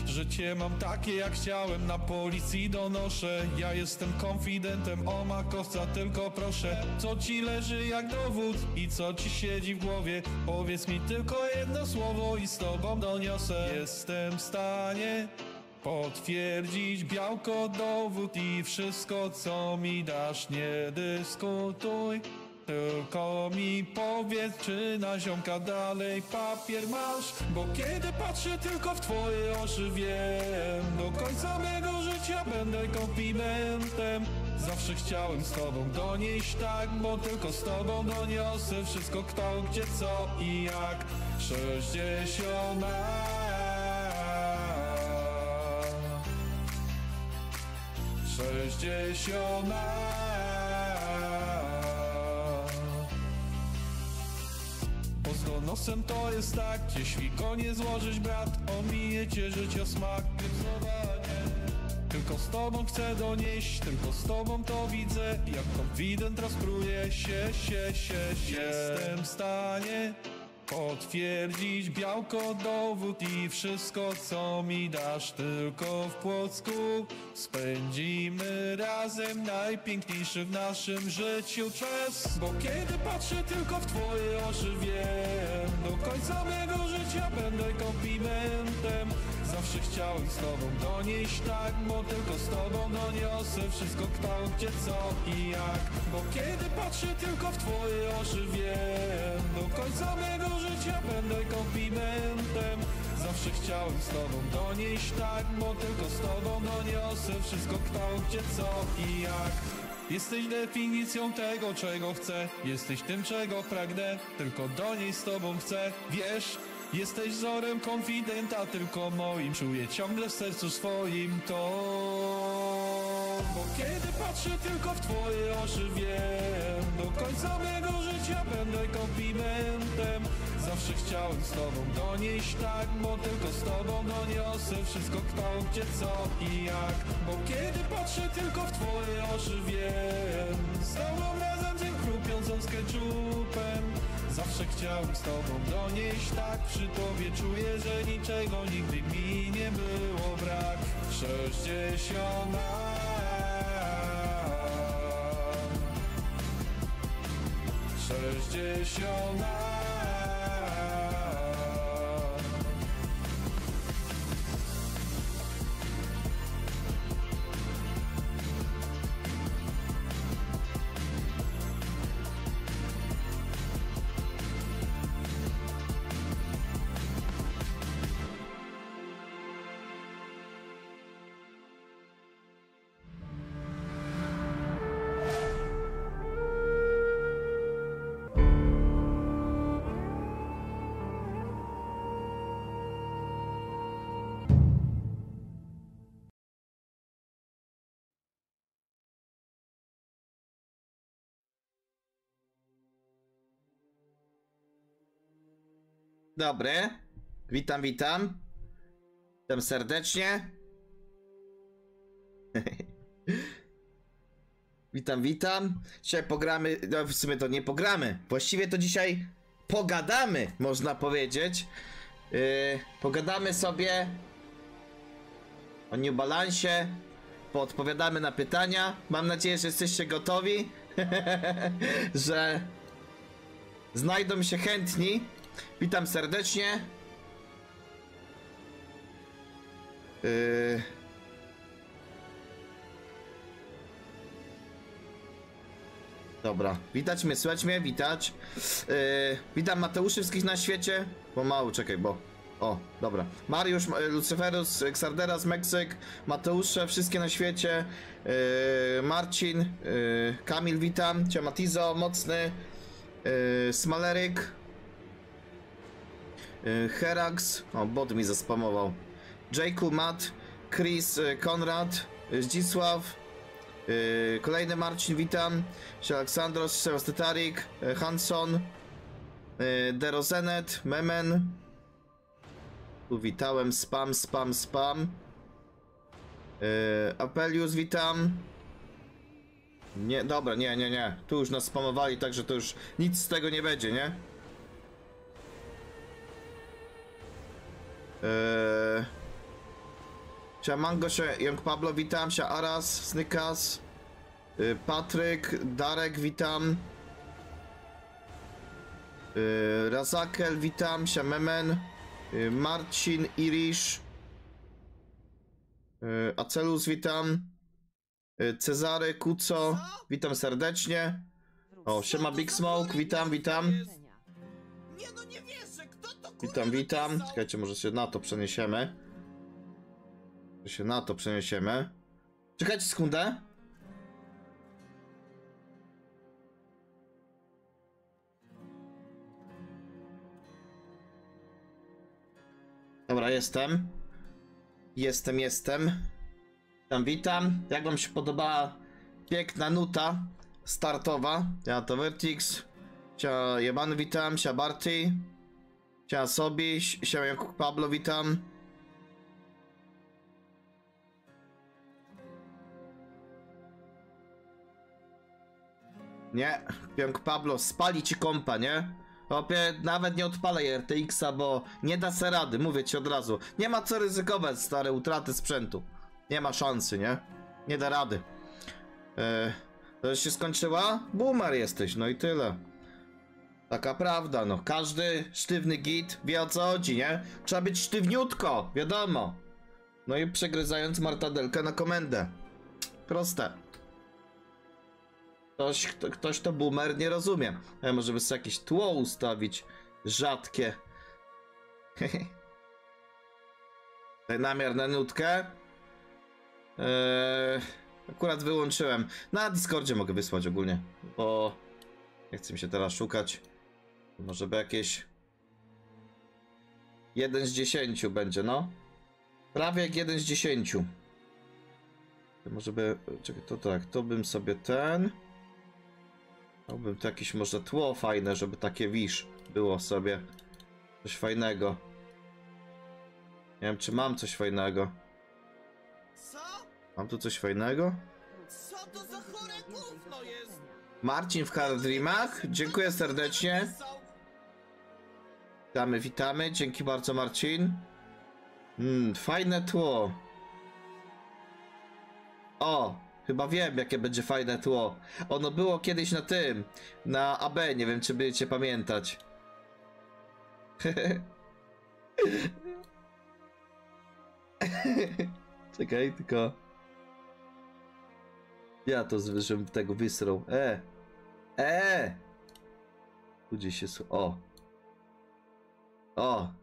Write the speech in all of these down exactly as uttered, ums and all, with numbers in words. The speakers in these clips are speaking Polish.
Życie mam takie jak chciałem, na policji donoszę. Ja jestem konfidentem, o makowca tylko proszę. Co ci leży jak dowód i co ci siedzi w głowie? Powiedz mi tylko jedno słowo i z tobą doniosę. Jestem w stanie potwierdzić białko, dowód i wszystko co mi dasz. Nie dyskutuj, tylko mi powiedz, czy na ziomka dalej papier masz. Bo kiedy patrzę tylko w twoje oczy, wiem, do końca mego życia będę komplimentem. Zawsze chciałem z tobą donieść tak, bo tylko z tobą doniosę wszystko, kto, gdzie, co i jak. Sześćdziesiąta Sześćdziesiąta Pod donosem to jest tak, jeśli go nie złożysz, brat, omije cię życia smak. Tylko z tobą chcę donieść, tylko z tobą to widzę. Jak konfident rozpruję się, się, się, się. Jestem w stanie potwierdzić białko, dowód i wszystko co mi dasz. Tylko w Płocku spędzimy razem najpiękniejszy w naszym życiu czas. Bo kiedy patrzę tylko w twoje oczy, wiem, do końca mego życia będę komplimentem. Zawsze chciałem z tobą donieść tak, bo tylko z tobą doniosę wszystko, kto, gdzie, co i jak. Bo kiedy patrzę tylko w twoje oczy, wiem, do końca mego życia będę komplimentem. Zawsze chciałem z tobą donieść tak, bo tylko z tobą doniosę wszystko, kto, gdzie, co i jak. Jesteś definicją tego, czego chcę, jesteś tym, czego pragnę, tylko donieść z tobą chcę, wiesz. Jesteś wzorem konfidenta, tylko moim, czuję ciągle w sercu swoim to. Bo kiedy patrzę tylko w twoje oczy, wiem, do końca mego życia będę komplimentem. Zawsze chciałem z tobą donieść tak, bo tylko z tobą doniosę wszystko, kto, gdzie, co i jak. Bo kiedy patrzę tylko w twoje oczy, wiem, z tobą razem zjem chrupiącą z ketchupem. Zawsze chciałem z tobą donieść tak, przy tobie czuję, że niczego nigdy mi nie było brak. Sześćdziesiąta Sześćdziesiąta Dobry, witam, witam. Witam serdecznie. Witam, witam. Dzisiaj pogramy, no w sumie to nie pogramy. Właściwie to dzisiaj pogadamy, można powiedzieć. Yy, pogadamy sobie o New Balance'ie. Poodpowiadamy na pytania. Mam nadzieję, że jesteście gotowi. Że znajdą się chętni. Witam serdecznie. Yy... Dobra, widać mnie, słychać mnie, widać. Yy... Witam Mateuszy wszystkich na świecie. Pomału, czekaj, bo... O, dobra. Mariusz, Lucyferus, Xarderas, Meksyk, Mateusze, wszystkie na świecie. Yy... Marcin, yy... Kamil, witam. Ciamatizo, Mocny, yy... Smaleryk. Herax, o, bot mi zaspamował. Jaku, Matt, Chris, Konrad, Zdzisław, yy, kolejny Marcin, witam. Aleksandros, Sebastetarik, Hanson, yy, Derozenet, Memen. Tu witałem, spam, spam, spam. Yy, Apelius, witam. Nie, dobra, nie, nie, nie. Tu już nas spamowali, także to już nic z tego nie będzie, nie? Eee... Siema Mango, się Young Pablo, witam się, Aras, Snykas, yy, Patryk, Darek, witam. Yy, Razakel, witam się, Memen, yy, Marcin, Irish, yy, Acelus, witam. Yy, Cezary, Kuco, witam serdecznie. O, siema Big Smoke, witam, witam. Nie no nie wierzę, kto to kurwa Witam, witam. napisał? Czekajcie, może się na to przeniesiemy. Może się na to przeniesiemy. Czekajcie sekundę. Dobra, jestem. Jestem, jestem. Witam, witam. Jak wam się podobała piękna nuta startowa? Ja to Vertix. Cia Jebany, witam. Cia Barty. Cia Sobi. Cia Jakub Pablo, witam. Nie, Piąk Pablo, spali ci kompa, nie? Opie, nawet nie odpalaj R T X-a, bo nie da se rady, mówię ci od razu. Nie ma co ryzykować, stare utraty sprzętu. Nie ma szansy, nie? Nie da rady. Eee, to już się skończyła? Boomer jesteś, no i tyle. Taka prawda, no. Każdy sztywny git wie, o co chodzi, nie? Trzeba być sztywniutko, wiadomo. No i przegryzając martadelkę na komendę. Proste. Ktoś, kto, ktoś to boomer nie rozumie. Ale może by sobie jakieś tło ustawić. Rzadkie. Daj namiar na nutkę. Eee, akurat wyłączyłem. Na Discordzie mogę wysłać ogólnie. Bo nie chcę mi się teraz szukać. Może by jakieś jeden z dziesięciu będzie, no. Prawie jak jeden z dziesięciu. Może by... Czekaj, to tak, to bym sobie ten... Dałbym to jakieś może tło fajne, żeby takie, wisz, było sobie. Coś fajnego. Nie wiem, czy mam coś fajnego. Co? Mam tu coś fajnego? Co to za chore gówno jest? Marcin w Hard Dreamach. Dziękuję serdecznie. Napisał? Witamy, witamy. Dzięki bardzo, Marcin. Mm, fajne tło. O! Chyba wiem, jakie będzie fajne tło. Ono było kiedyś na tym, na A B, nie wiem, czy będziecie pamiętać. Czekaj, tylko... Ja to żebym tego wysrał. E! E! Tu gdzieś jest... O! O!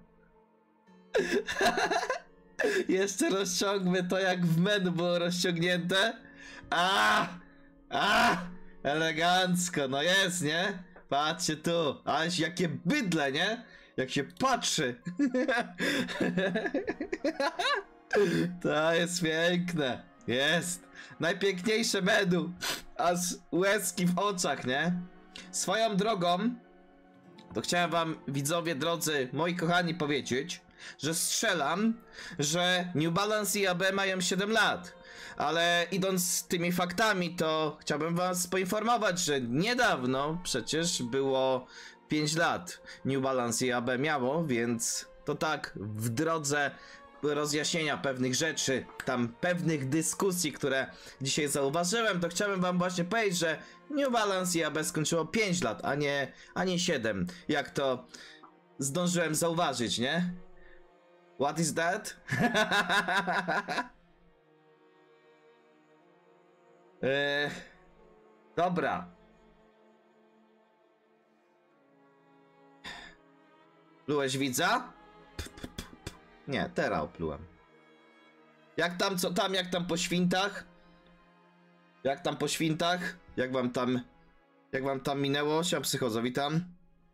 Jeszcze rozciągmy to, jak w menu było rozciągnięte. A! A! Elegancko, no jest, nie? Patrzcie tu, aż jakie bydle, nie? Jak się patrzy. To jest piękne. Jest. Najpiękniejsze menu. Aż łezki w oczach, nie? Swoją drogą, to chciałem wam, widzowie drodzy, moi kochani, powiedzieć, że strzelam, że New Balance i A B mają siedem lat. Ale idąc tymi faktami, to chciałbym was poinformować, że niedawno przecież było pięć lat New Balance i A B miało, więc to tak w drodze rozjaśnienia pewnych rzeczy, tam pewnych dyskusji, które dzisiaj zauważyłem, to chciałem wam właśnie powiedzieć, że New Balance i A B skończyło pięć lat, a nie, a nie siedem, jak to zdążyłem zauważyć, nie? What is that? Eee, dobra. Plułeś widza? P, p, p, p. Nie, teraz oplułem. Jak tam, co tam, jak tam po świntach? Jak tam po świntach? Jak wam tam, jak wam tam minęło? Siema Psychozo, witam.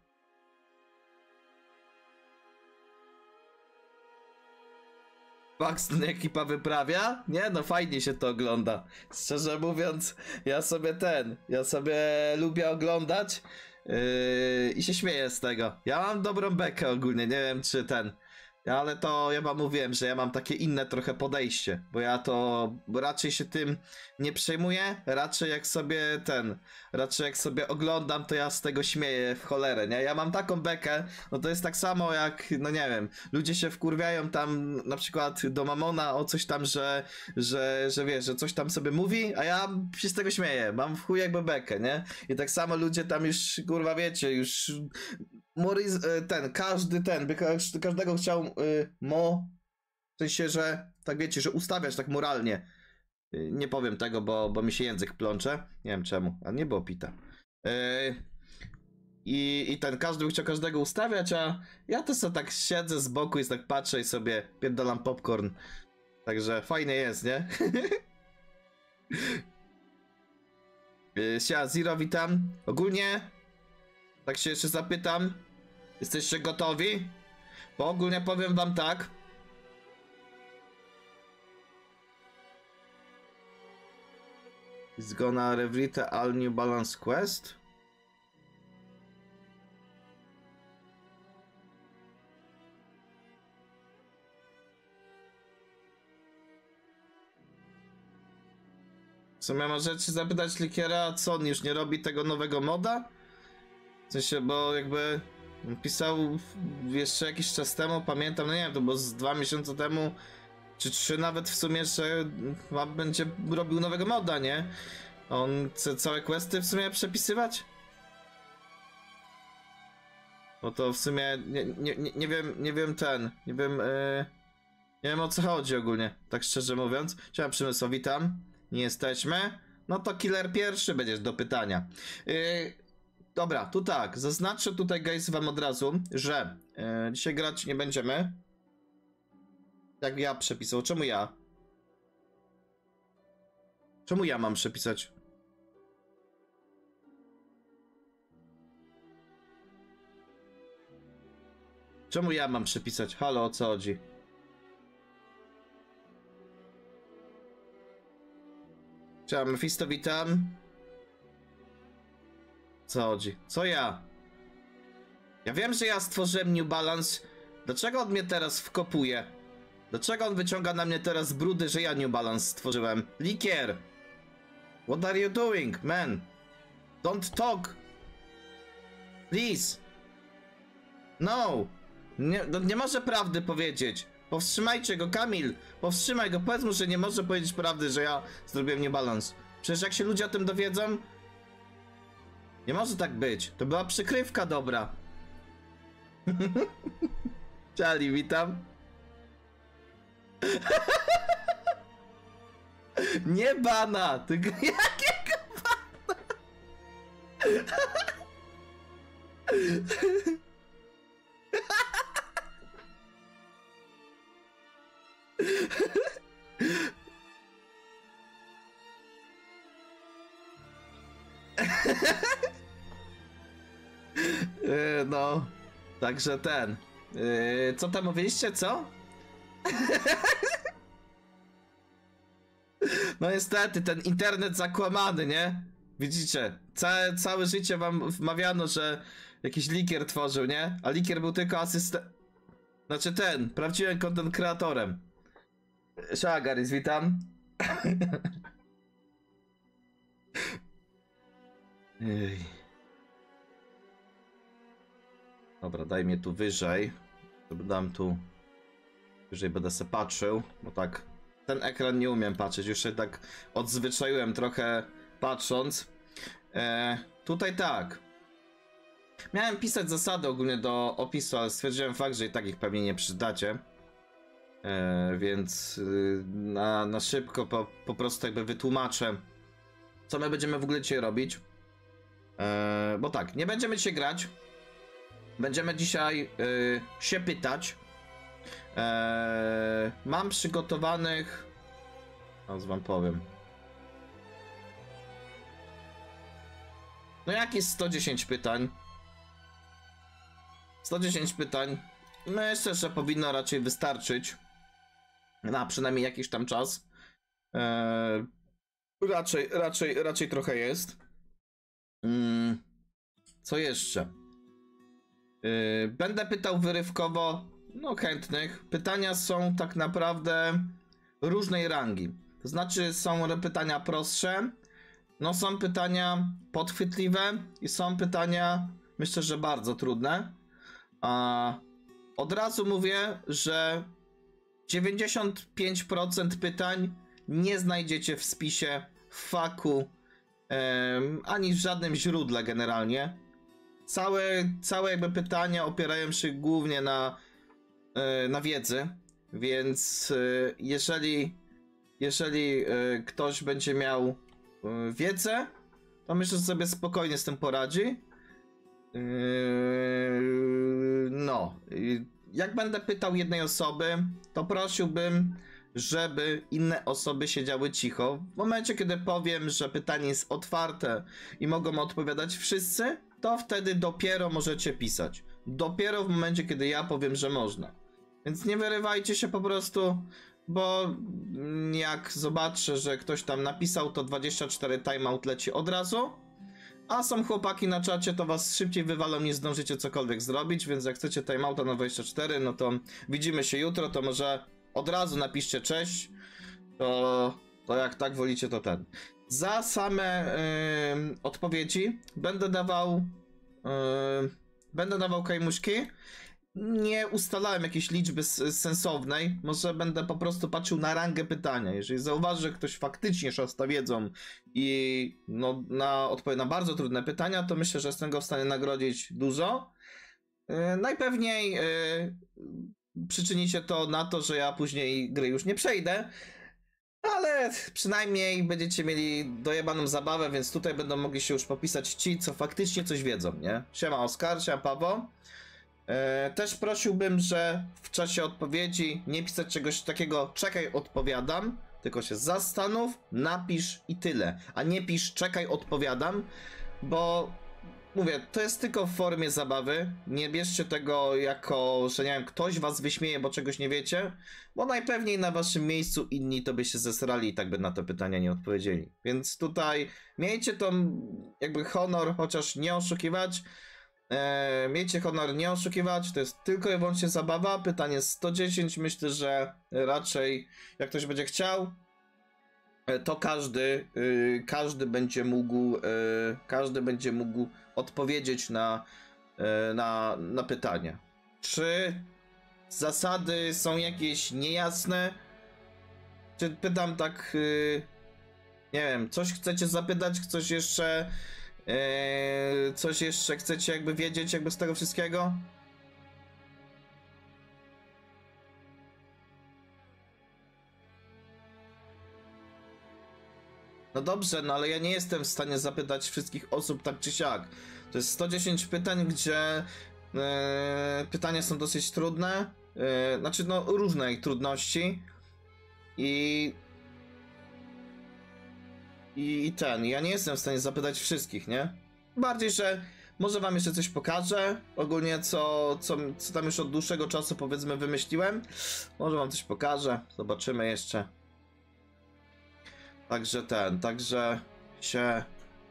Paxton ekipa wyprawia? Nie, no fajnie się to ogląda. Szczerze mówiąc, ja sobie ten, ja sobie lubię oglądać yy, i się śmieję z tego. Ja mam dobrą bekę ogólnie, nie wiem czy ten, Ale to ja wam mówiłem, że ja mam takie inne trochę podejście, bo ja to raczej się tym nie przejmuję, raczej jak sobie ten, raczej jak sobie oglądam, to ja z tego śmieję w cholerę, nie? Ja mam taką bekę, no to jest tak samo jak, no nie wiem, ludzie się wkurwiają tam na przykład do Mamona o coś tam, że, że, że wiesz, że coś tam sobie mówi, a ja się z tego śmieję, mam w chuj jakby bekę, nie? I tak samo ludzie tam już, kurwa wiecie, już Morris, ten, każdy ten, by każdego chciał y, mo, w sensie, że tak wiecie, że ustawiać tak moralnie. Y, nie powiem tego, bo, bo mi się język plącze. Nie wiem czemu, a nie było pita. Y, i, I ten, każdy by chciał każdego ustawiać, a ja to sobie tak siedzę z boku i tak patrzę i sobie pierdolam popcorn. Także fajnie jest, nie? y, Sia, Zero, witam. Ogólnie, tak się jeszcze zapytam, jesteście gotowi? Bo ogólnie powiem wam tak. It's gonna revrite all New Balance Quest. W sumie możecie zapytać Likiera, co on już nie robi tego nowego moda? W sensie, bo jakby pisał jeszcze jakiś czas temu, pamiętam, no nie wiem, to było z dwa miesiące temu, czy trzy nawet w sumie, że chyba będzie robił nowego moda, nie? On chce całe questy w sumie przepisywać? Bo to w sumie, nie, nie, nie, nie wiem, nie wiem ten, nie wiem, yy, nie wiem o co chodzi ogólnie, tak szczerze mówiąc. Cześć Przemysł, witam, nie jesteśmy? No to killer pierwszy będziesz do pytania. Yy, Dobra, tu tak, zaznaczę tutaj guys wam od razu, że yy, dzisiaj grać nie będziemy. Jak ja przepisał, czemu ja? Czemu ja mam przepisać? Czemu ja mam przepisać? Halo, o co chodzi? Cześć, Mephisto, witam. Co chodzi? Co ja? Ja wiem, że ja stworzyłem New Balance. Dlaczego on mnie teraz wkopuje? Dlaczego on wyciąga na mnie teraz brudy, że ja New Balance stworzyłem? Likier! What are you doing, man? Don't talk! Please! No! Nie, no nie może prawdy powiedzieć. Powstrzymajcie go, Kamil! Powstrzymaj go, powiedz mu, że nie może powiedzieć prawdy, że ja zrobiłem New Balance. Przecież jak się ludzie o tym dowiedzą, nie może tak być. To była przykrywka dobra. Czali, witam. Nie bana, tylko jakiego bana? Yy, no, także ten. Yy, co tam mówiliście, co? No niestety, ten internet zakłamany, nie? Widzicie, całe, całe życie wam wmawiano, że jakiś likier tworzył, nie? A likier był tylko asystent... Znaczy ten, prawdziwym content kreatorem. Siema, Garys, witam. Ej. Dobra, daj mnie tu wyżej. Dam tu... Wyżej będę se patrzył, bo tak... Ten ekran nie umiem patrzeć, już się tak odzwyczaiłem trochę patrząc. E, tutaj tak. Miałem pisać zasady ogólnie do opisu, ale stwierdziłem fakt, że i tak ich pewnie nie przydacie. E, więc y, na, na szybko po, po prostu jakby wytłumaczę, co my będziemy w ogóle dzisiaj robić. E, bo tak, nie będziemy dzisiaj grać. Będziemy dzisiaj y, się pytać. Eee, mam przygotowanych... Teraz wam powiem. No jak jest sto dziesięć pytań? sto dziesięć pytań. Myślę, że powinno raczej wystarczyć. Na przynajmniej jakiś tam czas. Eee, raczej, raczej, raczej trochę jest. Hmm, co jeszcze? Yy, będę pytał wyrywkowo. no, chętnych. Pytania są tak naprawdę różnej rangi. To znaczy są pytania prostsze, no są pytania podchwytliwe i są pytania, myślę, że bardzo trudne. A od razu mówię, że dziewięćdziesiąt pięć procent pytań nie znajdziecie w spisie, w faku, em, ani w żadnym źródle generalnie. Całe, całe jakby pytania opierają się głównie na, e, na wiedzy, więc e, jeżeli, jeżeli e, ktoś będzie miał e, wiedzę, to myślę, że sobie spokojnie z tym poradzi. E, no, jak będę pytał jednej osoby, to prosiłbym, żeby inne osoby siedziały cicho. W momencie, kiedy powiem, że pytanie jest otwarte i mogą odpowiadać wszyscy, to wtedy dopiero możecie pisać. Dopiero w momencie, kiedy ja powiem, że można. Więc nie wyrywajcie się po prostu, bo jak zobaczę, że ktoś tam napisał, to dwadzieścia cztery timeout leci od razu. A są chłopaki na czacie, to was szybciej wywalą, nie zdążycie cokolwiek zrobić, więc jak chcecie timeouta na dwadzieścia cztery, no to widzimy się jutro, to może od razu napiszcie cześć, to, to jak tak wolicie, to ten. Za same y, odpowiedzi będę dawał y, będę dawał kajmuśki. Nie ustalałem jakiejś liczby sensownej, może będę po prostu patrzył na rangę pytania. Jeżeli zauważy, że ktoś faktycznie szasta wiedzą i no, na odpowie na bardzo trudne pytania, to myślę, że jestem go w stanie nagrodzić dużo. Yy, najpewniej yy, przyczyni się to na to, że ja później gry już nie przejdę, ale przynajmniej będziecie mieli dojebaną zabawę, więc tutaj będą mogli się już popisać ci, co faktycznie coś wiedzą, nie? Siema Oskar, siema Paweł. E, też prosiłbym, że w czasie odpowiedzi nie pisać czegoś takiego czekaj, odpowiadam, tylko się zastanów, napisz i tyle, a nie pisz czekaj, odpowiadam, bo mówię, to jest tylko w formie zabawy, nie bierzcie tego jako, że nie wiem, ktoś was wyśmieje, bo czegoś nie wiecie, bo najpewniej na waszym miejscu inni to by się zesrali i tak by na te pytania nie odpowiedzieli, więc tutaj miejcie tą jakby honor, chociaż nie oszukiwać. Eee, miejcie honor nie oszukiwać, to jest tylko i wyłącznie zabawa. Pytanie sto dziesięć, myślę, że raczej jak ktoś będzie chciał, to każdy, yy, każdy będzie mógł, yy, każdy będzie mógł odpowiedzieć na, yy, na, na pytanie. Czy zasady są jakieś niejasne? Czy pytam tak, yy, nie wiem, coś chcecie zapytać, coś jeszcze... Eee, coś jeszcze chcecie jakby wiedzieć jakby z tego wszystkiego? No dobrze, no ale ja nie jestem w stanie zapytać wszystkich osób tak czy siak. To jest sto dziesięć pytań, gdzie e, pytania są dosyć trudne. E, znaczy no różnej trudności. I... I, I ten, ja nie jestem w stanie zapytać wszystkich, nie? Bardziej, że może wam jeszcze coś pokażę. Ogólnie co, co, co tam już od dłuższego czasu powiedzmy wymyśliłem. Może wam coś pokażę. Zobaczymy jeszcze. Także ten, także się...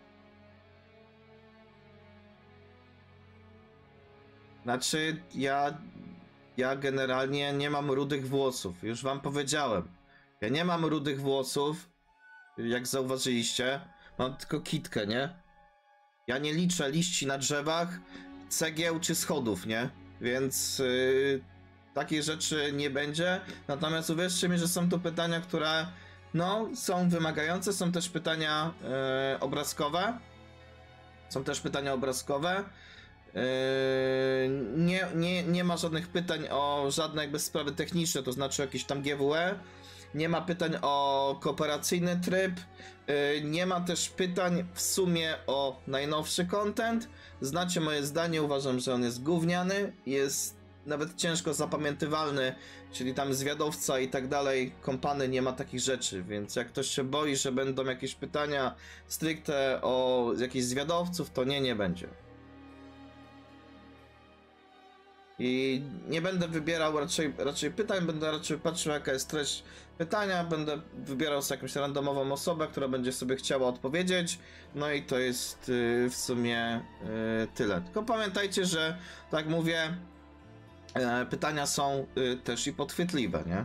Znaczy, ja... Ja generalnie nie mam rudych włosów. Już wam powiedziałem. Ja nie mam rudych włosów. Jak zauważyliście, mam tylko kitkę, nie? Ja nie liczę liści na drzewach, cegieł czy schodów, nie? Więc yy, takich rzeczy nie będzie. Natomiast uwierzcie mi, że są to pytania, które no, są wymagające. Są też pytania yy, obrazkowe. Są też pytania obrazkowe. Yy, nie, nie, nie ma żadnych pytań o żadne jakby sprawy techniczne, to znaczy jakieś tam G W E. Nie ma pytań o kooperacyjny tryb, yy, nie ma też pytań w sumie o najnowszy content. Znacie moje zdanie, uważam, że on jest gówniany, jest nawet ciężko zapamiętywalny, czyli tam zwiadowca i tak dalej, kompany, nie ma takich rzeczy, więc jak ktoś się boi, że będą jakieś pytania stricte o jakichś zwiadowców, to nie, nie będzie. I nie będę wybierał raczej, raczej pytań, będę raczej patrzył, jaka jest treść pytania, będę wybierał sobie jakąś randomową osobę, która będzie sobie chciała odpowiedzieć, no i to jest yy, w sumie yy, tyle. Tylko pamiętajcie, że tak mówię, e, pytania są y, też i podchwytliwe, nie?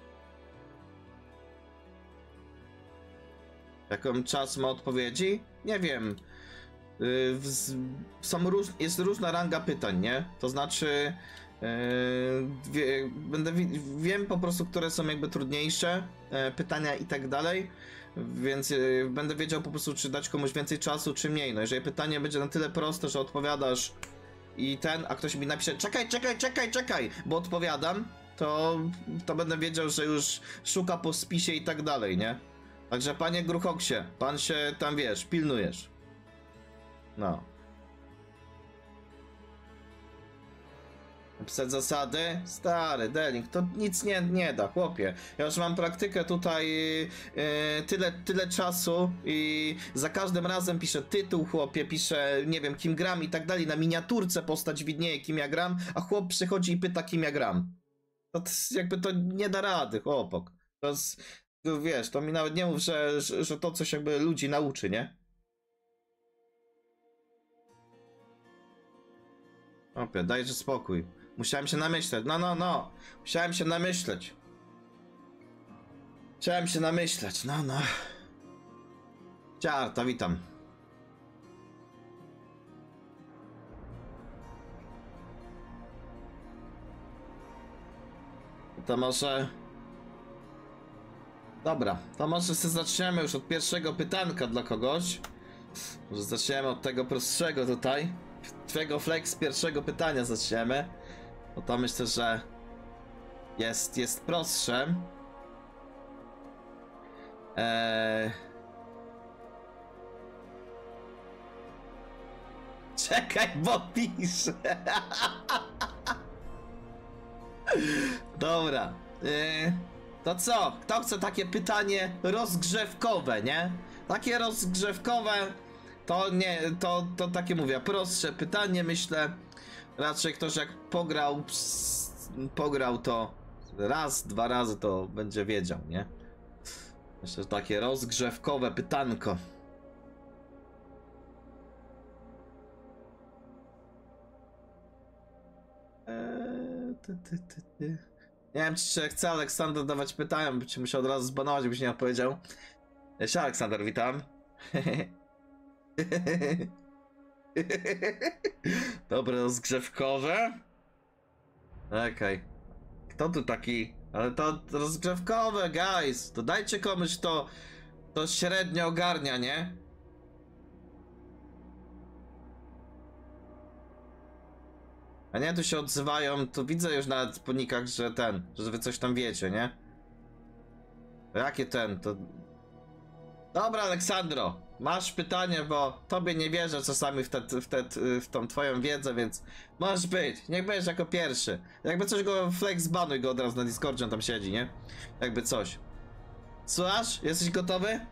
Jaką czas ma odpowiedzi? Nie wiem. Y, w, są róż, jest różna ranga pytań, nie? To znaczy y, wie, będę, wiem po prostu, które są jakby trudniejsze y, pytania i tak dalej, więc y, będę wiedział po prostu, czy dać komuś więcej czasu, czy mniej. No jeżeli pytanie będzie na tyle proste, że odpowiadasz i ten, a ktoś mi napisze czekaj, czekaj, czekaj, czekaj, bo odpowiadam, to, to będę wiedział, że już szuka po spisie i tak dalej, nie? Także panie Gruchoksie, pan się tam, wiesz, pilnujesz. No. Napisać zasady? Stary, Deling, to nic nie, nie da, chłopie. Ja już mam praktykę tutaj yy, tyle, tyle czasu i za każdym razem piszę tytuł, chłopie, piszę, nie wiem, kim gram i tak dalej. Na miniaturce postać widnieje, kim ja gram, a chłop przychodzi i pyta, kim ja gram. To, to jakby to nie da rady, chłopak. To jest, to wiesz, to mi nawet nie mów, że, że, że to coś jakby ludzi nauczy, nie? Opie, dajże spokój. Musiałem się namyśleć. No, no, no. Musiałem się namyśleć. Musiałem się namyśleć. No, no. Ciarta, witam. To może... Dobra, to może sobie zaczniemy już od pierwszego pytanka dla kogoś. Może zaczniemy od tego prostszego tutaj. Twojego flex pierwszego pytania zaczniemy. Bo to myślę, że jest, jest prostsze. Eee... Czekaj, bo piszę. Dobra. Eee... To co? Kto chce takie pytanie rozgrzewkowe, nie? Takie rozgrzewkowe. To nie, to, to takie mówię, prostsze pytanie, myślę. Raczej ktoś jak pograł, pograł to raz, dwa razy, to będzie wiedział, nie? Myślę, że takie rozgrzewkowe pytanko. Eee, ty, ty, ty, ty. Nie wiem, czy chce Aleksander dawać pytania, bo ci musiał od razu zbanować, byś nie odpowiedział. Cześć Aleksander, witam. Dobre rozgrzewkowe. Okej. Okay. Kto tu taki? Ale to rozgrzewkowe, guys. To dajcie komuś to, to średnio ogarnia, nie? A nie, tu się odzywają, to widzę już nawet po nikach, że ten, że wy coś tam wiecie, nie? Jakie ten, to... Dobra, Aleksandro, masz pytanie, bo tobie nie wierzę czasami w, te, w, te, w tą twoją wiedzę, więc możesz być, niech będziesz jako pierwszy. Jakby coś go flex banuj go od razu na Discordzie, on tam siedzi, nie? Jakby coś. Słuchasz? Jesteś gotowy?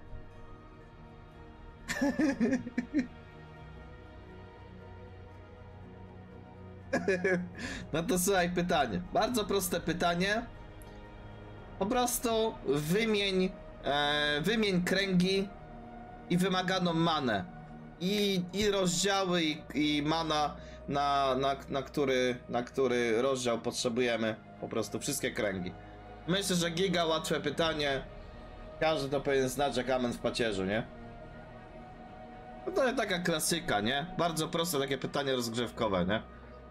No to słuchaj, pytanie. Bardzo proste pytanie. Po prostu wymień, e, wymień kręgi i wymaganą manę. I, i rozdziały i, i mana, na, na, na, który, na który rozdział potrzebujemy. Po prostu wszystkie kręgi. Myślę, że giga łatwe pytanie. Każdy to powinien znać jak amen w pacierzu, nie? No to jest taka klasyka, nie? Bardzo proste takie pytanie rozgrzewkowe, nie?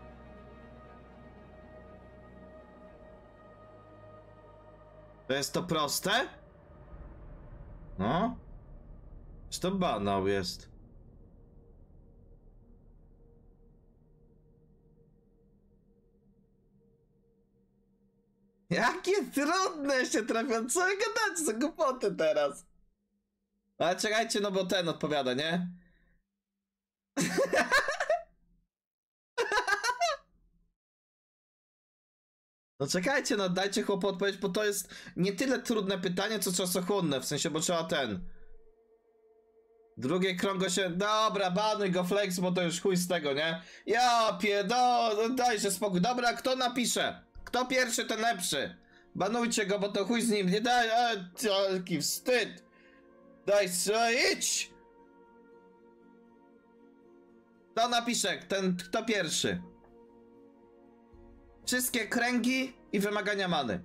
To jest to proste? No? Czy to banał jest? Jakie trudne się trafią, co wy gadacie za głupoty teraz? Ale czekajcie, no bo ten odpowiada, nie? No czekajcie, no dajcie chłopu odpowiedź, bo to jest nie tyle trudne pytanie, co czasochłonne, w sensie, bo trzeba ten... Drugie krągo się... Dobra, banuj go flex, bo to już chuj z tego, nie? Ja piedo... Dajże spokój. Dobra, kto napisze? Kto pierwszy, ten lepszy. Banujcie go, bo to chuj z nim. Nie daj... A, jaki wstyd. Daj co, idź! Kto napisze? Ten, kto pierwszy? Wszystkie kręgi i wymagania many.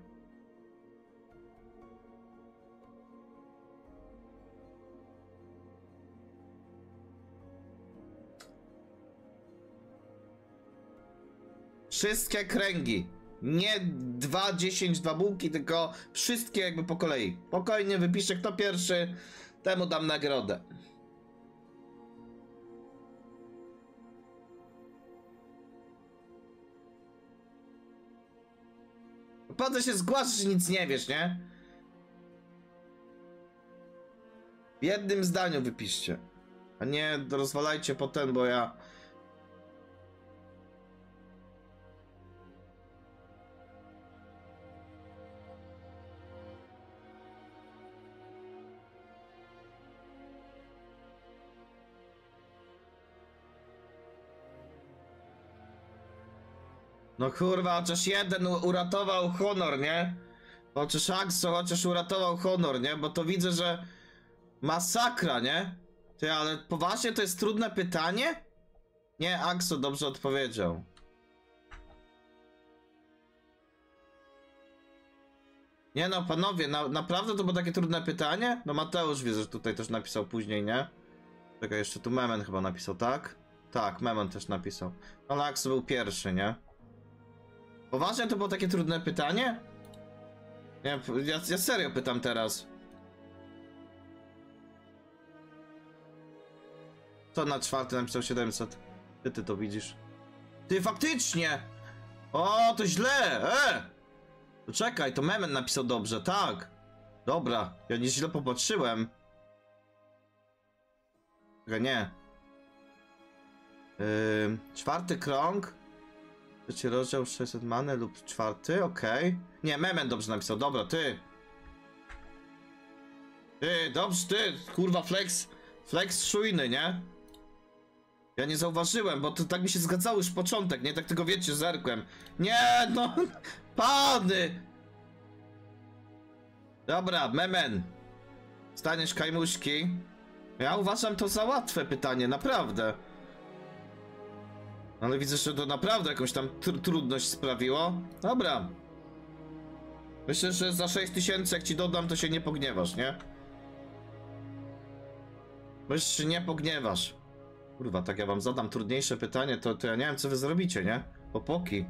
Wszystkie kręgi. Nie dwa, dziesięć, dwa bułki, tylko wszystkie jakby po kolei. Spokojnie wypiszę, kto pierwszy, temu dam nagrodę. Po co się zgłaszasz, że nic nie wiesz, nie? W jednym zdaniu wypiszcie. A nie rozwalajcie potem, bo ja... No kurwa, chociaż jeden uratował honor, nie? Chociaż Axo chociaż uratował honor, nie? Bo to widzę, że... Masakra, nie? Ty, ale poważnie to jest trudne pytanie? Nie, Axo dobrze odpowiedział. Nie no, panowie, na, naprawdę to było takie trudne pytanie? No Mateusz widzę, że tutaj też napisał później, nie? Czekaj, jeszcze tu Memen chyba napisał, tak? Tak, Memen też napisał. Ale Axo był pierwszy, nie? Poważnie to było takie trudne pytanie? Nie, ja, ja serio pytam teraz. To na czwarty napisał siedemset. Ty, ty to widzisz. Ty, faktycznie! O, to źle! E! To czekaj, to Memen napisał dobrze, tak. Dobra, ja nie źle popatrzyłem. Nie. Yy, czwarty krąg. Trzeci rozdział, sześćset many lub czwarty, okej. Okay. Nie, Memen dobrze napisał, dobra, ty. Ty, dobrze, ty, kurwa, flex, flex czujny, nie? Ja nie zauważyłem, bo to tak mi się zgadzało już początek, nie? Tak tego wiecie, zerkłem. Nie, no, pany! Dobra, Memen. Staniesz kajmuśki. Ja uważam to za łatwe pytanie, naprawdę. Ale widzę, że to naprawdę jakąś tam tr trudność sprawiło. Dobra. Myślę, że za sześć tysięcy jak ci dodam, to się nie pogniewasz, nie? Myślę, że nie pogniewasz. Kurwa, tak ja wam zadam trudniejsze pytanie, to, to ja nie wiem, co wy zrobicie, nie? Popoki.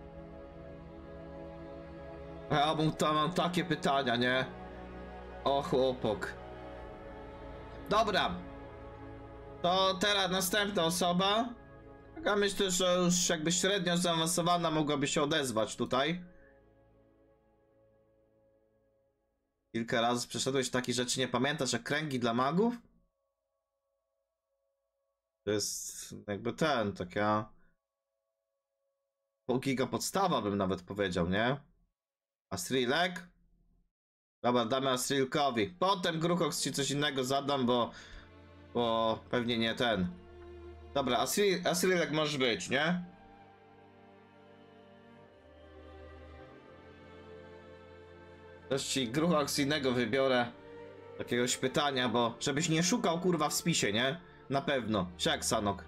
Ja mam, tam mam takie pytania, nie? O chłopok. Dobra. To teraz następna osoba. Ja myślę, że już jakby średnio zaawansowana mogłaby się odezwać tutaj. Kilka razy przeszedłeś takich rzeczy, nie pamiętasz, jak kręgi dla magów? To jest jakby ten, taka... Pół giga podstawa bym nawet powiedział, nie? Asrilek? Dobra, damy Asrilkowi. Potem Gruchox ci coś innego zadam, bo... Bo pewnie nie ten. Dobra, Asri Asrilek możesz być, nie? Też ci Gruchox innego wybiorę. Jakiegoś pytania, bo... Żebyś nie szukał kurwa w spisie, nie? Na pewno. Siak, Sanok.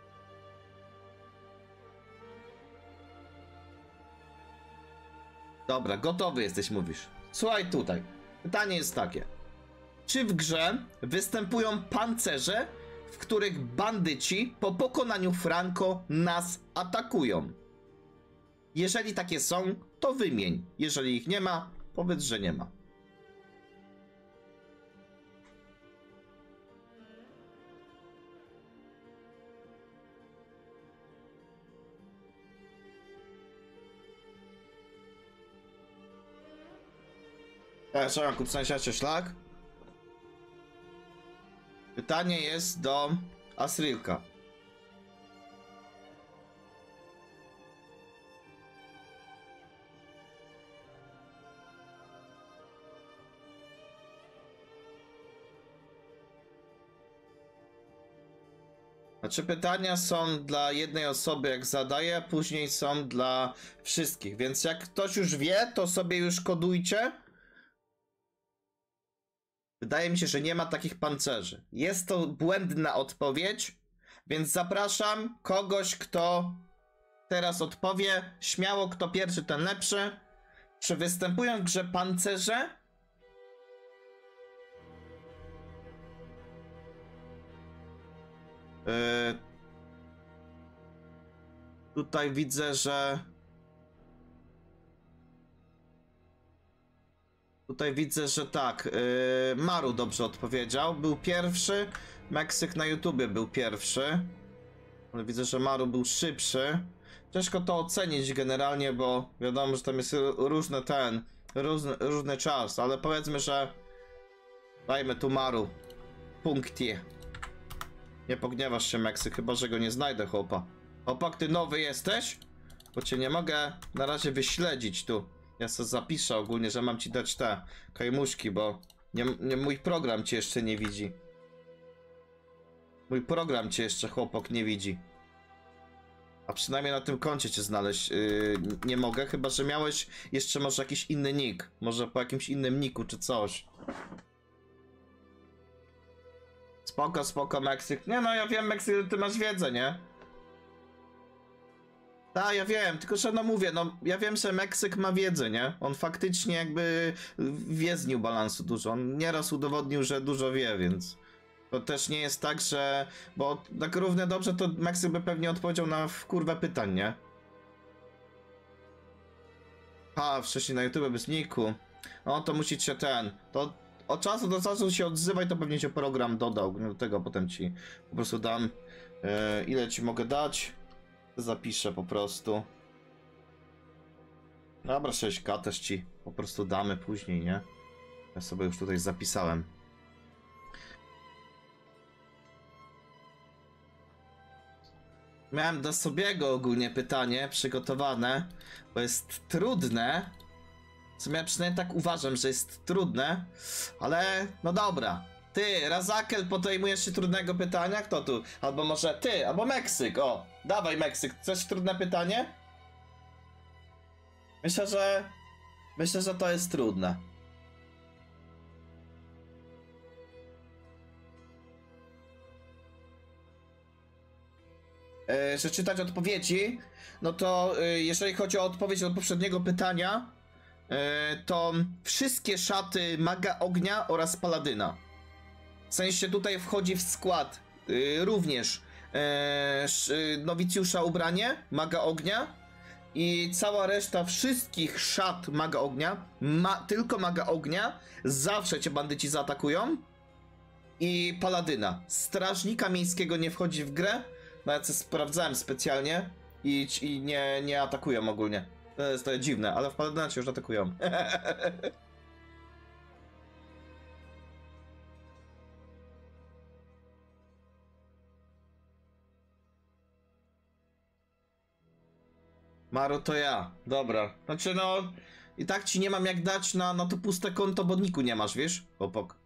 Dobra, gotowy jesteś, mówisz. Słuchaj tutaj. Pytanie jest takie. Czy w grze występują pancerze, w których bandyci po pokonaniu Franco nas atakują? Jeżeli takie są, to wymień. Jeżeli ich nie ma, powiedz, że nie ma. Tak, trzeba kupcnąć szlak. Pytanie jest do Asrilka. Znaczy pytania są dla jednej osoby jak zadaję, a później są dla wszystkich, więc jak ktoś już wie, to sobie już kodujcie. Wydaje mi się, że nie ma takich pancerzy. Jest to błędna odpowiedź, więc zapraszam kogoś, kto teraz odpowie. Śmiało, kto pierwszy, ten lepszy. Czy występują w grze pancerze? Yy... Tutaj widzę, że... Tutaj widzę, że tak. Yy... Maru dobrze odpowiedział. Był pierwszy. Meksyk na YouTubie był pierwszy. Ale widzę, że Maru był szybszy. Ciężko to ocenić generalnie, bo wiadomo, że tam jest różny ten, różny, różny czas, ale powiedzmy, że dajmy tu Maru punktie. Nie pogniewasz się, Meksyk, chyba że go nie znajdę, chłopa. Chłopak, ty nowy jesteś? Bo cię nie mogę na razie wyśledzić tu. Ja sobie zapiszę ogólnie, że mam ci dać te kajmuszki, bo nie, nie, mój program cię jeszcze nie widzi. Mój program cię jeszcze, chłopak, nie widzi. A przynajmniej na tym koncie cię znaleźć yy, nie mogę, chyba że miałeś jeszcze może jakiś inny nick. Może po jakimś innym nicku czy coś. Spoko, spoko, Meksyk. Nie no, ja wiem, Meksyk, ty masz wiedzę, nie? Tak, ja wiem, tylko że no mówię, no ja wiem, że Meksyk ma wiedzę, nie? On faktycznie jakby wie z New Balance'u dużo. On nieraz udowodnił, że dużo wie, więc... To też nie jest tak, że... Bo tak równie dobrze to Meksyk by pewnie odpowiedział na kurwę pytań, nie? A, wcześniej na YouTube bez niku. No to musicie ten... To od czasu do czasu się odzywaj, to pewnie cię program dodał. Do tego potem ci po prostu dam... Yy, ile ci mogę dać? Zapiszę po prostu. Dobra, sześć ka też ci po prostu damy później, nie? Ja sobie już tutaj zapisałem. Miałem do Sobiego ogólnie pytanie przygotowane, bo jest trudne. W sumie ja przynajmniej tak uważam, że jest trudne, ale no dobra. Ty, Razakel, podejmujesz się trudnego pytania? Kto tu? Albo może ty, albo Meksyk, o. Dawaj, Meksyk, chcesz trudne pytanie? Myślę, że... Myślę, że to jest trudne. Yy, że czytać odpowiedzi, no to yy, jeżeli chodzi o odpowiedź od poprzedniego pytania, yy, to wszystkie szaty maga ognia oraz paladyna. W sensie tutaj wchodzi w skład yy, również yy, nowicjusza ubranie, maga ognia i cała reszta wszystkich szat maga ognia, ma, tylko maga ognia, zawsze cię bandyci zaatakują i paladyna. Strażnika miejskiego nie wchodzi w grę. Nawet sprawdzałem specjalnie i, i nie, nie atakują ogólnie. To jest, to jest dziwne, ale w Paladyna cię już atakują. Maru to ja, dobra. Znaczy no, i tak ci nie mam jak dać na, na to puste konto, bo niku nie masz, wiesz? Opok.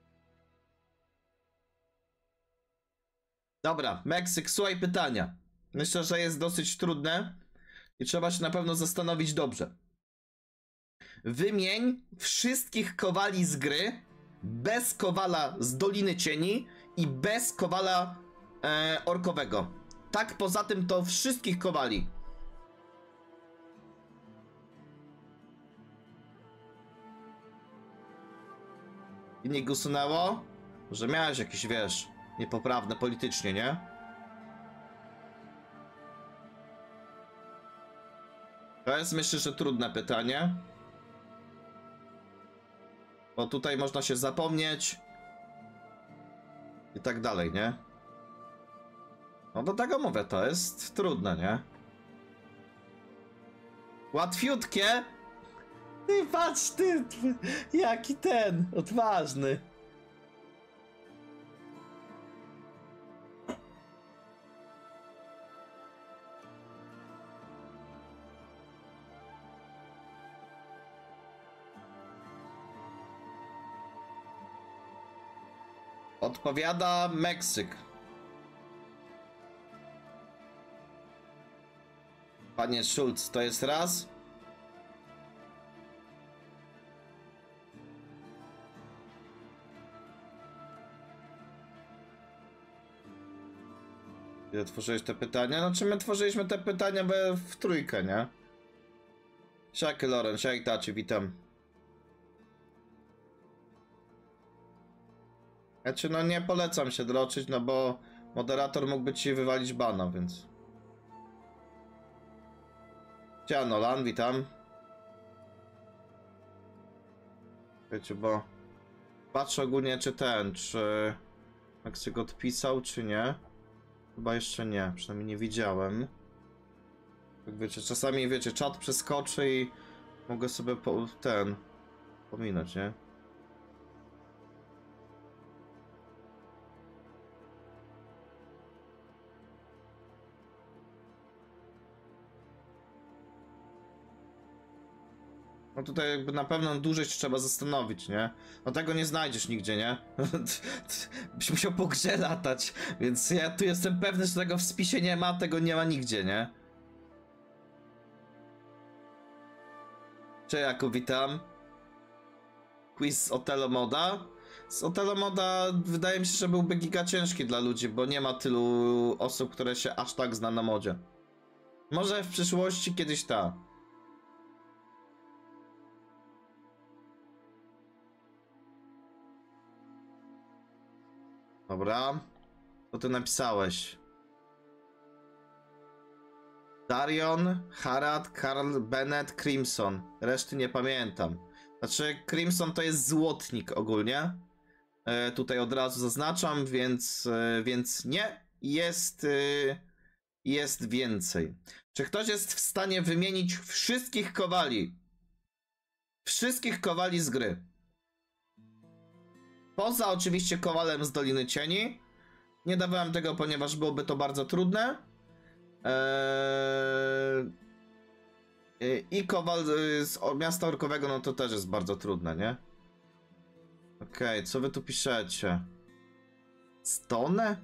Dobra, Meksyk, słuchaj pytania. Myślę, że jest dosyć trudne i trzeba się na pewno zastanowić dobrze. Wymień wszystkich kowali z gry bez kowala z Doliny Cieni i bez kowala e, orkowego. Tak, poza tym to wszystkich kowali. I nikt usunęło? Że miałeś jakieś, wiesz... Niepoprawne politycznie, nie? To jest, myślę, że trudne pytanie. Bo tutaj można się zapomnieć. I tak dalej, nie? No do tego mówię, to jest trudne, nie? Łatwiutkie. Ty patrz, ty, jaki ten, odważny. Odpowiada Meksyk. Panie Schulz, to jest raz. Kiedy tworzyłeś te pytania? No czy my tworzyliśmy te pytania we, w trójkę, nie? Siaki Loren, siaki Tachi, witam. Znaczy no nie polecam się droczyć, no bo moderator mógłby ci wywalić bana, więc... Cześć Nolan, witam. Wiecie, bo... Patrzę ogólnie czy ten, czy... Jak się go odpisał, czy nie. Chyba jeszcze nie, przynajmniej nie widziałem. Jak wiecie, czasami wiecie, czat przeskoczy i mogę sobie po, ten pominąć, nie? No tutaj jakby na pewno dłużej się trzeba zastanowić, nie? No tego nie znajdziesz nigdzie, nie? Byś musiał po grze latać, więc ja tu jestem pewny, że tego w spisie nie ma, tego nie ma nigdzie, nie? Cześć Jakub, witam. Quiz z Otelo Moda. Z Otelo Moda wydaje mi się, że byłby giga ciężki dla ludzi, bo nie ma tylu osób, które się aż tak zna na modzie. Może w przyszłości kiedyś ta. Dobra. Co ty napisałeś? Darion, Harad, Karl, Bennett, Crimson. Reszty nie pamiętam. Znaczy, Crimson to jest złotnik ogólnie. E, tutaj od razu zaznaczam, więc, e, więc nie. Jest, e, jest więcej. Czy ktoś jest w stanie wymienić wszystkich kowali? Wszystkich kowali z gry. Poza oczywiście Kowalem z Doliny Cieni. Nie dawałem tego, ponieważ byłoby to bardzo trudne. Eee... I Kowal z Miasta Orkowego, no to też jest bardzo trudne, nie? Okej, okay, co wy tu piszecie? Stone?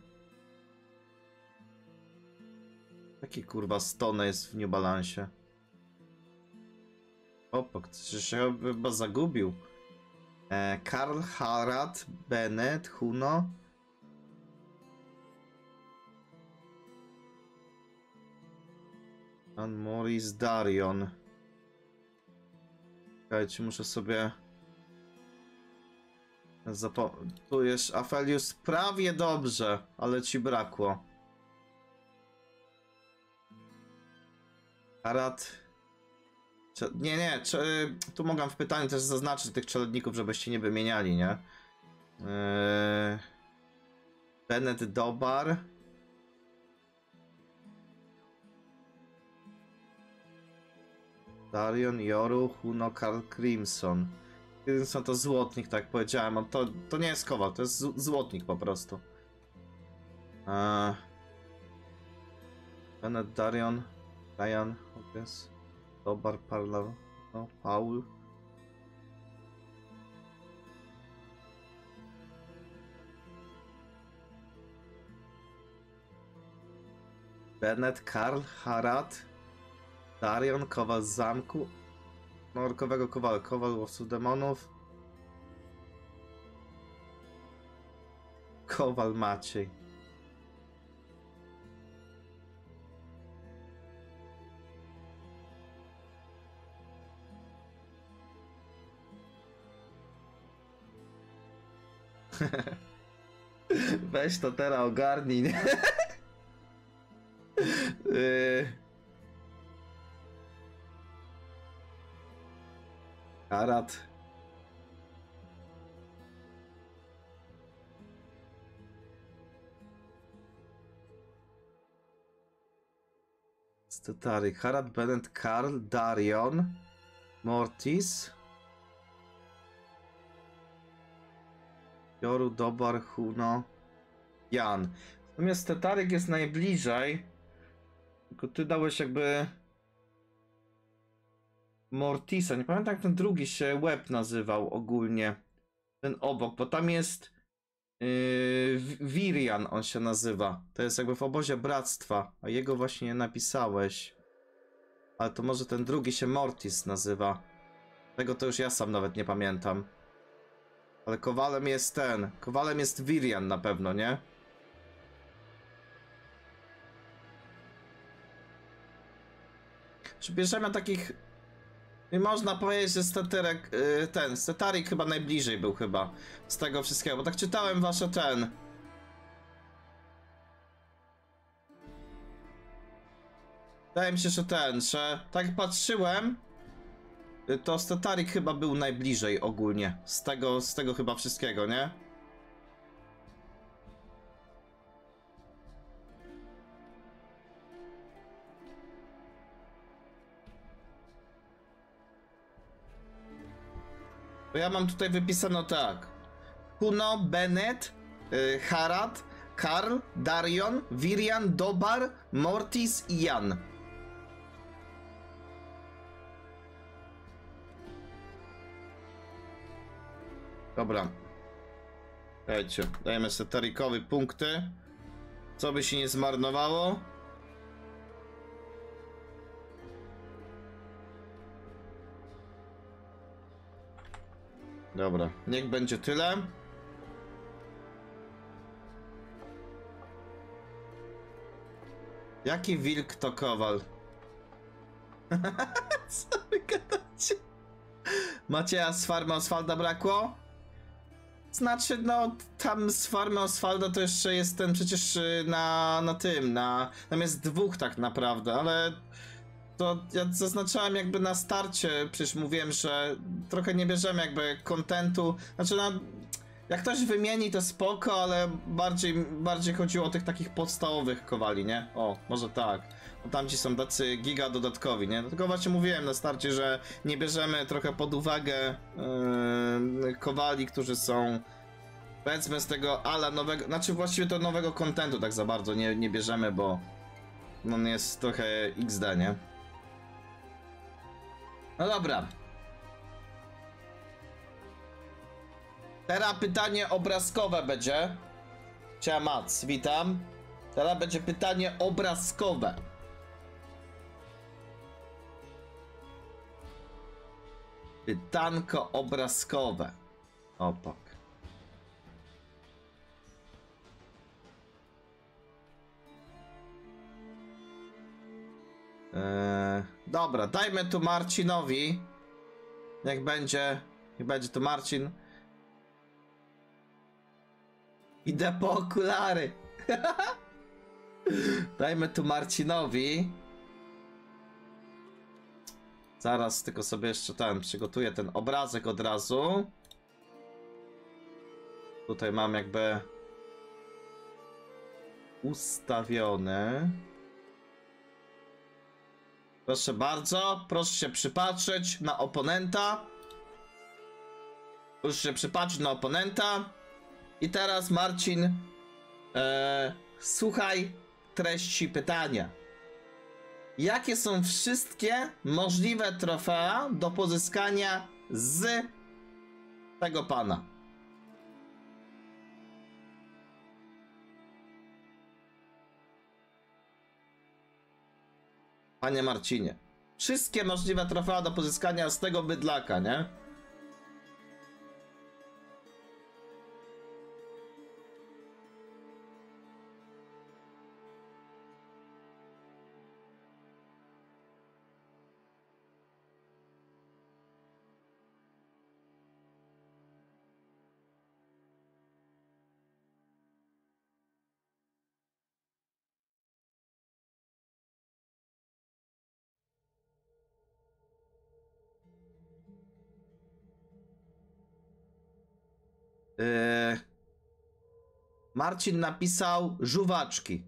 Jaki kurwa Stone jest w New Balance? Opo, ktoś się chyba zagubił. E, Karl, Harad, Bennett, Huno. An Morris, Darion. Czekajcie, muszę sobie... Zapo... Tu jest Aphelios prawie dobrze, ale ci brakło. Harad... Nie, nie, tu mogę w pytaniu też zaznaczyć tych czeladników, żebyście nie wymieniali, nie? Eee... Bennett Dobar. Darion, Joru, Huno, Karl, Crimson. Crimson to złotnik, tak jak powiedziałem. To, to nie jest kowal, to jest z złotnik po prostu. Eee... Bennett, Darion, Ryan, Hopkins. Dobar, Parla, no, Paul. Bennett, Karl, Harad, Darion, Kowal z zamku. No, orkowego Kowal, Kowal łowców demonów. Kowal Maciej. Weź to teraz ogarnij, nie? yy... Harad. Stetarik. Harad, Bennett, Karl, Darion, Mortis. Joru, Dobar, Huno, Jan. Natomiast Tetaryk jest najbliżej. Tylko ty dałeś jakby... Mortisa. Nie pamiętam jak ten drugi się łeb nazywał ogólnie. Ten obok, bo tam jest... Yy, Virian on się nazywa. To jest jakby w obozie bractwa. A jego właśnie nie napisałeś. Ale to może ten drugi się Mortis nazywa. Tego to już ja sam nawet nie pamiętam. Ale Kowalem jest ten. Kowalem jest Virian na pewno, nie? Czy bierzemy takich... I można powiedzieć, że staterek, yy, ten, Stetarik chyba najbliżej był chyba z tego wszystkiego, bo tak czytałem wasze ten... Wydaje mi się, że ten, że tak jak patrzyłem, to Stetarik chyba był najbliżej ogólnie z tego, z tego chyba wszystkiego, nie? Bo ja mam tutaj wypisano tak. Kuno, Bennett, yy, Harad, Karl, Darion, Virian, Dobar, Mortis i Jan. Dobra. Dajcie, dajemy Setarikowi punkty. Co by się nie zmarnowało. Dobra, niech będzie tyle. Jaki wilk to kowal? Co wy gadacie? Macieja z farmy Oswalda brakło? Znaczy, no, tam z farmy Oswalda to jeszcze jest ten przecież na, na tym, na... Tam jest dwóch tak naprawdę, ale... To ja zaznaczałem jakby na starcie, przecież mówiłem, że trochę nie bierzemy jakby kontentu, znaczy no, jak ktoś wymieni to spoko, ale bardziej, bardziej chodziło o tych takich podstawowych kowali, nie? O, może tak. Bo tamci są tacy giga dodatkowi, nie? Tylko właśnie mówiłem na starcie, że nie bierzemy trochę pod uwagę yy, kowali, którzy są powiedzmy z tego ala nowego, znaczy właściwie to nowego kontentu tak za bardzo nie, nie bierzemy, bo on jest trochę iks de, nie? No dobra. Teraz pytanie obrazkowe będzie. Cześć Mac, witam. Teraz będzie pytanie obrazkowe. Pytanko obrazkowe. Opak. Eee, dobra, dajmy tu Marcinowi. Niech będzie. Niech będzie tu Marcin. Idę po okulary. Dajmy tu Marcinowi. Zaraz tylko sobie jeszcze ten przygotuję ten obrazek od razu. Tutaj mam jakby ustawiony. Proszę bardzo, proszę się przypatrzeć na oponenta. Proszę się przypatrzeć na oponenta. I teraz Marcin, e, słuchaj treści pytania. Jakie są wszystkie możliwe trofea do pozyskania z tego pana? Panie Marcinie, wszystkie możliwe trofea do pozyskania z tego bydlaka, nie? Yy... Marcin napisał żuwaczki.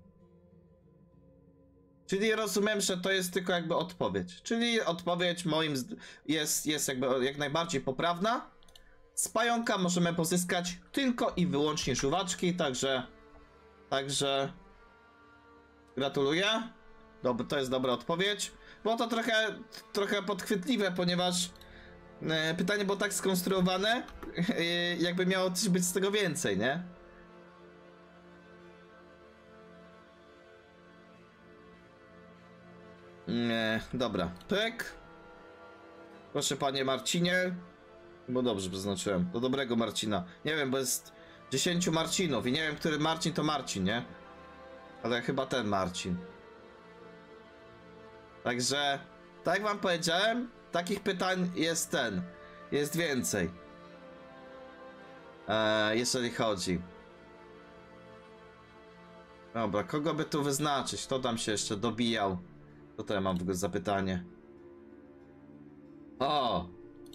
Czyli rozumiem, że to jest tylko jakby odpowiedź. Czyli odpowiedź moim jest, jest jakby jak najbardziej poprawna. Z pająka możemy pozyskać tylko i wyłącznie żuwaczki, także... Także... Gratuluję. Dobra, to jest dobra odpowiedź. Było to trochę, trochę podchwytliwe, ponieważ... Pytanie było tak skonstruowane, jakby miało coś być z tego więcej, nie? Nie, dobra. Pyk. Proszę panie Marcinie. Bo dobrze przeznaczyłem. Do dobrego Marcina. Nie wiem, bo jest dziesięciu Marcinów i nie wiem, który Marcin to Marcin, nie? Ale chyba ten Marcin. Także Tak jak wam powiedziałem, takich pytań jest ten. Jest więcej. Eee, jeżeli chodzi. Dobra, kogo by tu wyznaczyć? Kto tam się jeszcze dobijał? To to ja mam w ogóle zapytanie. O!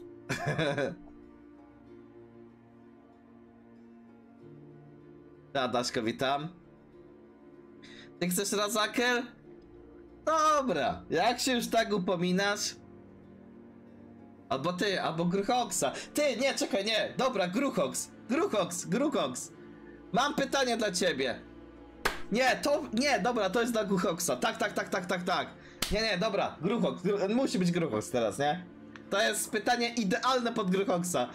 Ja, Daszko, witam. Ty chcesz Razakel? Dobra, jak się już tak upominasz? Albo ty, albo Gruchoksa. Ty, nie, czekaj, nie. Dobra, Gruchoks. Gruchoks, Gruchoks. Mam pytanie dla ciebie. Nie, to, nie, dobra, to jest dla Gruchoksa. Tak, tak, tak, tak, tak, tak. Nie, nie, dobra, Gruchoks. Gru, musi być Gruchoks teraz, nie? To jest pytanie idealne pod Gruchoksa.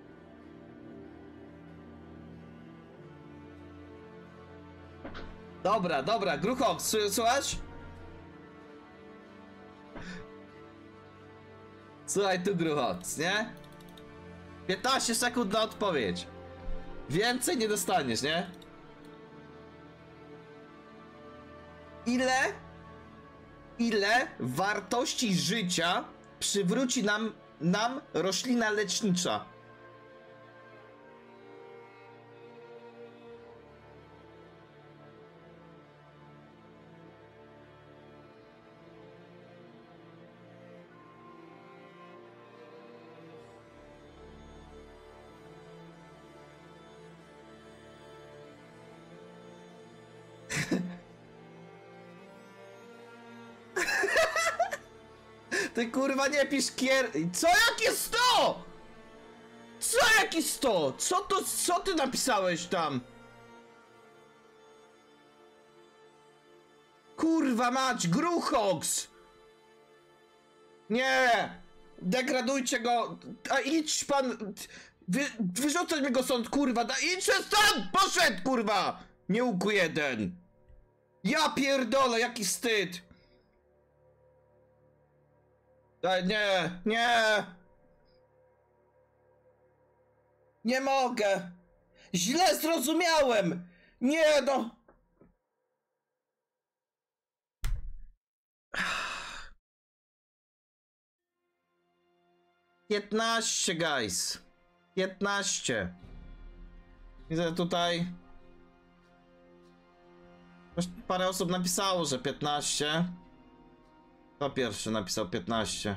Dobra, dobra, Gruchoks, słuchasz? Słuchaj tu, Gruchoks, nie? piętnaście sekund na odpowiedź. Więcej nie dostaniesz, nie? Ile? Ile wartości życia przywróci nam, nam roślina lecznicza? Ty kurwa nie pisz kier... Co jakie sto? Co jakie sto? Co to, co ty napisałeś tam? Kurwa mać, Gruchoks! Nie! Degradujcie go! A idź pan... Wy, wyrzucać mi go stąd, kurwa! Da, idź stąd! Poszedł, kurwa! Nie łuku jeden! Ja pierdolę, jaki wstyd! Ej, nie, nie! Nie mogę! Źle zrozumiałem! Nie no! piętnaście, guys. piętnaście. Widzę tutaj... Parę osób napisało, że piętnaście. Kto pierwszy napisał piętnaście?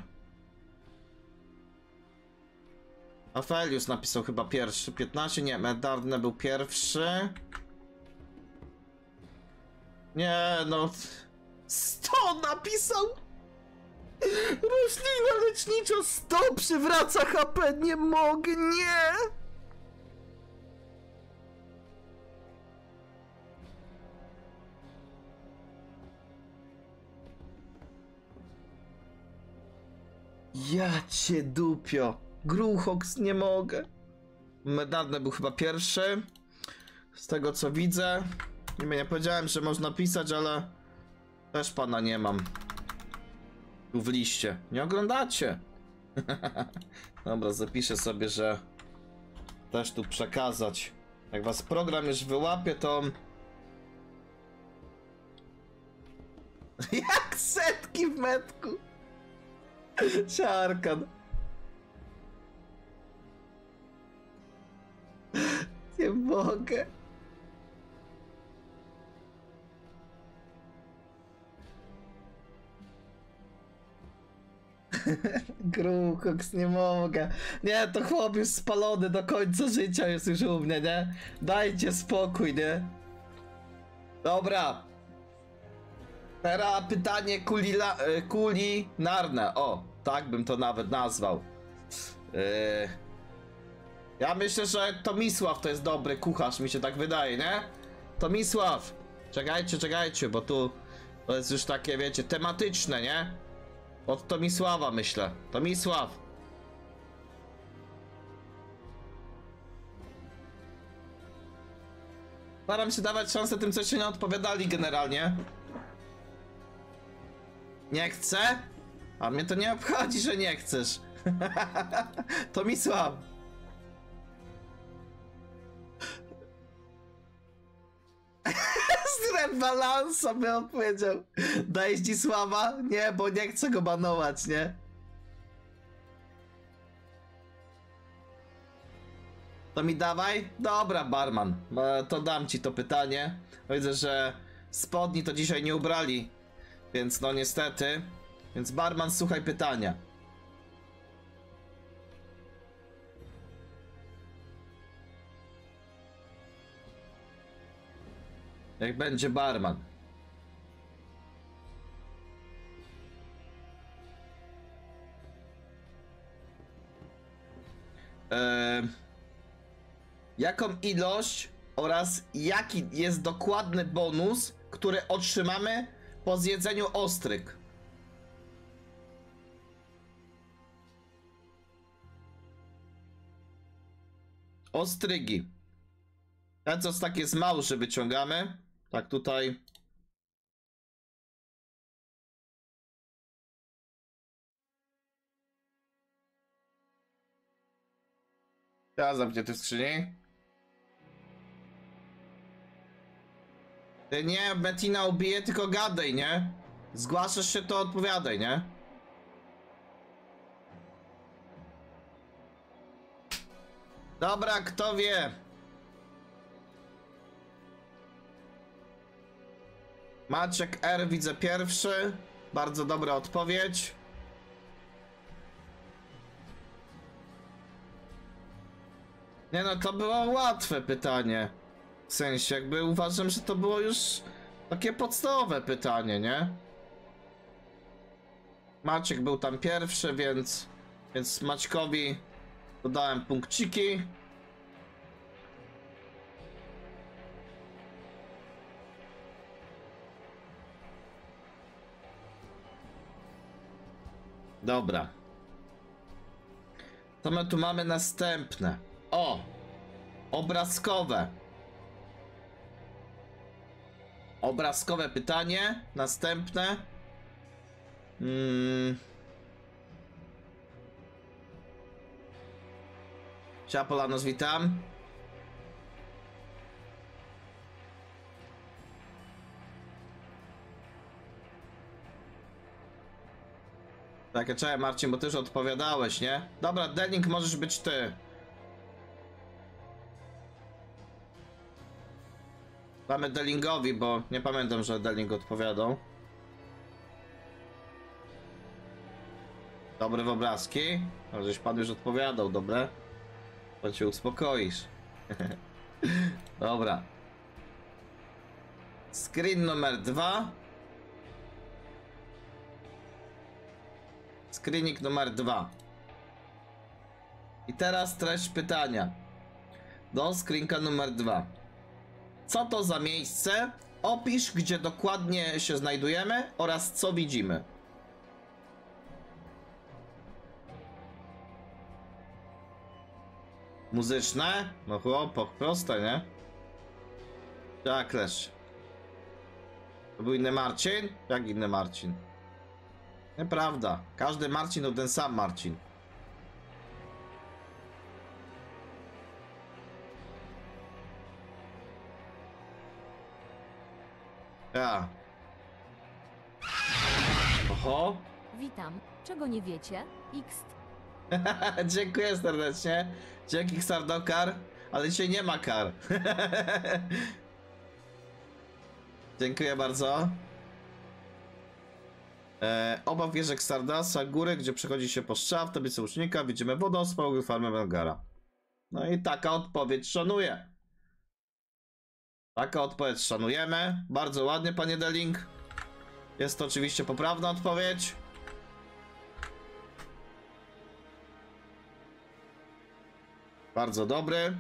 Afelius napisał chyba pierwszy. piętnaście, nie, Medarne był pierwszy. Nie, no... sto napisał! Roślina lecznicza sto przywraca H P, nie mogę, nie! Ja cię dupio. Gruchoks, nie mogę. Medarne był chyba pierwszy. Z tego co widzę. Nie, nie powiedziałem, że można pisać, ale też pana nie mam. Tu w liście. Nie oglądacie. Dobra, zapiszę sobie, że też tu przekazać. Jak was program już wyłapie, to... Jak setki w metku. Siarkan. Nie mogę. Gruchoks, nie mogę. Nie, to chłop już spalony do końca życia jest już u mnie, nie? Dajcie spokój, nie? Dobra. Teraz pytanie kulila, kulinarne. O, tak bym to nawet nazwał. Yy... Ja myślę, że Tomisław to jest dobry kucharz, mi się tak wydaje, nie? Tomisław! Czekajcie, czekajcie, bo tu to jest już takie, wiecie, tematyczne, nie? Od Tomisława myślę. Tomisław! Staram się dawać szansę tym, co się nie odpowiadali generalnie. Nie chcę? A mnie to nie obchodzi, że nie chcesz. Tomisław! Z rebalansa by odpowiedział. Daj Zdzisława? Nie, bo nie chcę go banować, nie? To mi dawaj? Dobra, barman. E, To dam ci to pytanie. Widzę, że spodni to dzisiaj nie ubrali. Więc no niestety. Więc barman, słuchaj pytania. Jak będzie barman. Eee, jaką ilość oraz jaki jest dokładny bonus, który otrzymamy po zjedzeniu ostryg? Ostrygi. Ten co z takie z małży wyciągamy. Tak tutaj. Ja zamknięty w skrzyni. Ty nie, Bettina ubije, tylko gadaj, nie? Zgłaszasz się, to odpowiadaj, nie? Dobra, kto wie? Maciek R widzę pierwszy. Bardzo dobra odpowiedź. Nie no, to było łatwe pytanie. W sensie, jakby uważam, że to było już takie podstawowe pytanie, nie? Maciek był tam pierwszy, więc... Więc Maćkowi dodałem punkciki. Dobra. To my tu mamy następne. O! Obrazkowe. Obrazkowe pytanie. Następne. Hmm. Siema Polanos, witam. Tak, czekaj Marcin, bo ty już odpowiadałeś, nie? Dobra, Deling, możesz być ty. Damy Delingowi, bo nie pamiętam, że Deling odpowiadał. Dobre w obrazki. No, żeś pan już odpowiadał, dobre. To cię uspokoisz. Dobra. Screen numer dwa. Screenik numer dwa. I teraz treść pytania. Do screenka numer dwa. Co to za miejsce? Opisz, gdzie dokładnie się znajdujemy oraz co widzimy. Muzyczne? No chłopok, proste, nie? Tak, Lesz. To był inny Marcin? Jak inny Marcin? Nieprawda. Każdy Marcin to ten sam Marcin. Ja. Oho. Witam. Czego nie wiecie? X. Dziękuję serdecznie. Dzięki Xardokar. Ale dzisiaj nie ma kar. Dziękuję bardzo. E, oba wieże Xardasa, góry, gdzie przechodzi się po strzał, w tablicy łucznika widzimy wodospał i farmę Belgara. No i taka odpowiedź szanuję. Taka odpowiedź szanujemy. Bardzo ładnie, panie Deling. Jest to oczywiście poprawna odpowiedź. Bardzo dobry.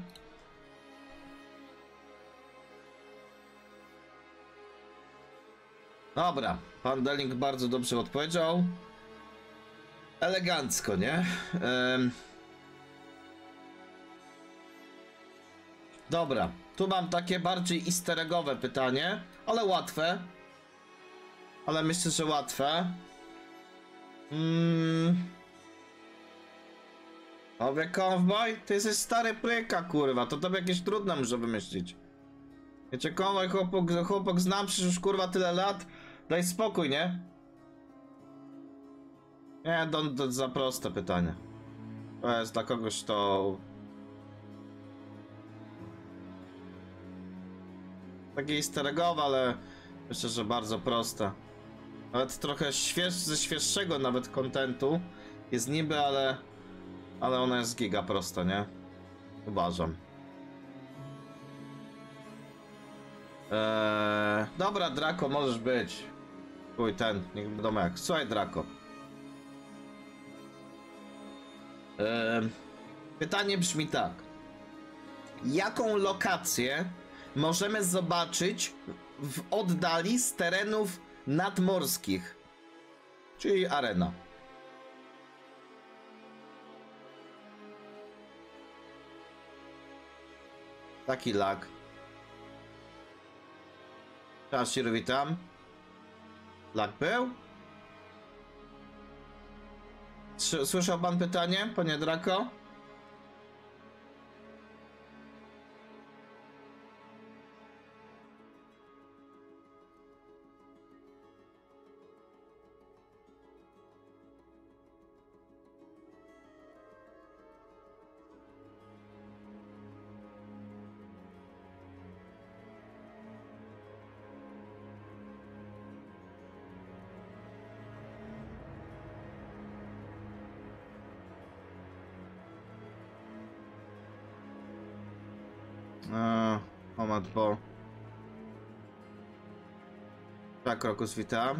Dobra, pan Deling bardzo dobrze odpowiedział. Elegancko, nie? Ym... Dobra, tu mam takie bardziej easter eggowe pytanie, ale łatwe. Ale myślę, że łatwe. Mm. Owie cowboy? Ty jesteś stary pryka, kurwa, to tobie jakieś trudne muszę wymyślić. Wiecie, koło chłopak, chłopak znam przecież już kurwa tyle lat. Daj spokój, nie? Nie, to, to za proste pytanie. To jest dla kogoś, to... Takie easter eggowe, ale myślę, że bardzo proste. Nawet trochę śwież, ze świeższego nawet kontentu jest niby, ale... Ale ona jest giga prosta, nie? Uważam. Eee, dobra, Draco, możesz być. Uj, ten, niech wiadomo jak. Słuchaj, Draco. Eee, pytanie brzmi tak. Jaką lokację możemy zobaczyć w oddali z terenów nadmorskich? Czyli arena. Taki lag. Cześć, witam. Lag był? Słyszał pan pytanie, panie Draco? Eee, moment, bo... Tak, Krokus, witam.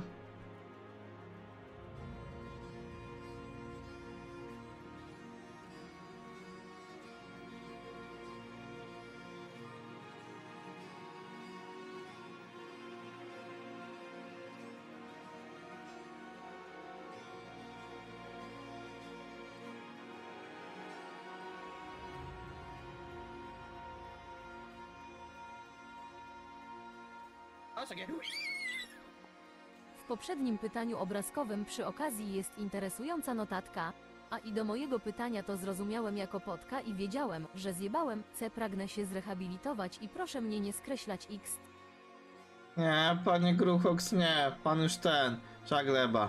W poprzednim pytaniu obrazkowym przy okazji jest interesująca notatka, a i do mojego pytania to zrozumiałem jako potka i wiedziałem, że zjebałem, C pragnę się zrehabilitować i proszę mnie nie skreślać X. Nie, panie Gruchox, nie. Pan już ten. Czagleba.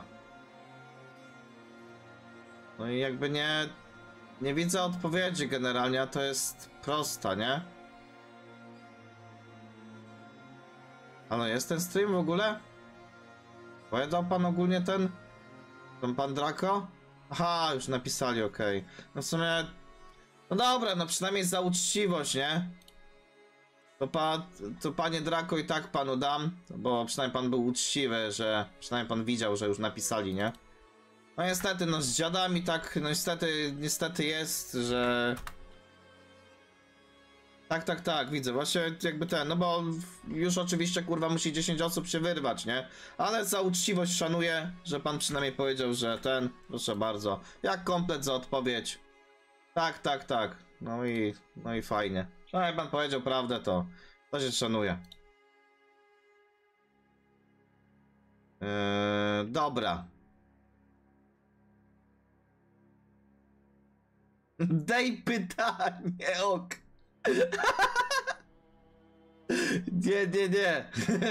No i jakby nie... Nie widzę odpowiedzi generalnie, a to jest prosta, nie? Ale jest ten stream w ogóle? Powiedział pan ogólnie ten... Ten pan Draco? Aha, już napisali, okej. Okay. No w sumie... No dobra, no przynajmniej za uczciwość, nie? To, pa, to panie Draco i tak panu dam, bo przynajmniej pan był uczciwy, że przynajmniej pan widział, że już napisali, nie? No niestety, no z dziadami tak, no niestety, niestety jest, że... Tak, tak, tak, widzę, właśnie jakby ten, no bo już oczywiście kurwa musi dziesięć osób się wyrwać, nie? Ale za uczciwość szanuję, że pan przynajmniej powiedział, że ten, proszę bardzo, jak komplet za odpowiedź. Tak, tak, tak, no i, no i fajnie. No jak pan powiedział prawdę, to, to się szanuje. Yy, dobra. Daj pytanie, ok. Nie, nie, nie.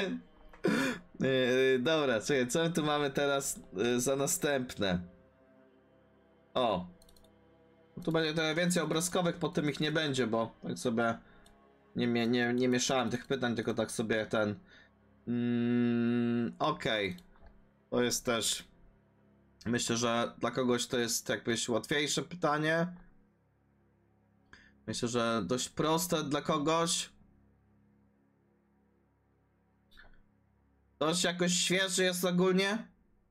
Yy, dobra, czekaj, co my tu mamy teraz yy, za następne? O. Tu będzie trochę więcej obrazkowych, potem ich nie będzie, bo tak sobie nie, nie, nie, nie mieszałem tych pytań, tylko tak sobie ten... Mm, Okej. Okay. To jest też... Myślę, że dla kogoś to jest jakbyś łatwiejsze pytanie. Myślę, że dość proste dla kogoś. Dość jakoś świeży jest ogólnie.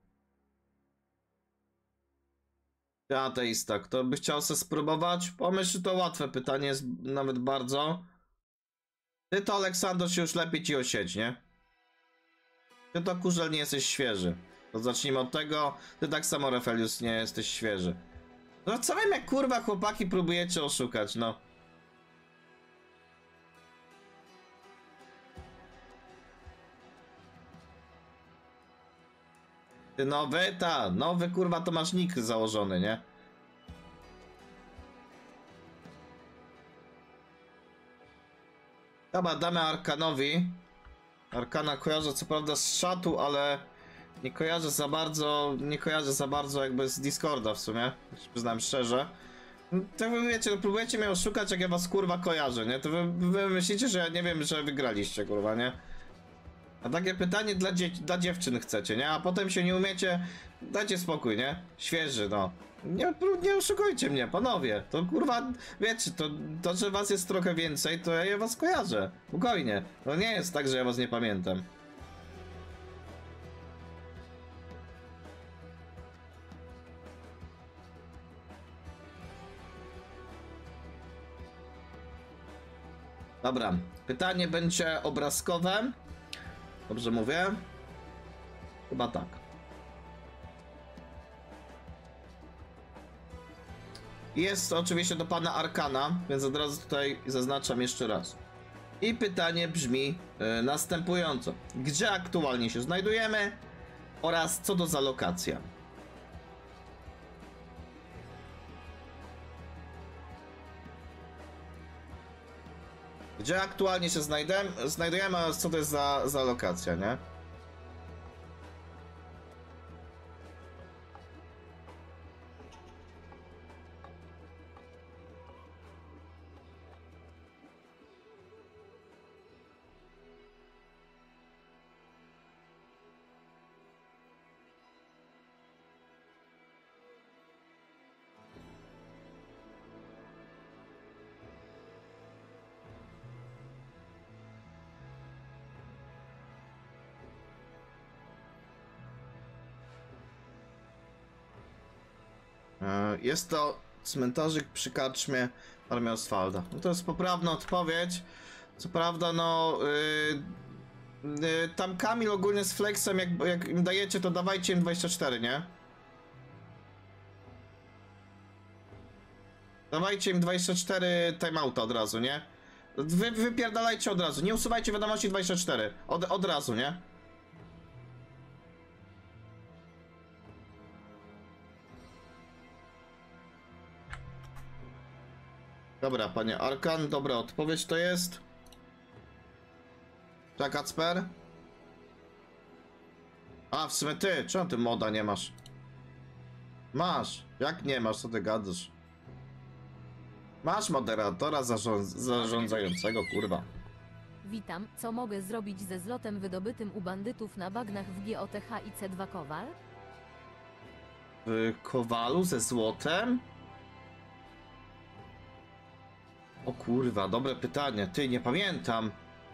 Ateista, kto by chciał sobie spróbować? Pomyśl, to łatwe pytanie jest nawet bardzo. Ty to, Aleksandr, się już lepiej ci osiedź, nie? Ty to, Kurzel, nie jesteś świeży. To zacznijmy od tego. Ty tak samo, Refelius, nie jesteś świeży. No co wiem, jak kurwa chłopaki próbujecie oszukać, no. Ty nowy, ta, nowy kurwa to masz nick założony, nie? Dobra, damy Arkanowi. Arkana kojarzę co prawda z czatu, ale nie kojarzę za bardzo, nie kojarzę za bardzo jakby z Discorda w sumie, przyznam szczerze. To wy wiecie, no próbujecie mnie oszukać, jak ja was kurwa kojarzę, nie? To wy, wy myślicie, że ja nie wiem, że wygraliście, kurwa, nie? A takie pytanie dla, dzie dla dziewczyn chcecie, nie? A potem się nie umiecie, dajcie spokój, nie? Świeży, no. Nie, nie oszukujcie mnie, panowie. To kurwa, wiecie, to, to, że was jest trochę więcej, to ja was kojarzę. Spokojnie. No nie jest tak, że ja was nie pamiętam. Dobra, pytanie będzie obrazkowe. Dobrze mówię? Chyba tak. Jest to oczywiście do pana Arkana, więc od razu tutaj zaznaczam jeszcze raz. I pytanie brzmi y, następująco. Gdzie aktualnie się znajdujemy oraz co to za lokacja? Gdzie aktualnie się znajdujemy, znajdujemy oraz co to jest za, za lokacja, nie? Jest to cmentarzyk przy karczmie Armii Oswalda. No to jest poprawna odpowiedź. Co prawda, no... Yy, yy, tam Kamil ogólnie z Flexem, jak, jak im dajecie, to dawajcie im dwadzieścia cztery, nie? Dawajcie im dwadzieścia cztery timeouta od razu, nie? Wy, wypierdalajcie od razu, nie usuwajcie wiadomości dwadzieścia cztery. Od, od razu, nie? Dobra, panie Arkan, dobra odpowiedź to jest. Tak, Kacper? A, w sumie ty, czemu ty moda nie masz? Masz, jak nie masz, co ty gadasz? Masz moderatora zarząd zarządzającego, kurwa. Witam, co mogę zrobić ze zlotem wydobytym u bandytów na bagnach w G O T H i C dwa Kowal? W Kowalu ze złotem? O kurwa, dobre pytanie. Ty, nie pamiętam.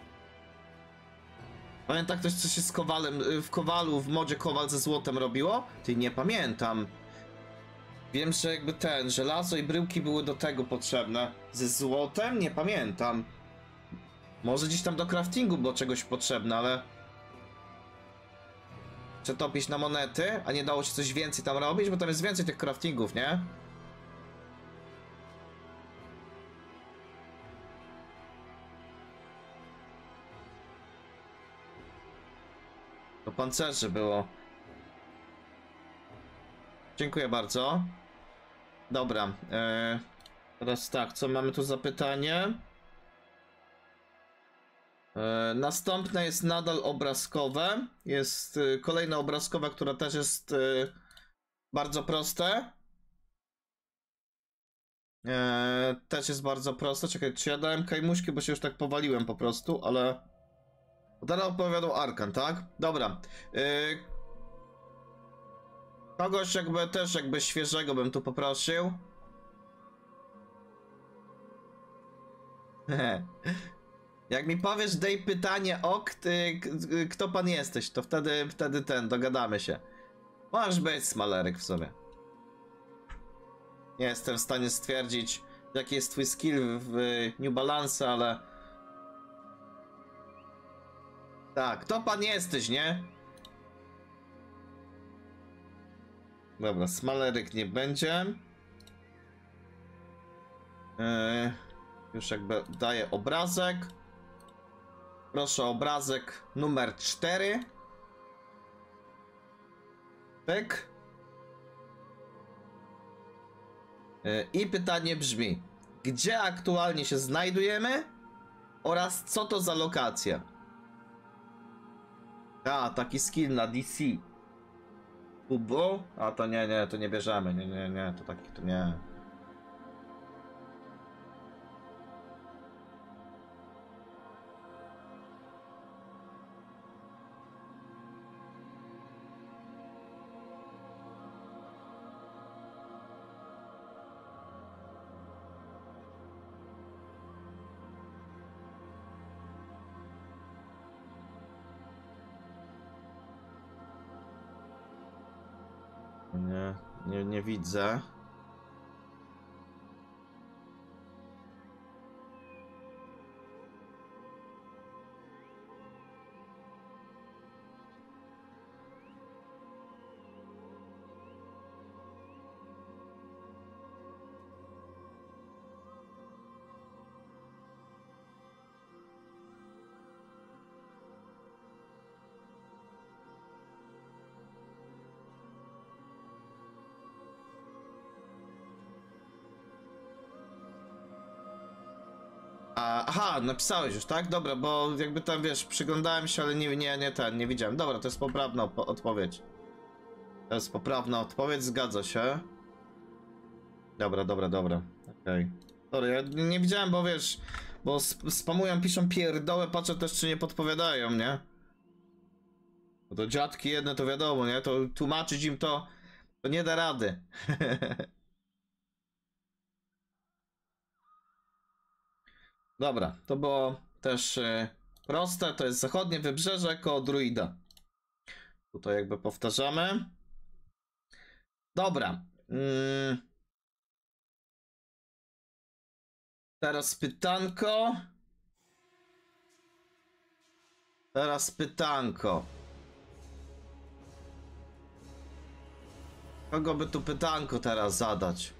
Pamięta ktoś, co się z Kowalem, w Kowalu, w modzie Kowal ze złotem robiło? Ty, nie pamiętam. Wiem, że jakby ten, żelazo i bryłki były do tego potrzebne. Ze złotem? Nie pamiętam. Może gdzieś tam do craftingu było czegoś potrzebne, ale... Przetopić na monety, a nie dało się coś więcej tam robić, bo tam jest więcej tych craftingów, nie? To pancerzy było. Dziękuję bardzo. Dobra. Ee, teraz tak, co mamy tu za pytanie? E, następne jest nadal obrazkowe. Jest e, kolejna obrazkowa, która też jest e, bardzo proste. E, też jest bardzo proste. Czekaj, czy ja dałem kajmuśki, bo się już tak powaliłem po prostu, ale... Teraz opowiadał Arkan, tak? Dobra. E, kogoś jakby też jakby świeżego bym tu poprosił. Jak mi powiesz, daj pytanie, o ty, kto pan jesteś, to wtedy, wtedy ten, dogadamy się. Możesz być Smalerek w sobie. Nie jestem w stanie stwierdzić, jaki jest twój skill w New Balance, ale... Tak, kto pan jesteś, nie? Dobra, Smalerek nie będzie. Yy, już jakby daję obrazek. Proszę o obrazek numer cztery. Pyk. Yy, I pytanie brzmi: gdzie aktualnie się znajdujemy Oraz co to za lokacja? A, taki skill na D C. Ubo? A to nie, nie, to nie bierzemy. Nie, nie, nie, to taki, to nie. Nie, nie, nie widzę. A, aha, napisałeś już, tak? Dobra, bo jakby tam, wiesz, przyglądałem się, ale nie, nie, nie ten, nie widziałem. Dobra, to jest poprawna odpowiedź. To jest poprawna odpowiedź, zgadza się. Dobra, dobra, dobra. Okej. Okay. Dobra, ja nie widziałem, bo wiesz, bo sp spamują, piszą pierdołę, patrzę też, czy nie podpowiadają, nie? Bo to dziadki jedne, to wiadomo, nie? To tłumaczyć im to, to nie da rady. Dobra, to było też y, proste, to jest zachodnie wybrzeże koło Druida. Tutaj jakby powtarzamy. Dobra. Mm. Teraz pytanko. Teraz pytanko. Kogo by tu pytanko teraz zadać?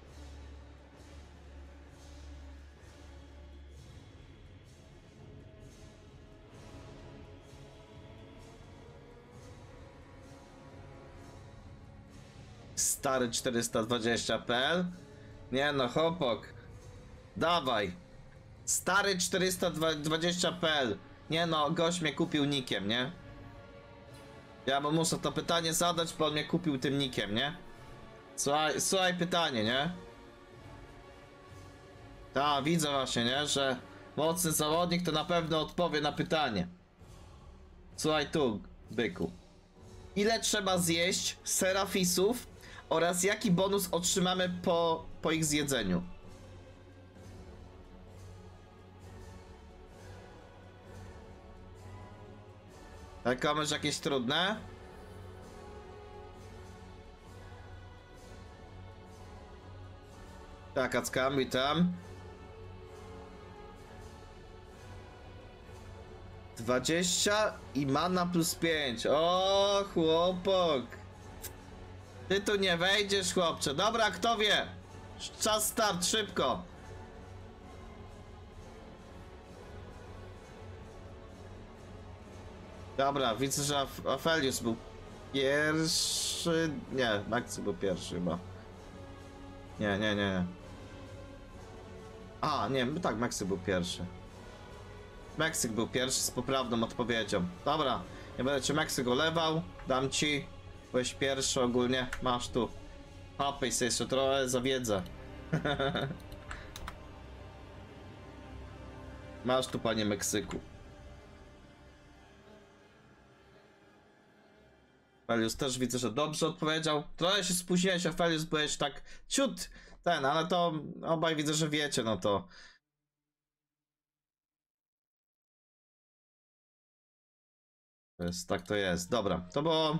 Stary czterysta dwadzieścia kropka p l? Nie no, chłopok. Dawaj. Stary czterysta dwadzieścia kropka p l. Nie no, gość mnie kupił nikiem, nie? Ja mu muszę to pytanie zadać, bo on mnie kupił tym nikiem, nie? Słuchaj, słuchaj pytanie, nie? Tak, widzę właśnie, nie? Że mocny zawodnik to na pewno odpowie na pytanie. Słuchaj tu, byku. Ile trzeba zjeść serafisów oraz jaki bonus otrzymamy po, po ich zjedzeniu? Tak, komuś jakieś trudne? Tak, Ackam, witam. dwadzieścia i mana plus pięć. O, chłopok. Ty tu nie wejdziesz, chłopcze. Dobra, kto wie? Czas start, szybko. Dobra, widzę, że Af Aphelios był pierwszy. Nie, Maxy był pierwszy chyba. Nie, nie, nie, nie. A, nie, tak, Maxy był pierwszy. Meksyk był pierwszy z poprawną odpowiedzią. Dobra, nie będę cię Meksyk olewał. Dam ci. Byłeś pierwszy ogólnie. Masz tu. Hopej sobie jeszcze trochę za wiedzę. Masz tu, panie Meksyku. Felius też widzę, że dobrze odpowiedział. Trochę się spóźniłeś, a Felius byłeś tak ciut ten, ale to obaj widzę, że wiecie, no to. To jest, tak to jest. Dobra, to było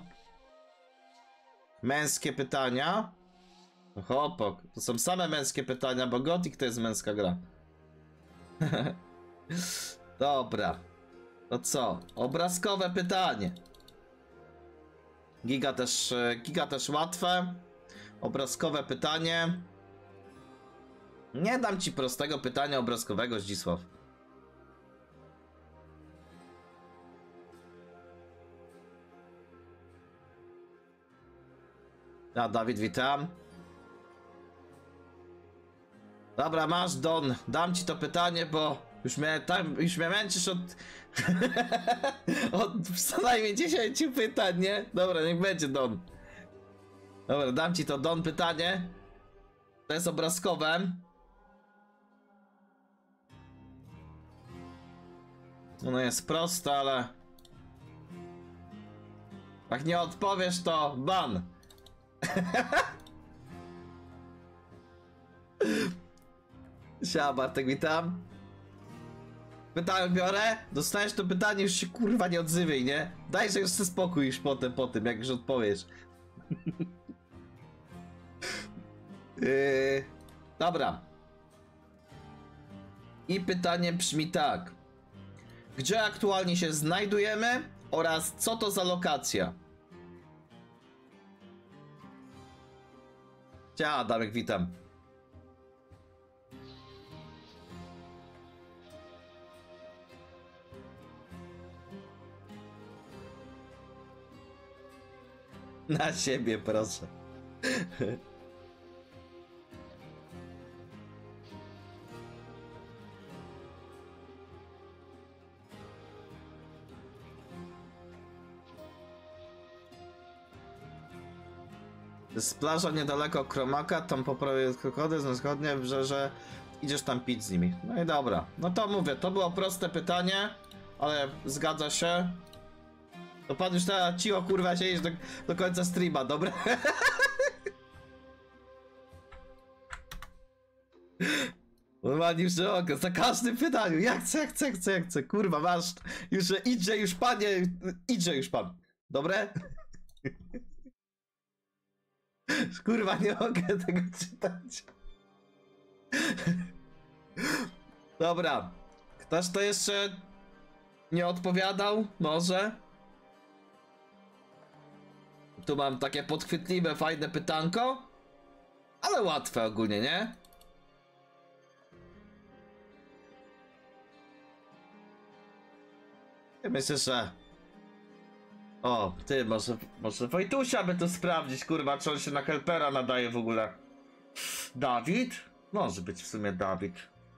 męskie pytania. Chłopok, to są same męskie pytania, bo Gothic to jest męska gra. Dobra. To co? Obrazkowe pytanie. Giga też, giga też łatwe. Obrazkowe pytanie. Nie dam ci prostego pytania obrazkowego, Zdzisław. A, Dawid, witam. Dobra, masz, Don. Dam ci to pytanie, bo Już mnie tam, już mnie męczysz od... od co najmniej dziesięciu pytań, nie? Dobra, niech będzie Don. Dobra, dam ci to Don pytanie. To jest obrazkowe. Ono jest proste, ale... Jak nie odpowiesz, to ban. Siema Bartek, witam. Pytanie biorę, dostajesz to pytanie, już się kurwa nie odzywaj, nie? Dajże już sobie spokój już potem, po tym, jak już odpowiesz. yy, dobra. I pytanie brzmi tak. Gdzie aktualnie się znajdujemy oraz co to za lokacja? Cześć, Darek, witam. Na siebie, proszę. Z plaża niedaleko Kromaka, tam po prawej krokodyle, na wschodnie wybrzeże, idziesz tam pić z nimi. No i dobra. No to mówię, to było proste pytanie, ale zgadza się. To pan już teraz cicho kurwa siedzisz do, do końca streama, dobra? Normalnie już mogę, za każdym pytaniu, jak chcę, jak chcę, jak chcę, jak chcę, kurwa masz, już idzie już panie, idzie już pan, dobre? Kurwa, nie mogę tego czytać. Dobra. Ktoś to jeszcze nie odpowiadał? Może? Tu mam takie podchwytliwe, fajne pytanko. Ale łatwe ogólnie, nie? Ja myślę, że... O, ty, może, może Wojtusia by to sprawdzić, kurwa, czy on się na helpera nadaje w ogóle. Dawid? Może być w sumie Dawid.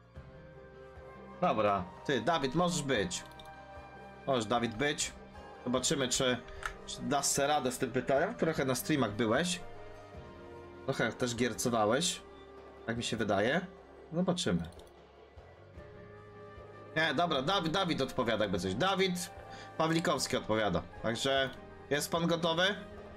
Dobra, ty, Dawid, możesz być. Możesz, Dawid, być. Zobaczymy, czy, czy dasz sobie radę z tym pytaniem. Trochę na streamach byłeś. Trochę też giercowałeś. Tak mi się wydaje. Zobaczymy. Nie, dobra, Dawid, Dawid odpowiada jakby coś. Dawid Pawlikowski odpowiada. Także jest pan gotowy?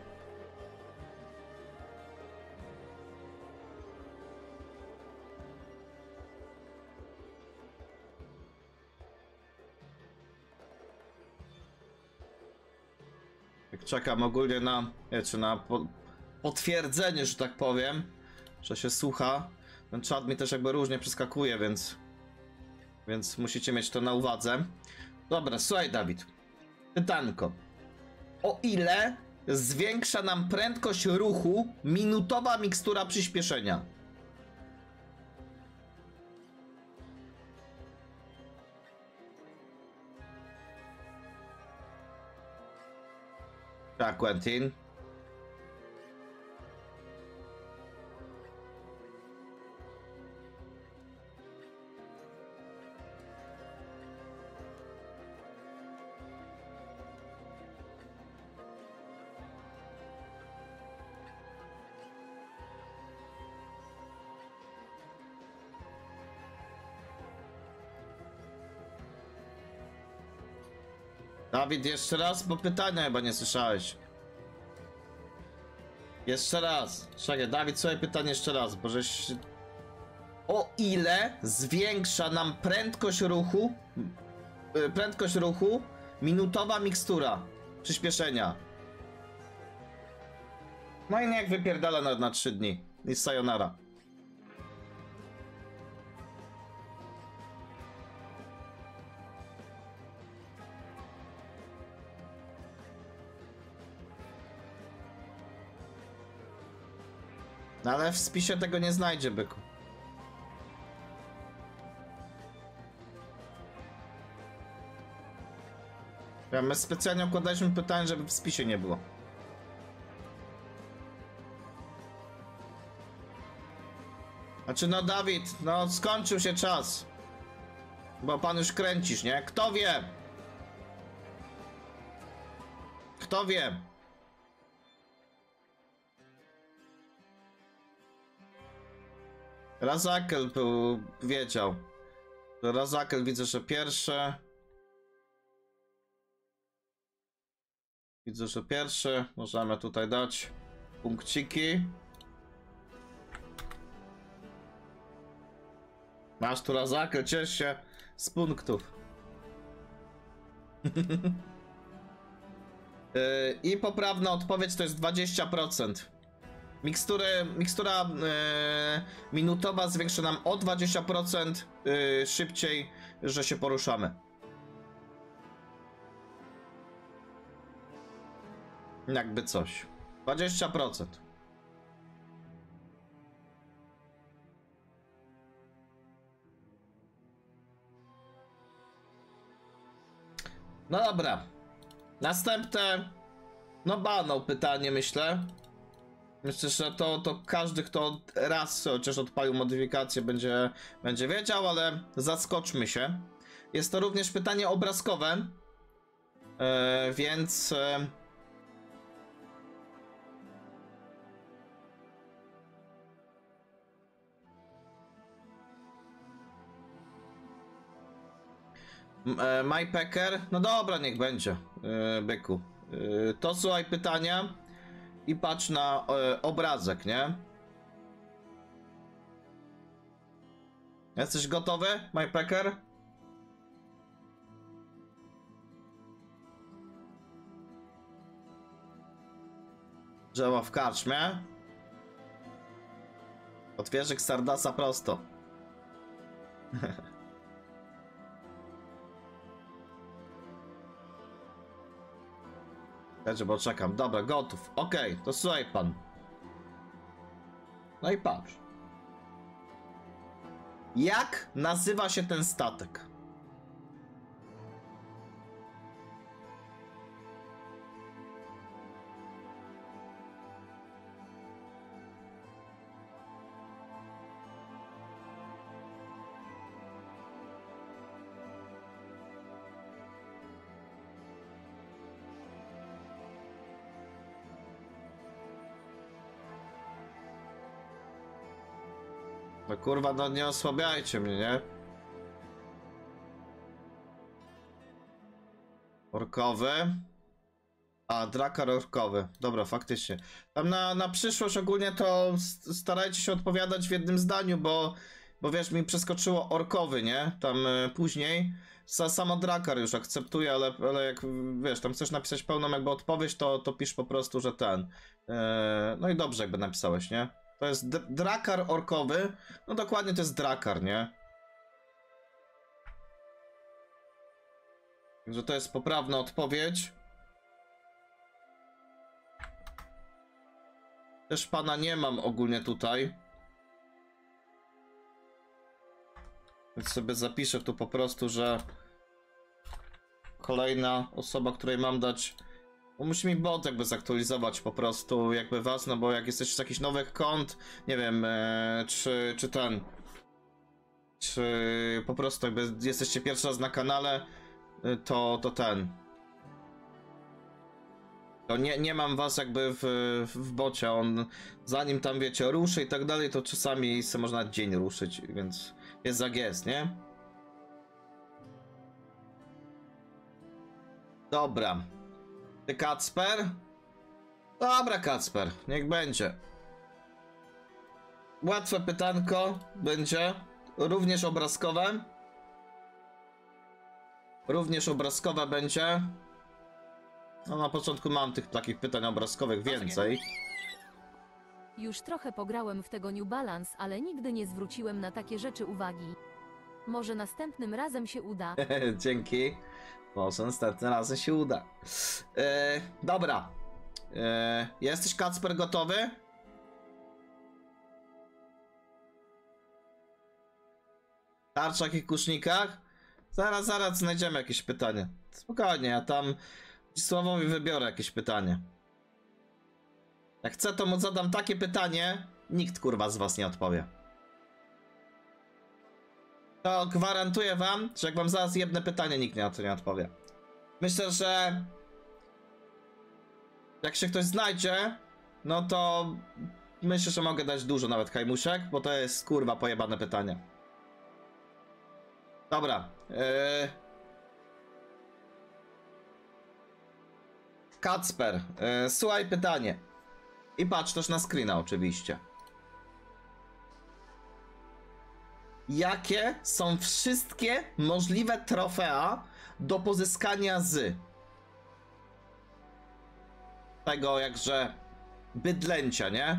Jak czekam ogólnie na, wiecie, na po, potwierdzenie, że tak powiem, że się słucha. Ten czat mi też jakby różnie przeskakuje, więc więc musicie mieć to na uwadze. Dobra, słuchaj Dawid. Pytanko. O ile zwiększa nam prędkość ruchu minutowa mikstura przyspieszenia? Tak, Quentin. Dawid, jeszcze raz, bo pytania chyba nie słyszałeś. Jeszcze raz. Czekaj, Dawid, słuchaj pytanie jeszcze raz, bo żeś... O ile zwiększa nam prędkość ruchu, prędkość ruchu, minutowa mikstura przyspieszenia? No i niech wypierdala na, na trzy dni. I sayonara. No ale w spisie tego nie znajdzie, byku. Ja, my specjalnie układaliśmy pytanie, żeby w spisie nie było. Znaczy, no Dawid, no skończył się czas. Bo pan już kręcisz, nie? Kto wie? Kto wie? Razakel był, wiedział. Razakel widzę, że pierwszy. Widzę, że pierwszy. Możemy tutaj dać punkciki. Masz tu Razakel, ciesz się z punktów. Yy, I poprawna odpowiedź to jest dwadzieścia procent. Mikstury, mikstura yy, minutowa zwiększa nam o dwadzieścia procent yy, szybciej, że się poruszamy. Jakby coś. dwadzieścia procent. No dobra. Następne. No banał pytanie, myślę. Myślę, że to, to każdy, kto raz chociaż odpalił modyfikację, będzie, będzie wiedział, ale zaskoczmy się. Jest to również pytanie obrazkowe. Yy, więc... Yy, MyPacker, no dobra, niech będzie, yy, byku. Yy, to słuchaj pytania i patrz na yy, obrazek, nie? Jesteś gotowy, MyPacker? Drzewo w karczmie. Otwierzek Stardasa prosto. Bo czekam. Dobra, gotów. Okej, okay, to słuchaj pan. No i patrz. Jak nazywa się ten statek? No kurwa, no nie osłabiajcie mnie, nie? Orkowy. A, Drakar orkowy. Dobra, faktycznie. Tam na, na przyszłość ogólnie to starajcie się odpowiadać w jednym zdaniu, bo, bo wiesz, mi przeskoczyło orkowy, nie? Tam y, później. Samo Drakar już akceptuje, ale, ale jak wiesz, tam chcesz napisać pełną jakby odpowiedź, to, to pisz po prostu, że ten. Yy, no i dobrze jakby napisałeś, nie? To jest Drakar orkowy. No dokładnie to jest Drakar, nie? Także to jest poprawna odpowiedź. Też pana nie mam ogólnie tutaj. Więc sobie zapiszę tu po prostu, że kolejna osoba, której mam dać. Bo musi mi bot jakby zaktualizować po prostu jakby was, no bo jak jesteście z jakichś nowych kont, nie wiem, e, czy, czy ten, czy po prostu jakby jesteście pierwszy raz na kanale, to, to ten. To nie, nie mam was jakby w, w bocie, on zanim tam wiecie ruszy i tak dalej, to czasami sobie można dzień ruszyć, więc jest jak jest, nie? Dobra. Ty Kacper? Dobra Kacper, niech będzie. Łatwe pytanko będzie, również obrazkowe. Również obrazkowe będzie. No na początku mam tych takich pytań obrazkowych więcej. Już trochę pograłem w tego New Balance, ale nigdy nie zwróciłem na takie rzeczy uwagi. Może następnym razem się uda. Dzięki. Może następnym razem się uda. E, dobra. E, jesteś Kacper gotowy? Tarczach i kusznikach? Zaraz, zaraz znajdziemy jakieś pytanie. Spokojnie, ja tam Sławowi wybiorę jakieś pytanie. Jak chcę, to mu zadam takie pytanie, nikt kurwa z was nie odpowie. to gwarantuję wam, że jak wam zaraz jedno pytanie, nikt na to nie odpowie. Myślę, że jak się ktoś znajdzie, no to myślę, że mogę dać dużo nawet hajmuszek, bo to jest kurwa pojebane pytanie. Dobra. Yy... Kacper, yy, słuchaj pytanie. I patrz też na screena oczywiście. Jakie są wszystkie możliwe trofea do pozyskania z tego jakże bydlęcia, nie?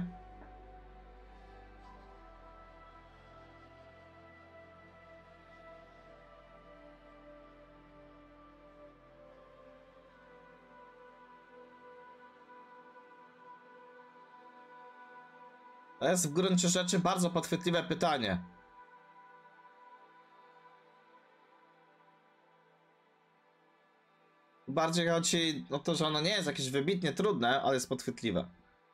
To jest w gruncie rzeczy bardzo podchwytliwe pytanie. Bardziej chodzi o to, że ono nie jest jakieś wybitnie trudne, ale jest podchwytliwe.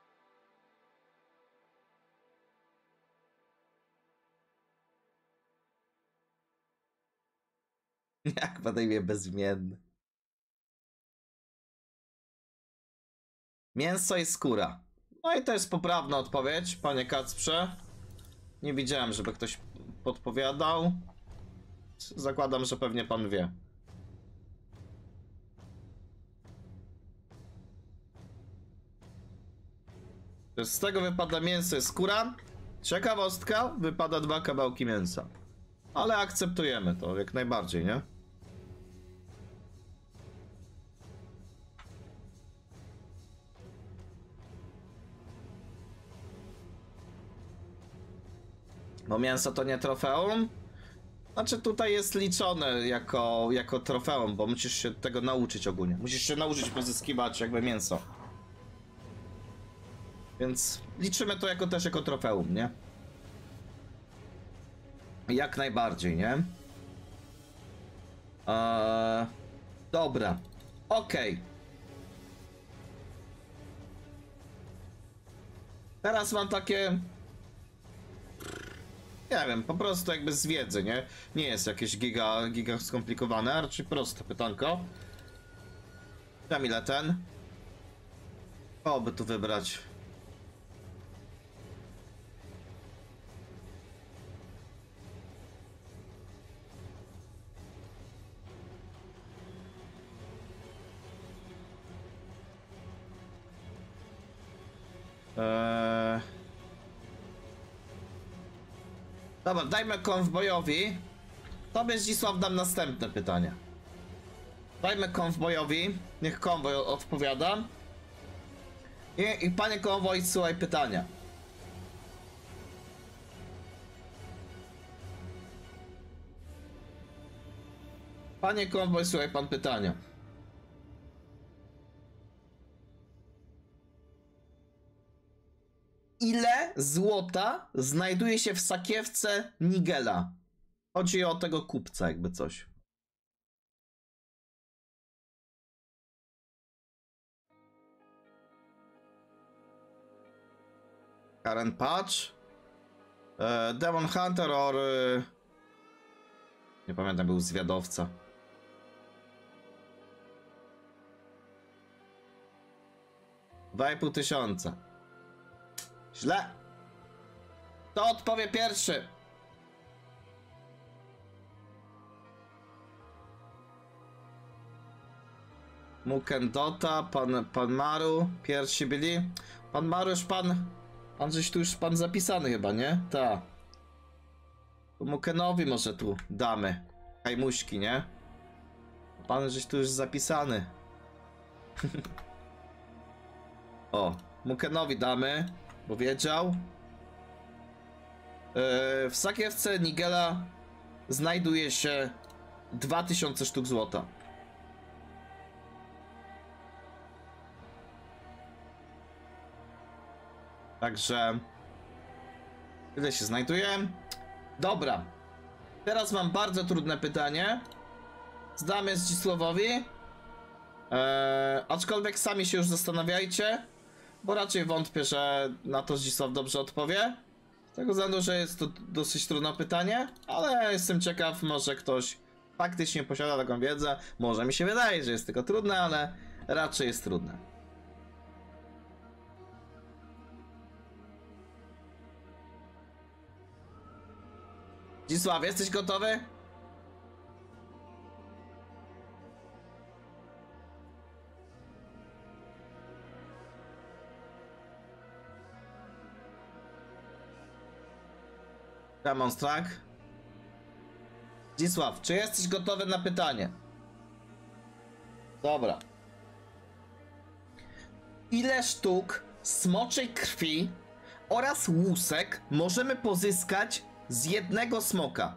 Jak ma na imię bezimienny? Mięso i skóra. No i to jest poprawna odpowiedź, panie Kacprze. Nie widziałem, żeby ktoś podpowiadał. Zakładam, że pewnie pan wie. Z tego wypada mięso i skóra. Ciekawostka, wypada dwa kawałki mięsa. Ale akceptujemy to jak najbardziej, nie? Bo mięso to nie trofeum. Znaczy tutaj jest liczone jako, jako trofeum, bo musisz się tego nauczyć ogólnie. Musisz się nauczyć pozyskiwać jakby mięso. Więc liczymy to jako też jako trofeum, nie? Jak najbardziej, nie? Eee, dobra. Okej. Okay. Teraz mam takie... Nie wiem, po prostu jakby z wiedzy, nie? Nie jest jakieś giga, giga skomplikowane, a raczej proste pytanko. Tam ile ten? O, by tu wybrać. Eee... Dobra, dajmy konwojowi. Tobie, Zdzisław, dam następne pytanie. Dajmy konwojowi. Niech konwoj odpowiada. I, i panie konwoj, słuchaj pytania. Panie konwoj, słuchaj pan pytania. Ile złota znajduje się w sakiewce Nigela? Chodzi o tego kupca, jakby coś. Karen Patch? Uh, Demon Hunter or... Uh... Nie pamiętam, był zwiadowca. Dwa i pół tysiąca. Źle. Kto odpowie pierwszy? Mukendota, pan, pan Maru, pierwsi byli. Pan Maru już pan... Pan żeś tu już pan zapisany chyba, nie? Ta. Mukenowi może tu damy. Hajmuśki, nie? Pan żeś tu już zapisany. O, Mukenowi damy. Bo wiedział. Yy, w sakiewce Nigela znajduje się dwa tysiące sztuk złota. Także tyle się znajduje. Dobra. Teraz mam bardzo trudne pytanie. Zdamy Zdzisławowi. Eee, aczkolwiek sami się już zastanawiajcie. Bo raczej wątpię, że na to Zdzisław dobrze odpowie. Z tego względu, że jest to dosyć trudne pytanie, ale jestem ciekaw, może ktoś faktycznie posiada taką wiedzę. Może mi się wydaje, że jest tylko trudne, ale raczej jest trudne. Zdzisław, jesteś gotowy? Demonstrak. Zdzisław, czy jesteś gotowy na pytanie? Dobra. Ile sztuk smoczej krwi oraz łusek możemy pozyskać z jednego smoka?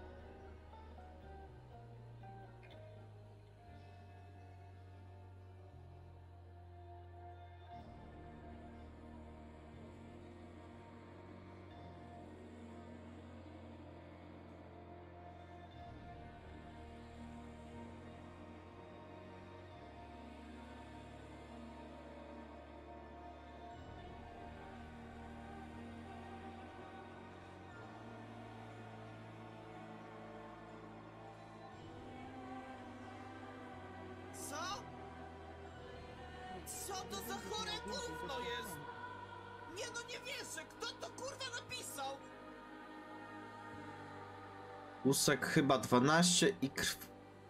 Co? Co to za chore gówno jest? Nie no nie wierzę, kto to kurwa napisał? Łusek chyba dwanaście i krw...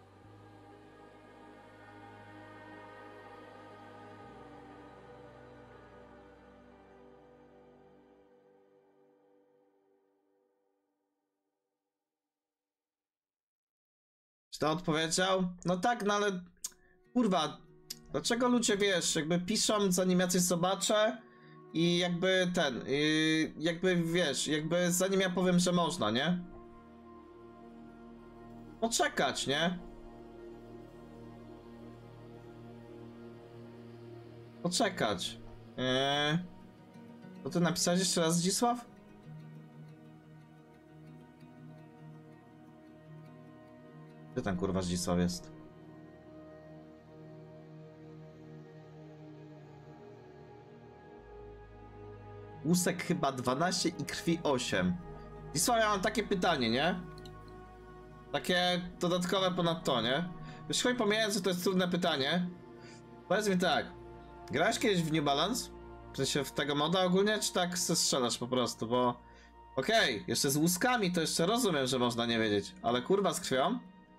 Czy to odpowiedział? No tak, no ale... Kurwa, dlaczego ludzie, wiesz, jakby piszą zanim ja coś zobaczę i jakby ten, i jakby wiesz, jakby zanim ja powiem, że można, nie? Poczekać, nie? Poczekać. Eee... To ty napisałeś jeszcze raz, Zdzisław? Gdzie tam kurwa Zdzisław jest? Łusek chyba dwanaście i krwi osiem. Zdzisław, ja mam takie pytanie, nie? Takie dodatkowe ponad to, nie? Już chuj pomijając, że to jest trudne pytanie. Powiedz mi tak. Grałeś kiedyś w New Balance? W sensie w tego moda ogólnie, czy tak se strzelasz po prostu, bo... Okej, okay, jeszcze z łuskami to jeszcze rozumiem, że można nie wiedzieć, ale kurwa z krwią?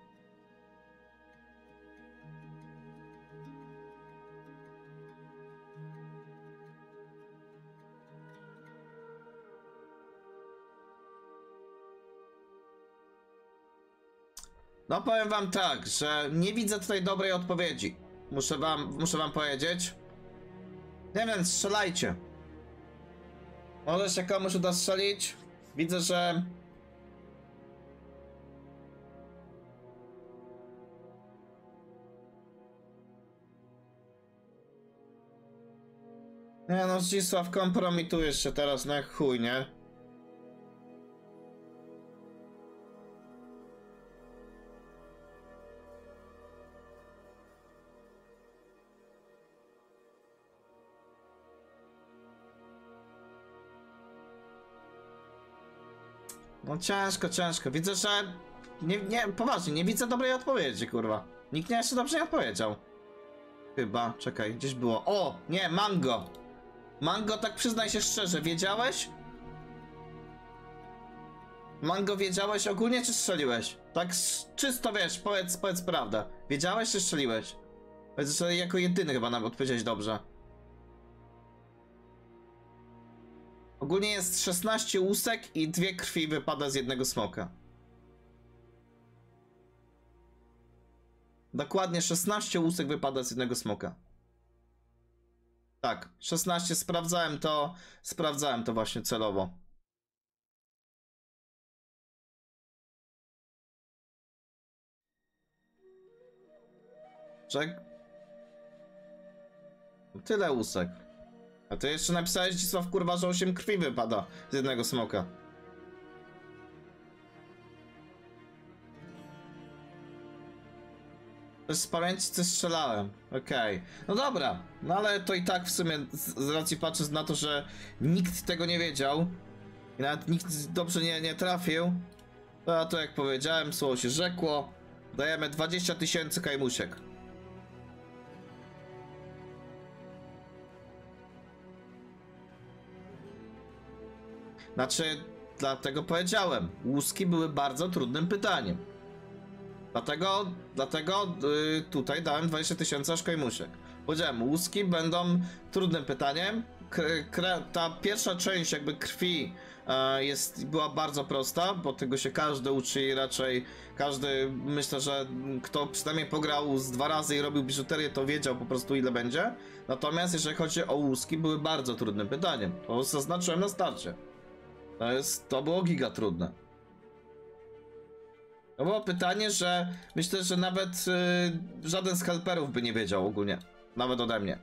No powiem wam tak, że nie widzę tutaj dobrej odpowiedzi. Muszę wam, muszę wam powiedzieć. Nie wiem, strzelajcie. Może się komuś uda strzelić? Widzę, że... Nie no, Zdzisław, kompromitujesz się teraz na chuj, nie? No ciężko, ciężko. Widzę, że... Nie, nie, poważnie, nie widzę dobrej odpowiedzi, kurwa. Nikt nie jeszcze dobrze nie odpowiedział. Chyba, czekaj, gdzieś było. O, nie, Mango. Mango, tak przyznaj się szczerze, wiedziałeś? Mango, wiedziałeś ogólnie, czy strzeliłeś? Tak czysto, wiesz, powiedz, powiedz prawdę. Wiedziałeś, czy strzeliłeś? Powiedz, że jako jedyny chyba nam odpowiedziałeś dobrze. Ogólnie jest szesnaście łusek i dwie krwi wypada z jednego smoka. Dokładnie szesnaście łusek wypada z jednego smoka. Tak, szesnaście, sprawdzałem to, sprawdzałem to właśnie celowo. Czek? Tyle łusek. A ty jeszcze napisałeś, Zdzisław, kurwa, że osiem krwi wypada z jednego smoka. Też z pamięci coś strzelałem. Okej. Okay. No dobra. No ale to i tak w sumie z racji patrząc na to, że nikt tego nie wiedział, I nawet nikt dobrze nie, nie trafił. No a to jak powiedziałem, słowo się rzekło. Dajemy dwadzieścia tysięcy kajmusiek. Znaczy, dlatego powiedziałem, łuski były bardzo trudnym pytaniem. Dlatego, dlatego yy, tutaj dałem dwadzieścia tysięcy aż kajmusiek. Powiedziałem, łuski będą trudnym pytaniem. K ta pierwsza część jakby krwi e, jest, była bardzo prosta, bo tego się każdy uczy i raczej każdy, myślę, że kto przynajmniej pograł z dwa razy i robił biżuterię, to wiedział po prostu ile będzie. Natomiast jeżeli chodzi o łuski, były bardzo trudnym pytaniem. To zaznaczyłem na starcie. To jest, to było giga trudne. To było pytanie, że myślę, że nawet y, żaden z helperów by nie wiedział ogólnie. Nawet ode mnie.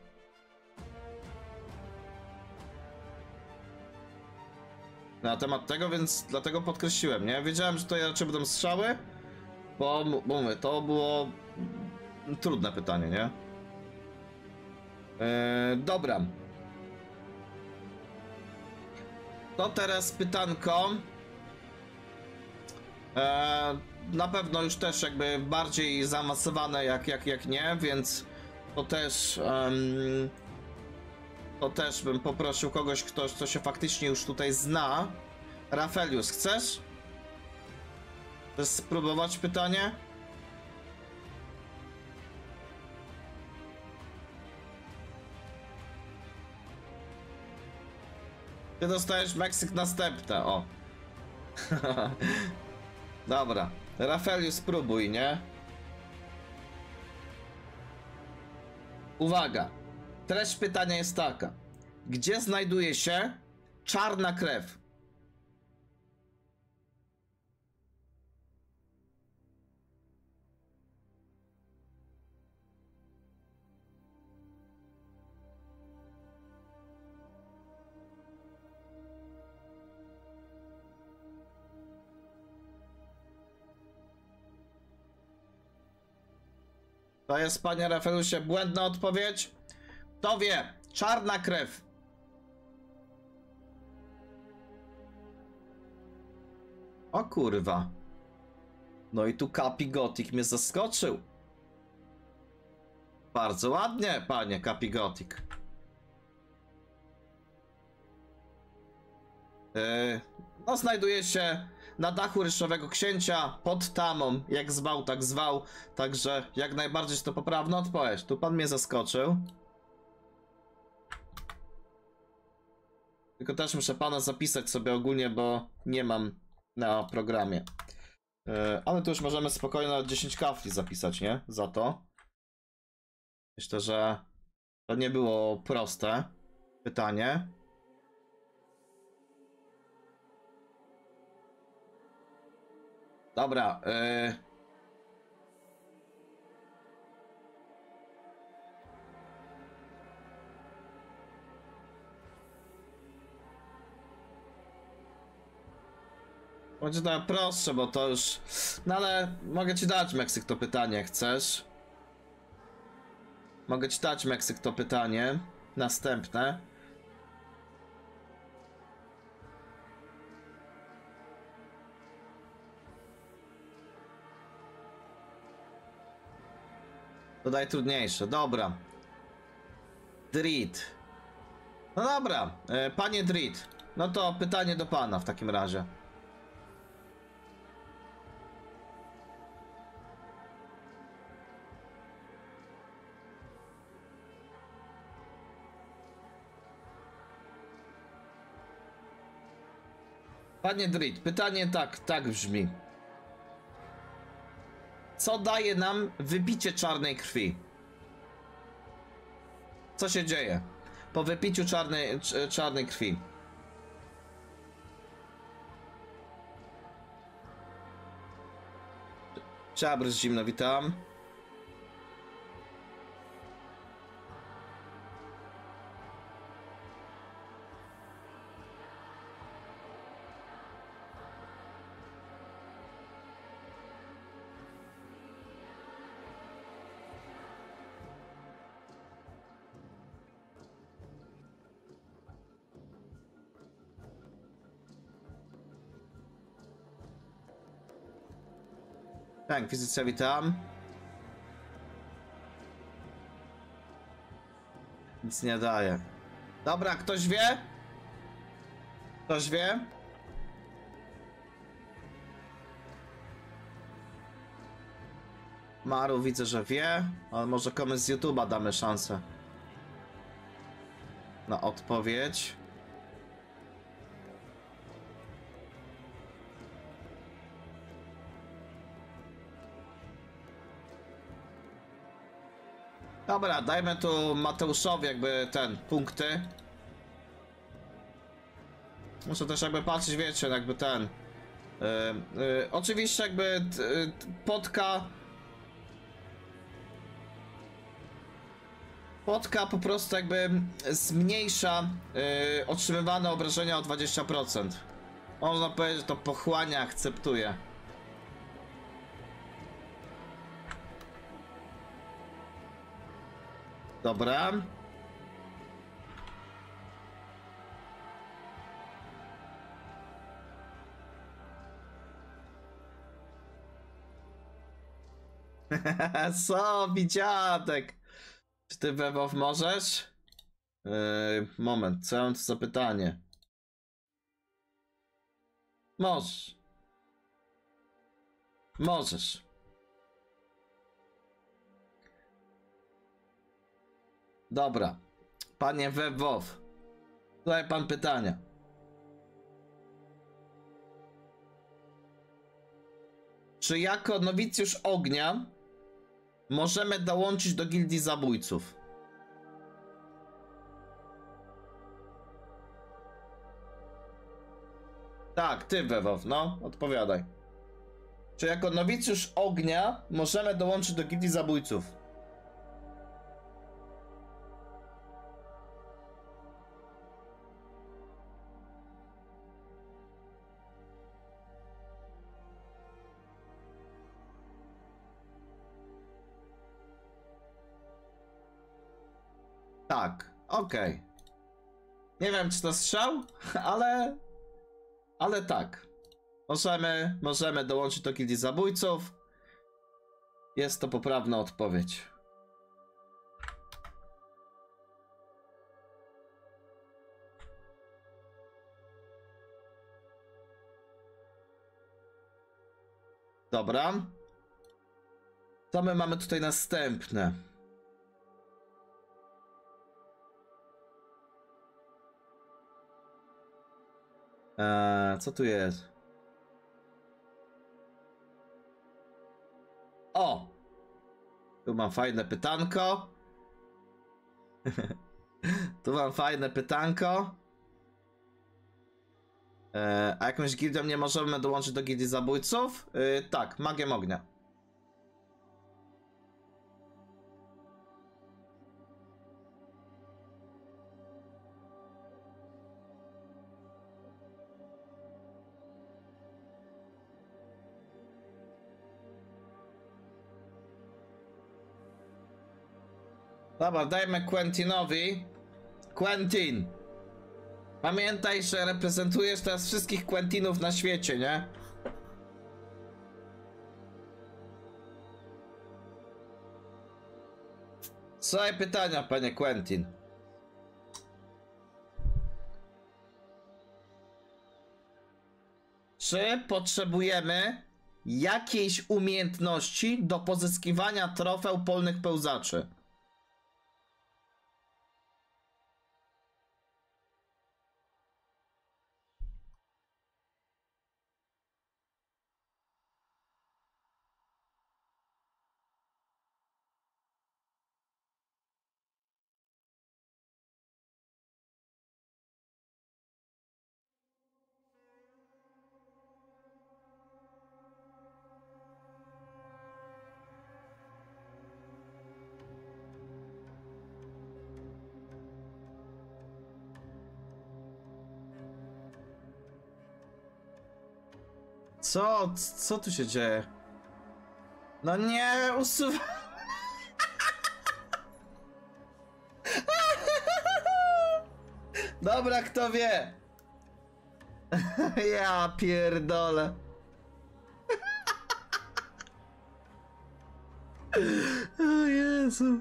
Na temat tego, więc dlatego podkreśliłem, nie? Wiedziałem, że to raczej będą strzały, bo, bo mówię, to było trudne pytanie, nie? Yy, dobra. To teraz pytanko. Eee, na pewno już też jakby bardziej zaawansowane jak, jak, jak nie, więc to też um, to też bym poprosił kogoś, kto, kto się faktycznie już tutaj zna. Rafelius, chcesz? Chcesz spróbować pytanie? Ty dostajesz Meksyk następne, o. Dobra, Rafelius, spróbuj, nie? Uwaga, treść pytania jest taka. Gdzie znajduje się czarna krew? To jest, panie Rafeliusie, błędna odpowiedź. Kto wie? Czarna krew. O kurwa. No i tu Kapi Gothic mnie zaskoczył. Bardzo ładnie, panie Kapi Gothic. Yy, no znajduje się na dachu Ryszowego Księcia, pod tamą, jak zwał, tak zwał. Także jak najbardziej jest to poprawna odpowiedź. Tu pan mnie zaskoczył. Tylko też muszę pana zapisać sobie ogólnie, bo nie mam na programie. Yy, ale tu już możemy spokojnie na dziesięć kafli zapisać, nie? Za to. Myślę, że to nie było proste pytanie. Dobra, yy... będzie najprostsze, bo to już... No ale mogę ci dać, Meksyk, to pytanie, chcesz? Mogę ci dać, Meksyk, to pytanie. Następne. Dodaj trudniejsze, dobra. Drit. No dobra, e, panie Drit. No to pytanie do pana w takim razie. Panie Drit, pytanie tak, tak brzmi. Co daje nam wypicie czarnej krwi? Co się dzieje po wypiciu czarnej, czarnej krwi? Czabrz zimno, witam. Tak, Inkwizycja, witam. Nic nie daje. Dobra, ktoś wie? Ktoś wie? Maru widzę, że wie, ale może komuś z YouTube'a damy szansę na odpowiedź. Dobra, dajmy tu Mateuszowi jakby ten, punkty. Muszę też jakby patrzeć, wiecie, jakby ten. Yy, yy, oczywiście jakby yy, Podka. Podka po prostu jakby zmniejsza yy, otrzymywane obrażenia o dwadzieścia procent. Można powiedzieć, że to pochłania, akceptuje. Dobra. Sobi, dziadek. Czy ty, Wewow, możesz? Yy, moment, co ja mam tu za pytanie? Możesz. Możesz. Dobra. Panie Wewow. Tutaj pan pytania. Czy jako nowicjusz ognia możemy dołączyć do gildii zabójców? Tak, ty, Wewow, no, odpowiadaj. Czy jako nowicjusz ognia możemy dołączyć do gildii zabójców? Tak, okej. Okay. Nie wiem, czy to strzał, ale... Ale tak. Możemy, możemy dołączyć do gildii zabójców. Jest to poprawna odpowiedź. Dobra. Co my mamy tutaj następne? Eee, co tu jest? O! Tu mam fajne pytanko. Tu mam fajne pytanko. Eee, a jakąś gildią nie możemy dołączyć do gildii zabójców? Eee, tak, magiem ognia. Dobra, dajmy Quentinowi. Quentin! Pamiętaj, że reprezentujesz teraz wszystkich Quentinów na świecie, nie? Słuchaj pytania, panie Quentin. Czy potrzebujemy jakiejś umiejętności do pozyskiwania trofeł polnych pełzaczy? Co? Co tu się dzieje? No nie, usuwa... Dobra, kto wie? Ja pierdolę. O Jezu.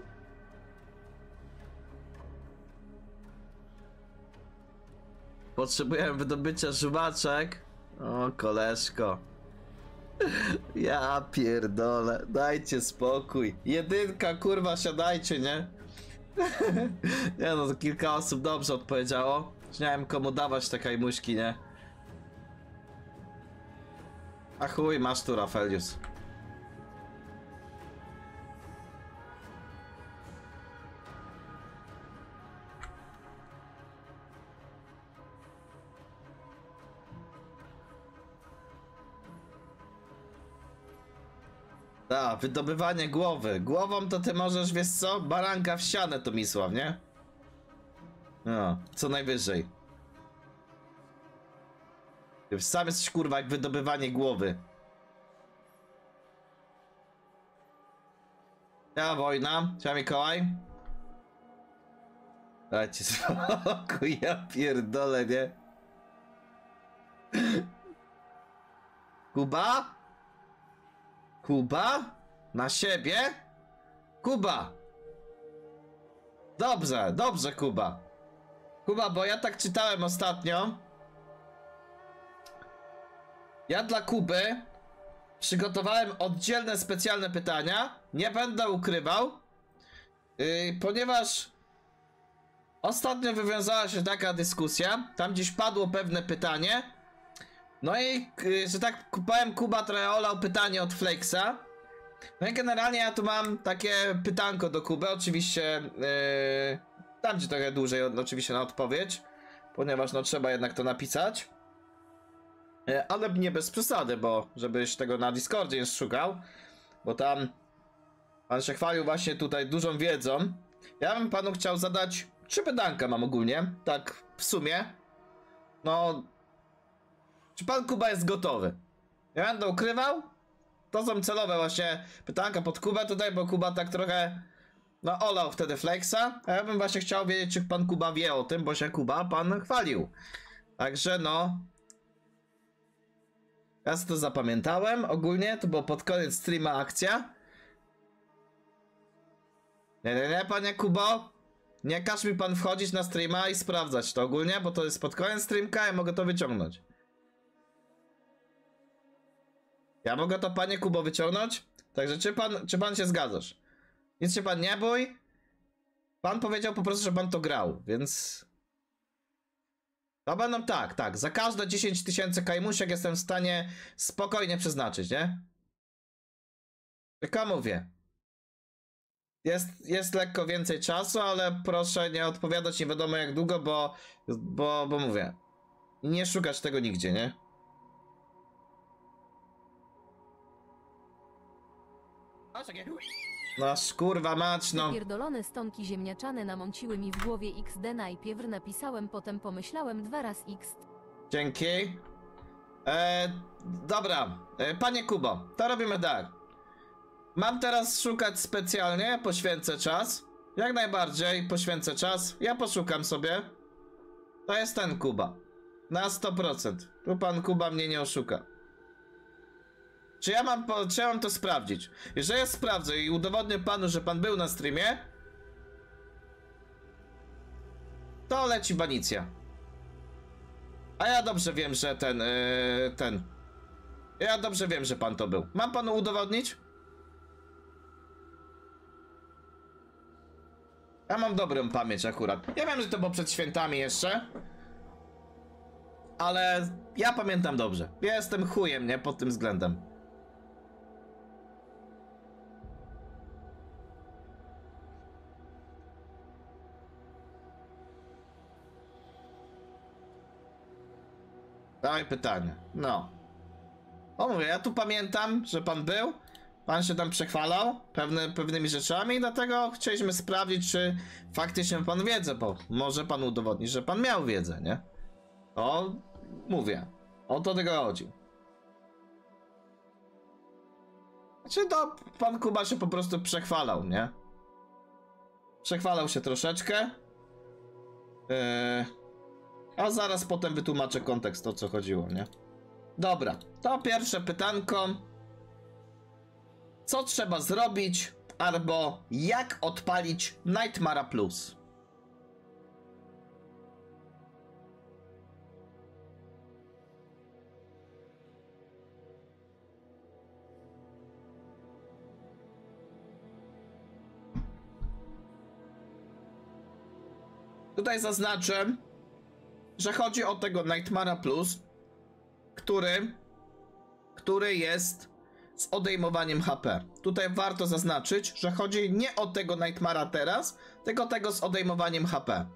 Potrzebuję wydobycia żuwaczek. O, koleżko. Ja pierdolę. Dajcie spokój. Jedynka, kurwa, siadajcie, nie? Nie no, to kilka osób dobrze odpowiedziało. Nie wiem komu dawać te kajmuśki, nie? A chuj, masz tu, Rafelius. Da, wydobywanie głowy. Głową to ty możesz, wiesz co? Baranka w ścianę, to Misław, nie? No, co najwyżej. Ty sam jesteś, kurwa, jak wydobywanie głowy. Ja wojna. Cześć, Mikołaj. Dajcie spokój, ja pierdolę, nie? Kuba? Kuba? Na siebie? Kuba! Dobrze, dobrze, Kuba. Kuba, bo ja tak czytałem ostatnio. Ja dla Kuby przygotowałem oddzielne, specjalne pytania. Nie będę ukrywał, yy, ponieważ ostatnio wywiązała się taka dyskusja. Tam gdzieś padło pewne pytanie. No i, yy, że tak powiem, Kuba trochę olał pytanie od Flexa. No i generalnie ja tu mam takie pytanko do Kuby. Oczywiście yy, dam ci trochę dłużej oczywiście na odpowiedź, ponieważ no trzeba jednak to napisać. Ale nie bez przesady, bo żebyś tego na Discordzie nie szukał, bo tam pan się chwalił właśnie tutaj dużą wiedzą. Ja bym panu chciał zadać trzy pytanka mam ogólnie, tak w sumie. No, czy pan Kuba jest gotowy? Nie będę ukrywał. To są celowe właśnie pytanka pod Kubę tutaj, bo Kuba tak trochę no olał wtedy Flexa. A ja bym właśnie chciał wiedzieć, czy pan Kuba wie o tym, bo się Kuba pan chwalił. Także no... Ja sobie to zapamiętałem, ogólnie to było pod koniec streama akcja. Nie, nie, nie, panie Kubo. Nie każ mi pan wchodzić na streama i sprawdzać to ogólnie, bo to jest pod koniec streamka, ja mogę to wyciągnąć. Ja mogę to, panie Kubo, wyciągnąć? Także czy pan, czy pan się zgadzasz? Nic się pan nie bój. Pan powiedział po prostu, że pan to grał, więc... To będą tak, tak. Za każde dziesięć tysięcy kajmusiek jestem w stanie spokojnie przeznaczyć, nie? Tylko mówię. Jest, jest lekko więcej czasu, ale proszę nie odpowiadać nie wiadomo jak długo, bo, bo, bo mówię. Nie szukać tego nigdzie, nie? No kurwa mać, no. Pierdolone stonki ziemniaczane namąciły mi w głowie X D. Najpierw napisałem, potem pomyślałem dwa razy X. Dzięki. E, dobra, e, panie Kubo, to robimy tak. Mam teraz szukać specjalnie, poświęcę czas. Jak najbardziej poświęcę czas. Ja poszukam sobie. To jest ten Kuba. Na sto procent. Tu pan Kuba mnie nie oszuka. Czy ja mam, czy ja mam to sprawdzić? Jeżeli ja sprawdzę i udowodnię panu, że pan był na streamie, to leci banicja. A ja dobrze wiem, że ten, yy, ten. Ja dobrze wiem, że pan to był. Mam panu udowodnić? Ja mam dobrą pamięć akurat. Ja wiem, że to było przed świętami jeszcze. Ale ja pamiętam dobrze. Ja jestem chujem, nie? Pod tym względem. Dawaj pytanie. No. O mówię, ja tu pamiętam, że pan był. Pan się tam przechwalał pewne, pewnymi rzeczami, dlatego chcieliśmy sprawdzić, czy faktycznie pan wiedzę, bo może pan udowodnić, że pan miał wiedzę, nie? To mówię. O to tego chodzi. Znaczy to pan Kuba się po prostu przechwalał, nie? Przechwalał się troszeczkę. Yy... A zaraz potem wytłumaczę kontekst, o co chodziło, nie? Dobra, to pierwsze pytanko. co trzeba zrobić, albo jak odpalić Nightmara Plus. Tutaj zaznaczę, że chodzi o tego Nightmara Plus, który, który jest z odejmowaniem H P. Tutaj warto zaznaczyć, że chodzi nie o tego Nightmara teraz, tylko tego z odejmowaniem H P.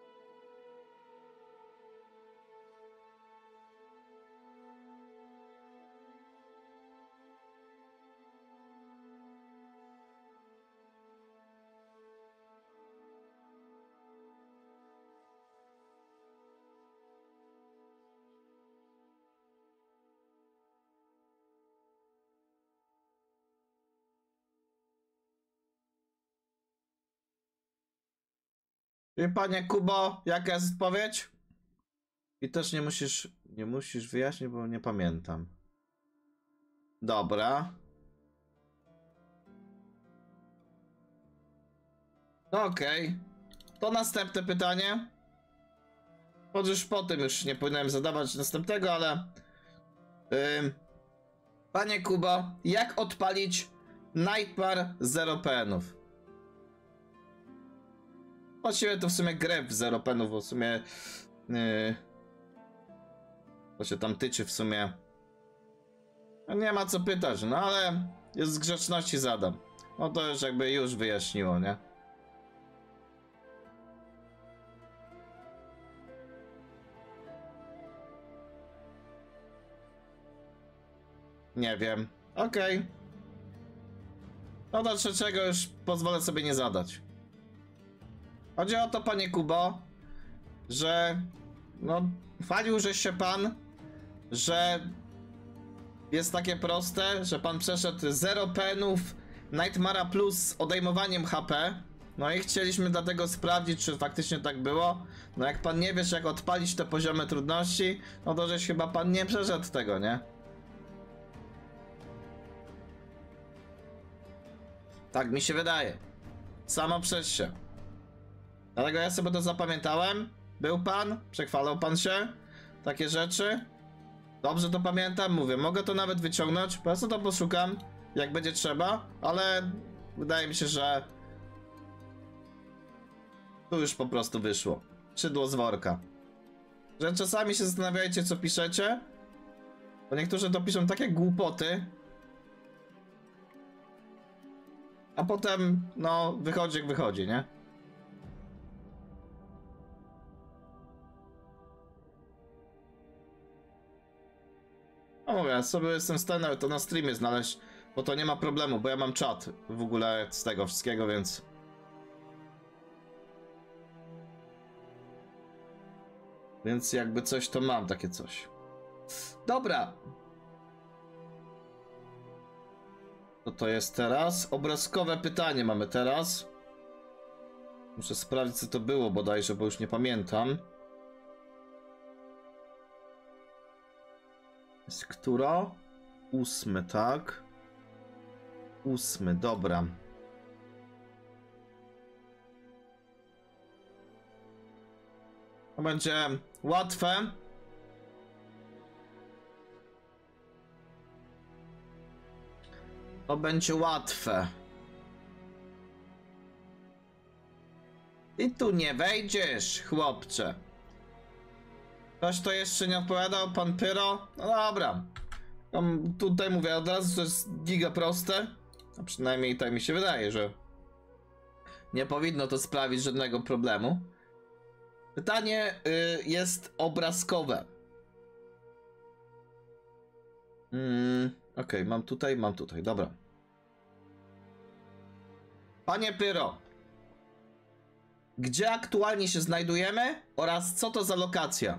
I panie Kubo, jaka jest odpowiedź? I też nie musisz, nie musisz wyjaśnić, bo nie pamiętam. Dobra. No okej. Okay. To następne pytanie. Chociaż po tym już nie powinienem zadawać następnego, ale... Yy... Panie Kubo, jak odpalić Nightmare zero penów? Właściwie to w sumie grę w zero penów, bo w sumie... Yy, to się tam tyczy w sumie. No nie ma co pytać, no ale jest z grzeczności zadam. No to już jakby już wyjaśniło, nie? Nie wiem. Okej. Okay. No do trzeciego już pozwolę sobie nie zadać. Chodzi o to, panie Kubo, że no chwalił, że się pan, że jest takie proste, że pan przeszedł zero penów Nightmara Plus z odejmowaniem H P. No i chcieliśmy dlatego sprawdzić, czy faktycznie tak było. No jak pan nie wiesz, jak odpalić te poziomy trudności, no to żeś chyba pan nie przeszedł tego, nie? Tak mi się wydaje. Samo przez się. Dlatego ja sobie to zapamiętałem. Był pan, przechwalał pan się. Takie rzeczy. Dobrze to pamiętam, mówię, mogę to nawet wyciągnąć. Po prostu to poszukam, jak będzie trzeba. Ale wydaje mi się, że tu już po prostu wyszło. Szydło z worka. Że czasami się zastanawiajcie, co piszecie. Bo niektórzy to piszą takie głupoty. A potem, no, wychodzi jak wychodzi, nie? No mówię, ja sobie jestem w stanie to na streamie znaleźć, bo to nie ma problemu, bo ja mam czat w ogóle z tego wszystkiego, więc... Więc jakby coś, to mam takie coś. Dobra. Co to jest teraz? Obrazkowe pytanie mamy teraz. Muszę sprawdzić, co to było bodajże, bo już nie pamiętam. Jest która? Ósmy, tak? Ósmy, dobra. To będzie łatwe. To będzie łatwe. I tu nie wejdziesz, chłopcze. Ktoś to jeszcze nie odpowiadał? Pan Pyro? No dobra. Um, tutaj mówię od razu, to jest giga proste. A przynajmniej tak mi się wydaje, że nie powinno to sprawić żadnego problemu. Pytanie y, jest obrazkowe. Mm, Okej, okay, mam tutaj, mam tutaj, dobra. Panie Pyro, gdzie aktualnie się znajdujemy oraz co to za lokacja?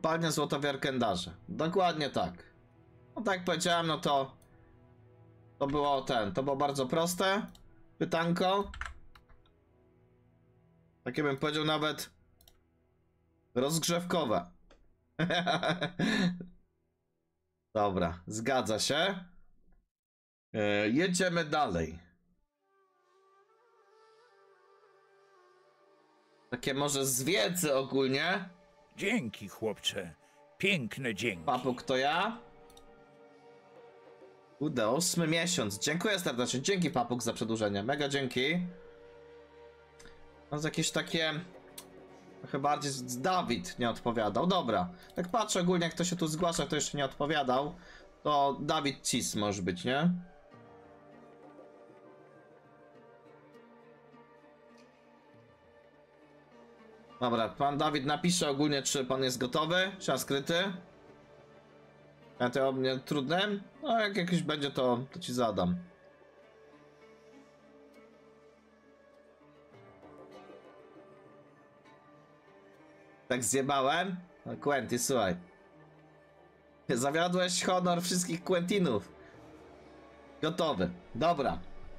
Kopalnia złota w Jarkendarze. Dokładnie tak. No tak jak powiedziałem, no to... To było ten, to było bardzo proste pytanko. Takie bym powiedział nawet... rozgrzewkowe. Dobra, zgadza się. E, jedziemy dalej. Takie może z wiedzy ogólnie. Dzięki, chłopcze. Piękne dzięki. Papuk to ja. Uda, ósmy miesiąc. Dziękuję serdecznie. Dzięki Papuk za przedłużenie. Mega dzięki. No to jakieś takie... Chyba bardziej z Dawid nie odpowiadał. Dobra. Tak patrzę ogólnie, jak to się tu zgłasza, kto jeszcze nie odpowiadał. To Dawid Cis może być, nie? Dobra, pan Dawid napisze ogólnie, czy pan jest gotowy. Czy skryty. A to o mnie trudne? No jak jakiś będzie, to, to ci zadam. Tak zjebałem? No Quentin, słuchaj. Zawiodłeś honor wszystkich Quentinów. Gotowy. Dobra.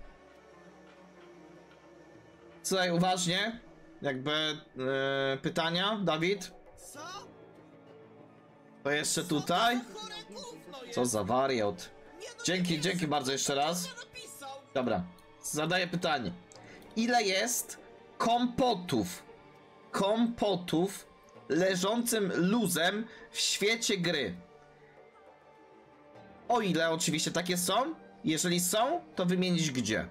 Słuchaj, uważnie. Jakby yy, pytania, Dawid? Co? To jeszcze tutaj? Co to za chore gówno jest? Co za wariat. Nie, no Dzięki, nie dzięki wierzę, bardzo jeszcze raz. kto napisał. Dobra, zadaję pytanie. Ile jest kompotów, kompotów leżącym luzem w świecie gry? O ile oczywiście takie są? Jeżeli są, to wymienić gdzie?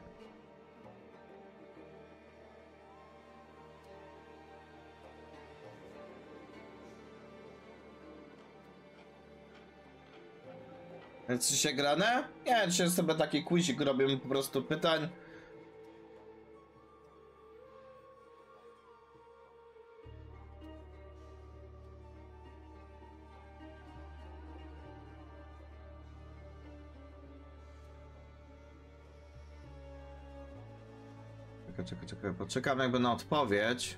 Czy się grane? Nie, dzisiaj sobie taki quizik robię po prostu pytań. Czekaj, czekaj, czekaj, poczekam jakby na odpowiedź.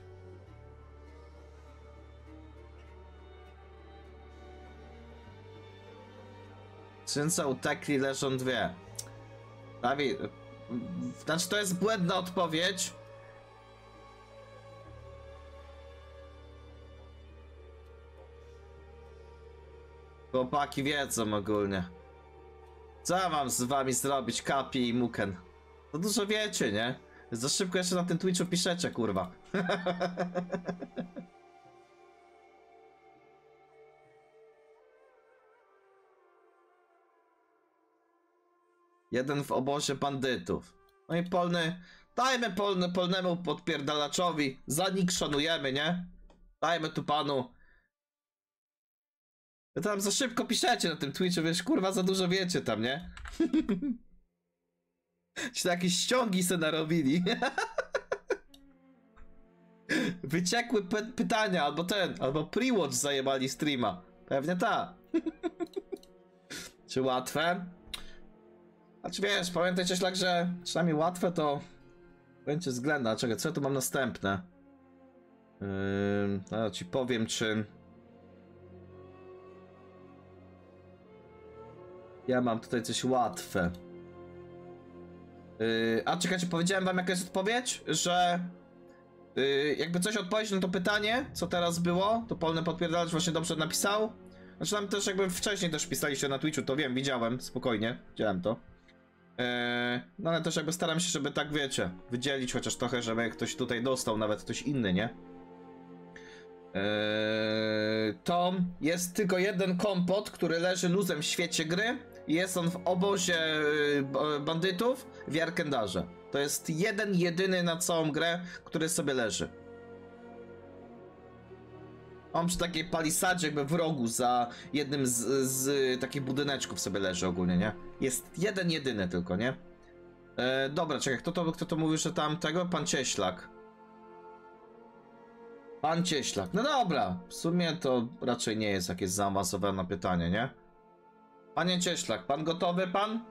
Synca utekli, leżą dwie. Dawid, znaczy to jest błędna odpowiedź. Chłopaki wiedzą ogólnie. Co ja mam z wami zrobić, Kapi i Muken? To dużo wiecie, nie? Za szybko jeszcze na tym Twitchu piszecie, kurwa. Jeden w obozie bandytów. No i polny... Dajmy polny, polnemu podpierdalaczowi. Za nick szanujemy, nie? Dajmy tu panu. Wy tam za szybko piszecie na tym Twitchu, wiesz, kurwa, za dużo wiecie tam, nie? Czy jakieś ściągi se narobili. Wyciekły py pytania, albo ten, albo pre-watch zajebali streama. Pewnie ta. Czy łatwe? Znaczy wiesz, pamiętaj Cieślak, że przynajmniej łatwe to będzie względna. Czekaj, co ja tu mam następne? Yy, no, ci powiem, czy... Ja mam tutaj coś łatwe. Yy, a czekajcie, powiedziałem wam jaka jest odpowiedź? Że... Yy, jakby coś odpowiedzieć na to pytanie, co teraz było, to polny podpierdalacz właśnie dobrze napisał. Znaczy tam też jakby wcześniej też pisaliście na Twitchu, to wiem, widziałem, spokojnie, widziałem to. Eee, no ale też jakby staram się, żeby tak wiecie, wydzielić chociaż trochę, żeby ktoś tutaj dostał, nawet ktoś inny, nie? Eee, to jest tylko jeden kompot, który leży luzem w świecie gry. Jest on w obozie bandytów w Jarkendarze. To jest jeden, jedyny na całą grę, który sobie leży. On przy takiej palisadzie jakby w rogu za jednym z, z takich budyneczków sobie leży ogólnie, nie? Jest jeden, jedyny tylko, nie? E, dobra, czekaj, kto to, kto to mówił, że tam tego? Pan Cieślak. Pan Cieślak. No dobra, w sumie to raczej nie jest jakieś zaawansowane pytanie, nie? Panie Cieślak, pan gotowy, pan?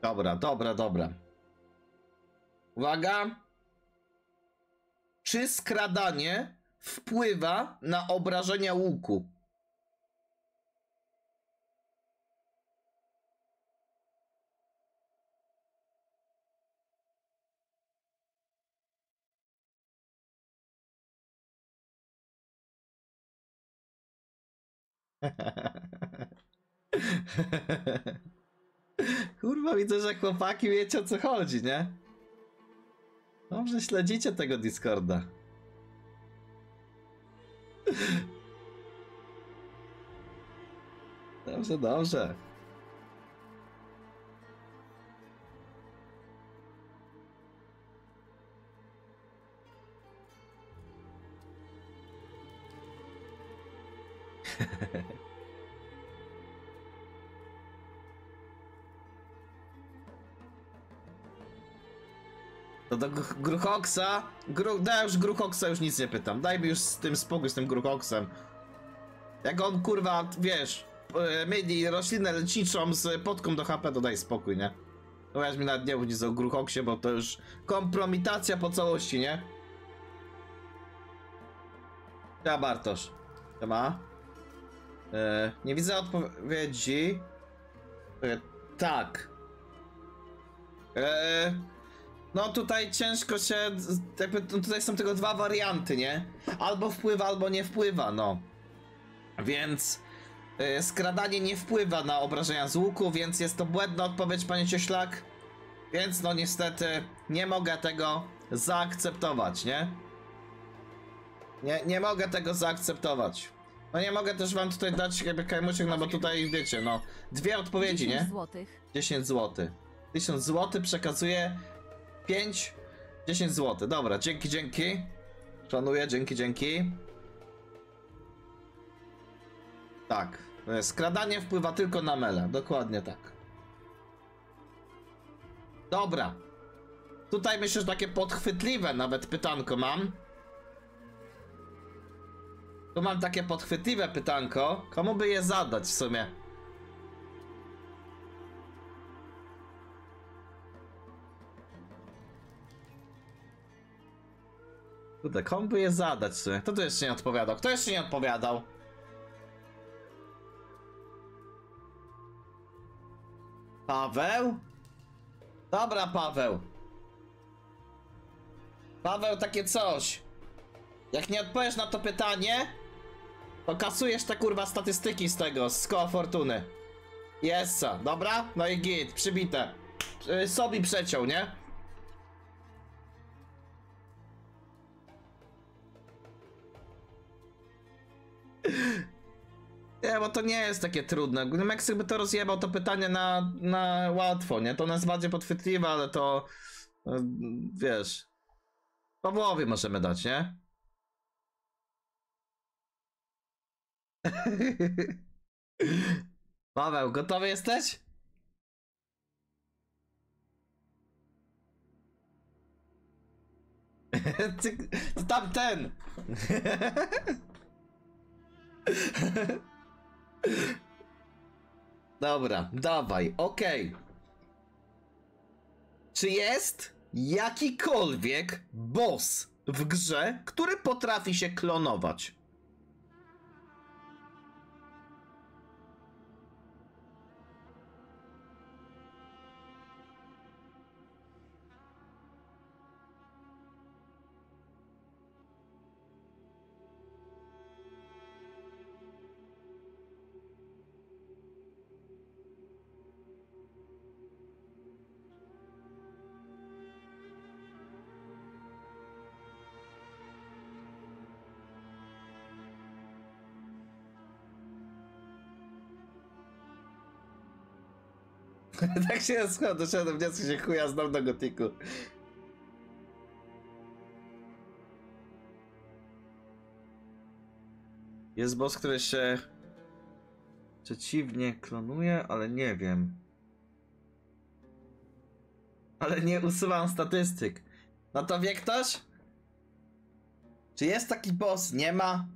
Dobra, dobra, dobra. Uwaga. Czy skradanie wpływa na obrażenia łuku? Kurwa, widzę, że chłopaki wiecie, o co chodzi, nie? Dobrze śledzicie tego Discorda. Dobrze, dobrze. To do Gr- Gruchoksa. Gru... Daj już Gruchoksa, już nic nie pytam. Daj mi już z tym spokój, z tym Gruchoksem. Jak on kurwa, wiesz, e, myli roślinę leczniczą z podką do H P, to daj spokój, nie? No ja mi nawet nie mów nic o Gruchoksie, bo to już kompromitacja po całości, nie? Ja Bartosz. To ma? E, nie widzę odpowiedzi. E, tak. E, no tutaj ciężko się, jakby tutaj są tylko dwa warianty, nie? Albo wpływa, albo nie wpływa, no. Więc yy, skradanie nie wpływa na obrażenia z łuku, więc jest to błędna odpowiedź, panie Cieślak. Więc no niestety nie mogę tego zaakceptować, nie? Nie, nie mogę tego zaakceptować. No nie mogę też wam tutaj dać jakby kajmusiek, no bo tutaj wiecie, no dwie odpowiedzi, dziesięć nie? złotych. dziesięć złotych. tysiąc złotych przekazuję pięć, dziesięć złotych. Dobra, dzięki, dzięki. Szanuję, dzięki, dzięki. Tak. Skradanie wpływa tylko na mele. Dokładnie tak. Dobra. Tutaj myślę, że takie podchwytliwe nawet pytanko mam. Tu mam takie podchwytliwe pytanko. Komu by je zadać w sumie? Kurde, komu by je zadać w sumie? Kto tu jeszcze nie odpowiadał? Kto jeszcze nie odpowiadał? Paweł? Dobra, Paweł. Paweł, takie coś. Jak nie odpowiesz na to pytanie, to kasujesz te kurwa statystyki z tego, z koła fortuny. Jessa, dobra? No i git, przybite. Yy, sobie przeciął, nie? Nie, bo to nie jest takie trudne. Meksyk by to rozjebał to pytanie na, na łatwo, nie? To nas bardziej podchwytliwe, ale to... yy, wiesz... Pawłowi możemy dać, nie? Paweł, gotowy jesteś? Ty, to tamten! Dobra, dawaj, okej. Okay. Czy jest jakikolwiek boss w grze, który potrafi się klonować? Tak się składa, doszedłem wniosku, że chuja znam do gotiku. Jest boss, który się przeciwnie klonuje, ale nie wiem. Ale nie usuwam statystyk. No to wie ktoś? Czy jest taki boss? Nie ma?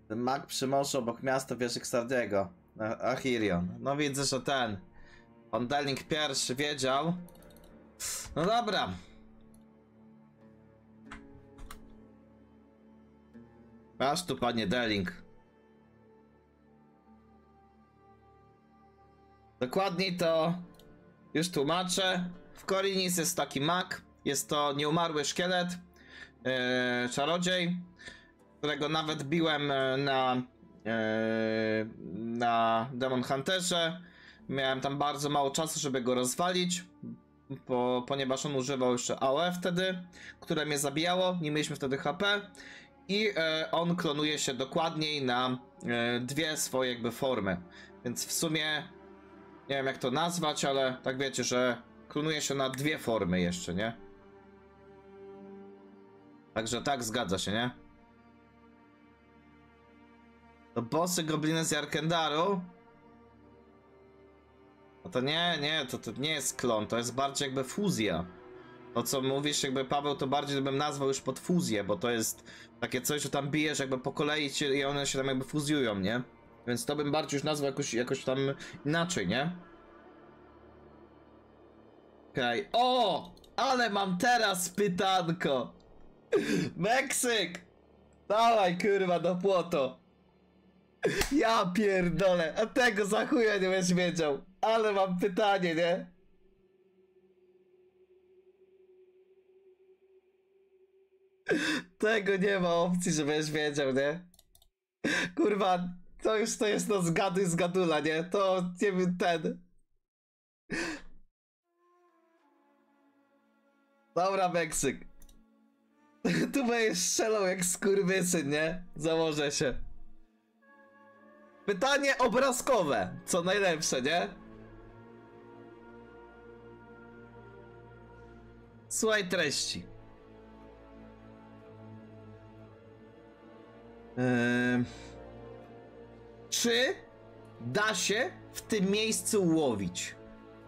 Ten mag przy morzu obok miasta wieży Xardiego. Achirion. No widzę, że ten. Pan Delling pierwszy wiedział. No dobra. Masz tu, panie Delling. Dokładniej to już tłumaczę. W Khorinis jest taki mag. Jest to nieumarły szkielet. Yy, czarodziej. Którego nawet biłem na... Yy, na Demon Hunterze. Miałem tam bardzo mało czasu, żeby go rozwalić. Po, ponieważ on używał jeszcze A O E wtedy, które mnie zabijało. Nie mieliśmy wtedy H P. I e, on klonuje się dokładniej na e, dwie swoje jakby formy. Więc w sumie nie wiem jak to nazwać, ale tak wiecie, że klonuje się na dwie formy jeszcze, nie? Także tak, zgadza się, nie? To bossy gobliny z Jarkendaru. No to nie, nie, to, to nie jest klon, to jest bardziej jakby fuzja. To co mówisz jakby, Paweł, to bardziej bym nazwał już pod fuzję, bo to jest takie coś, że tam bijesz jakby po kolei i one się tam jakby fuzjują, nie? Więc to bym bardziej już nazwał jakoś, jakoś tam inaczej, nie? Okej, okay. O! Ale mam teraz pytanko! Meksyk! Dawaj kurwa do płoto! Ja pierdolę, a tego za chuja nie będziesz wiedział. Ale mam pytanie, nie? Tego nie ma opcji, żebyś wiedział, nie? Kurwa, to już to jest no zgaduj z gadula, nie? To nie wiem, ten... Dobra, Meksyk. Tu będziesz strzelał jak skurwysyn, nie? Założę się. Pytanie obrazkowe, co najlepsze, nie? Słuchaj treści. Eee, czy da się w tym miejscu łowić?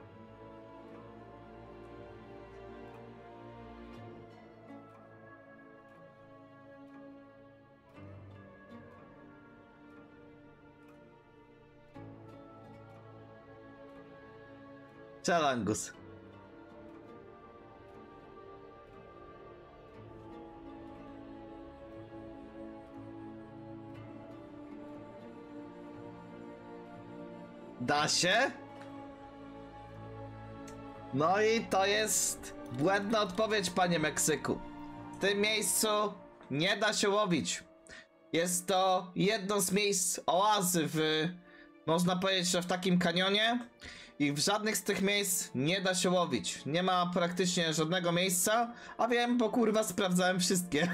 Czalangus. Da się? No i to jest błędna odpowiedź, panie Meksyku. W tym miejscu nie da się łowić. Jest to jedno z miejsc oazy w... Można powiedzieć, że w takim kanionie. I w żadnych z tych miejsc nie da się łowić. Nie ma praktycznie żadnego miejsca. A wiem, bo kurwa sprawdzałem wszystkie.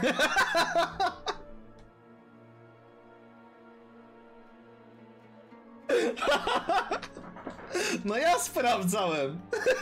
No ja sprawdzałem.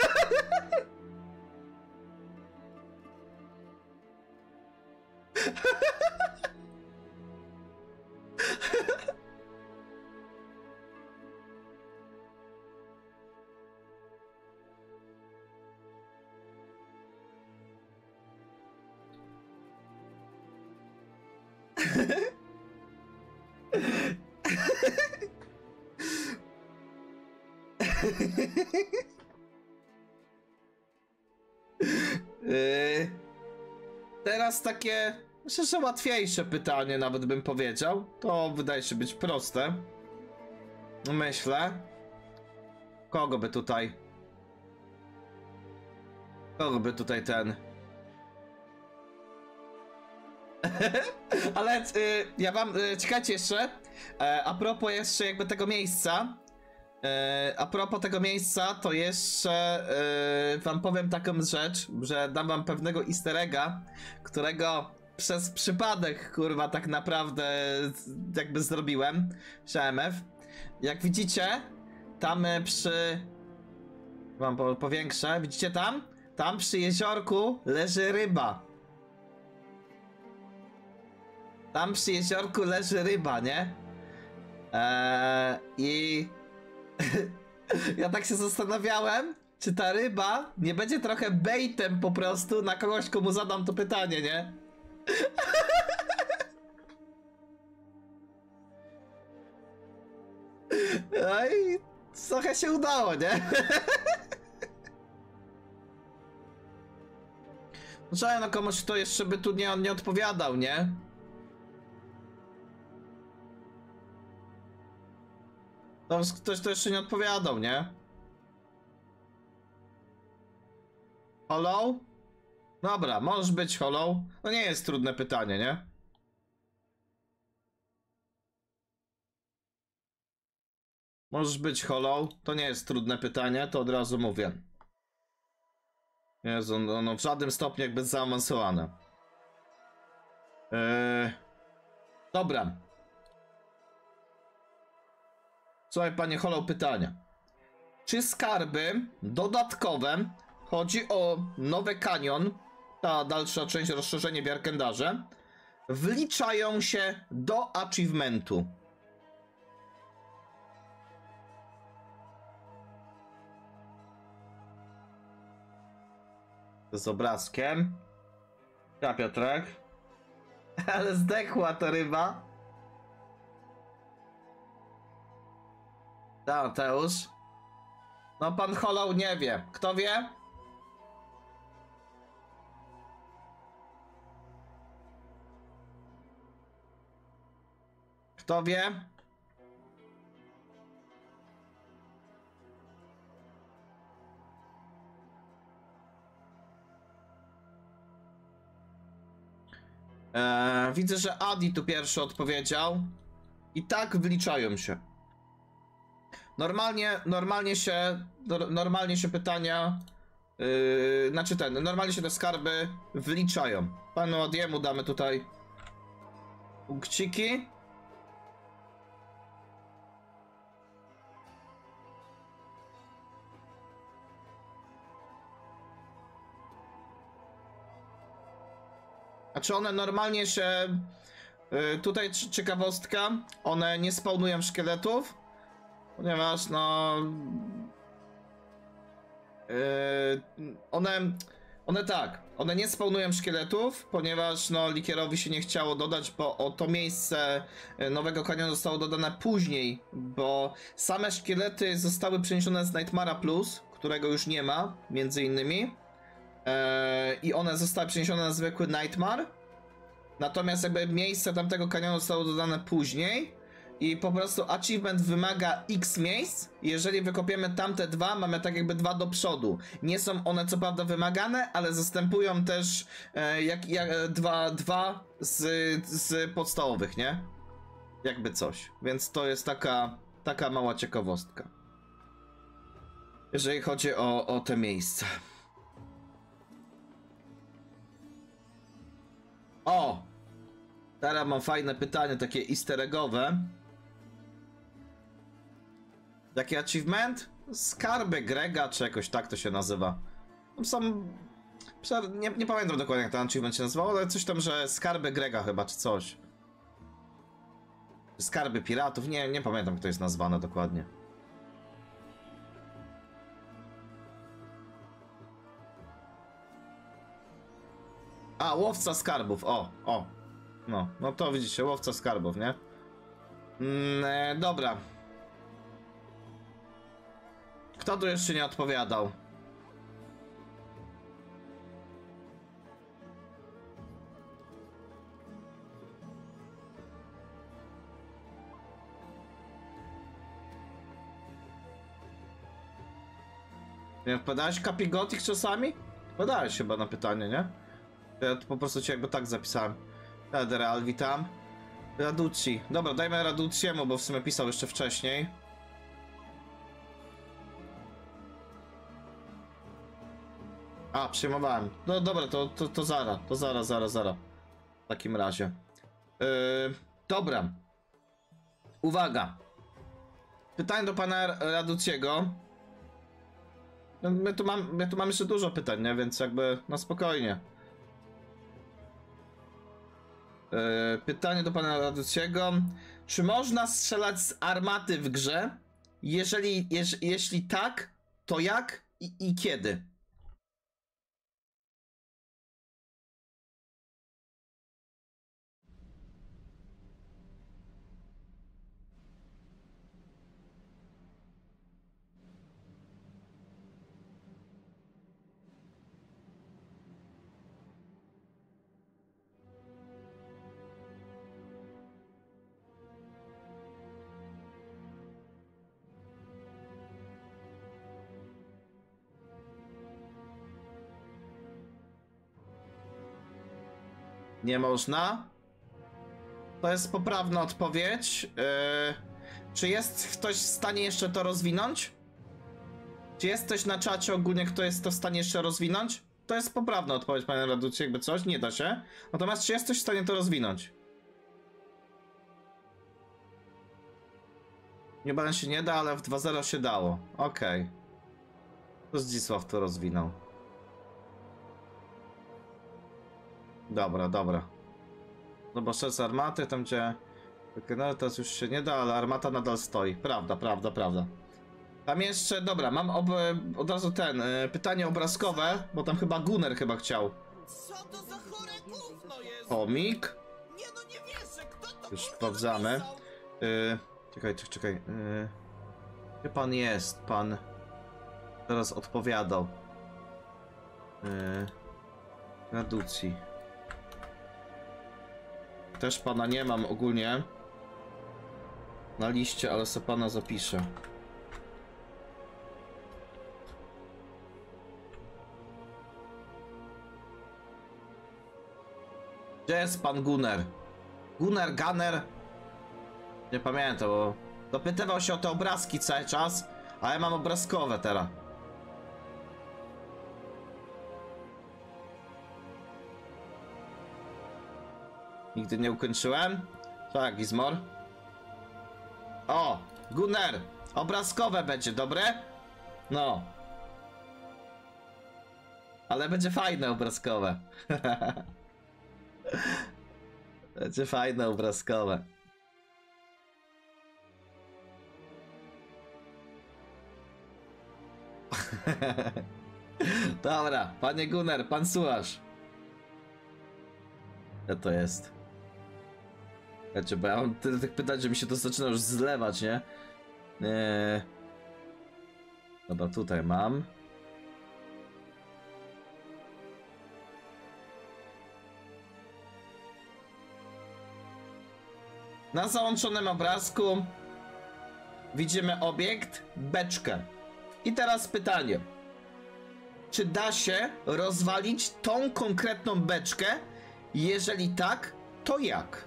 Yy, teraz takie, myślę, że łatwiejsze pytanie nawet bym powiedział. To wydaje się być proste. Myślę. Kogo by tutaj? Kogo by tutaj ten? Ale yy, ja wam, yy, czekajcie jeszcze. Yy, a propos jeszcze jakby tego miejsca. Yy, a propos tego miejsca, to jeszcze yy, wam powiem taką rzecz, że dam wam pewnego easter egga, którego przez przypadek, kurwa, tak naprawdę jakby zrobiłem, M F. Jak widzicie, tam przy... Wam po, powiększę, widzicie tam? Tam przy jeziorku leży ryba. Tam przy jeziorku leży ryba, nie? Eee, I... Ja tak się zastanawiałem, czy ta ryba nie będzie trochę baitem po prostu na kogoś, komu zadam to pytanie, nie? No i trochę się udało, nie? No no komuś to jeszcze by tu nie, nie odpowiadał, nie? To ktoś to jeszcze nie odpowiadał, nie? Hollow? Dobra, możesz być Hollow. No nie jest trudne pytanie, nie? Możesz być Hollow. To nie jest trudne pytanie, to od razu mówię. Jezu, no, no w żadnym stopniu jakby zaawansowane. Eee... Dobra. Słuchaj, panie Hollow, pytania. Czy skarby dodatkowe, chodzi o nowy kanion, ta dalsza część, rozszerzenie w Jarkendarze, wliczają się do achievementu? Z obrazkiem. Ja, Piotrek. Ale zdechła ta ryba. Da, Mateusz. No pan Hollow nie wie. Kto wie? Kto wie? Eee, widzę, że Adi tu pierwszy odpowiedział. I tak wliczają się. Normalnie, normalnie się, normalnie się pytania, yy, znaczy ten, normalnie się te skarby wliczają. Panu Adiemu damy tutaj punkciki. Znaczy one normalnie się, yy, tutaj ciekawostka, one nie spawnują szkieletów, ponieważ no yy, one, one tak, one nie spawnują szkieletów, ponieważ no Likierowi się nie chciało dodać, bo o to miejsce nowego kanionu zostało dodane później, bo same szkielety zostały przeniesione z Nightmara Plus, którego już nie ma, między innymi. Eee, I one zostały przeniesione na zwykły Nightmare. Natomiast jakby miejsce tamtego kanionu zostało dodane później. I po prostu achievement wymaga X miejsc. Jeżeli wykopiemy tamte dwa, mamy tak jakby dwa do przodu. Nie są one co prawda wymagane, ale zastępują też e, jak, jak, dwa, dwa z, z podstawowych, nie? Jakby coś. Więc to jest taka, taka mała ciekawostka. Jeżeli chodzi o, o te miejsca. O! Teraz mam fajne pytanie, takie easter eggowe. Jaki achievement? Skarby Grega, czy jakoś tak to się nazywa. Tam są... Nie, nie pamiętam dokładnie jak ten achievement się nazywał, ale coś tam, że skarby Grega chyba, czy coś. Skarby piratów, nie, nie pamiętam jak to jest nazwane dokładnie. A, łowca skarbów, o, o. No, no to widzicie, łowca skarbów, nie? Mm, e, dobra. Kto tu jeszcze nie odpowiadał? Nie odpowiadałeś Kapigotik czasami? Odpowiadałeś chyba na pytanie, nie? Ja po prostu cię jakby tak zapisałem. Real, witam. Raducci. Dobra, dajmy Raducciemu, bo w sumie pisał jeszcze wcześniej. A, przyjmowałem. No dobra, to, to, to zara, to zara, zara, zara. W takim razie. Yy, dobra. Uwaga. Pytanie do pana Raducciego. No, my, tu mam, my tu mamy jeszcze dużo pytań, nie? Więc jakby, no spokojnie. Yy, pytanie do pana Raducciego. Czy można strzelać z armaty w grze? Jeżeli, jeż, jeśli tak, to jak i, i kiedy? Nie można? To jest poprawna odpowiedź. Yy, czy jest ktoś w stanie jeszcze to rozwinąć? Czy jest ktoś na czacie ogólnie, kto jest to w stanie jeszcze rozwinąć? To jest poprawna odpowiedź, panie Raducie, jakby coś, nie da się. Natomiast czy jest ktoś w stanie to rozwinąć? Nie się nie da, ale w dwa zero się dało. Okej. Okay. To Zdzisław to rozwinął. Dobra, dobra. No bo szef z armaty, tam gdzie... No teraz już się nie da, ale armata nadal stoi. Prawda, prawda, prawda. Tam jeszcze, dobra, mam ob, od razu ten, y, pytanie obrazkowe, bo tam chyba Gunner chyba chciał. Co to za chore gówno jest? Komik. Nie no nie wierzę, kto to Już kurwa sprawdzamy. napisał? Y, czekaj, czekaj, czekaj. Y, gdzie pan jest? Pan teraz odpowiadał. Y, Traducji. Też pana nie mam ogólnie na liście, ale sobie pana zapiszę. Gdzie jest pan Gunner? Gunner, Gunner? Nie pamiętam, bo dopytywał się o te obrazki cały czas, a ja mam obrazkowe teraz. Nigdy nie ukończyłem? Tak, Gizmor. O! Gunner! Obrazkowe będzie, dobre? No. Ale będzie fajne obrazkowe. Będzie fajne obrazkowe. Dobra, panie Gunner, pan słuchasz. Co to jest? Wiecie, bo ja mam tyle tych pytań, że mi się to zaczyna już zlewać, nie? Nie. Dobra, tutaj mam. Na załączonym obrazku widzimy obiekt, beczkę. I teraz pytanie. Czy da się rozwalić tą konkretną beczkę? Jeżeli tak, to jak?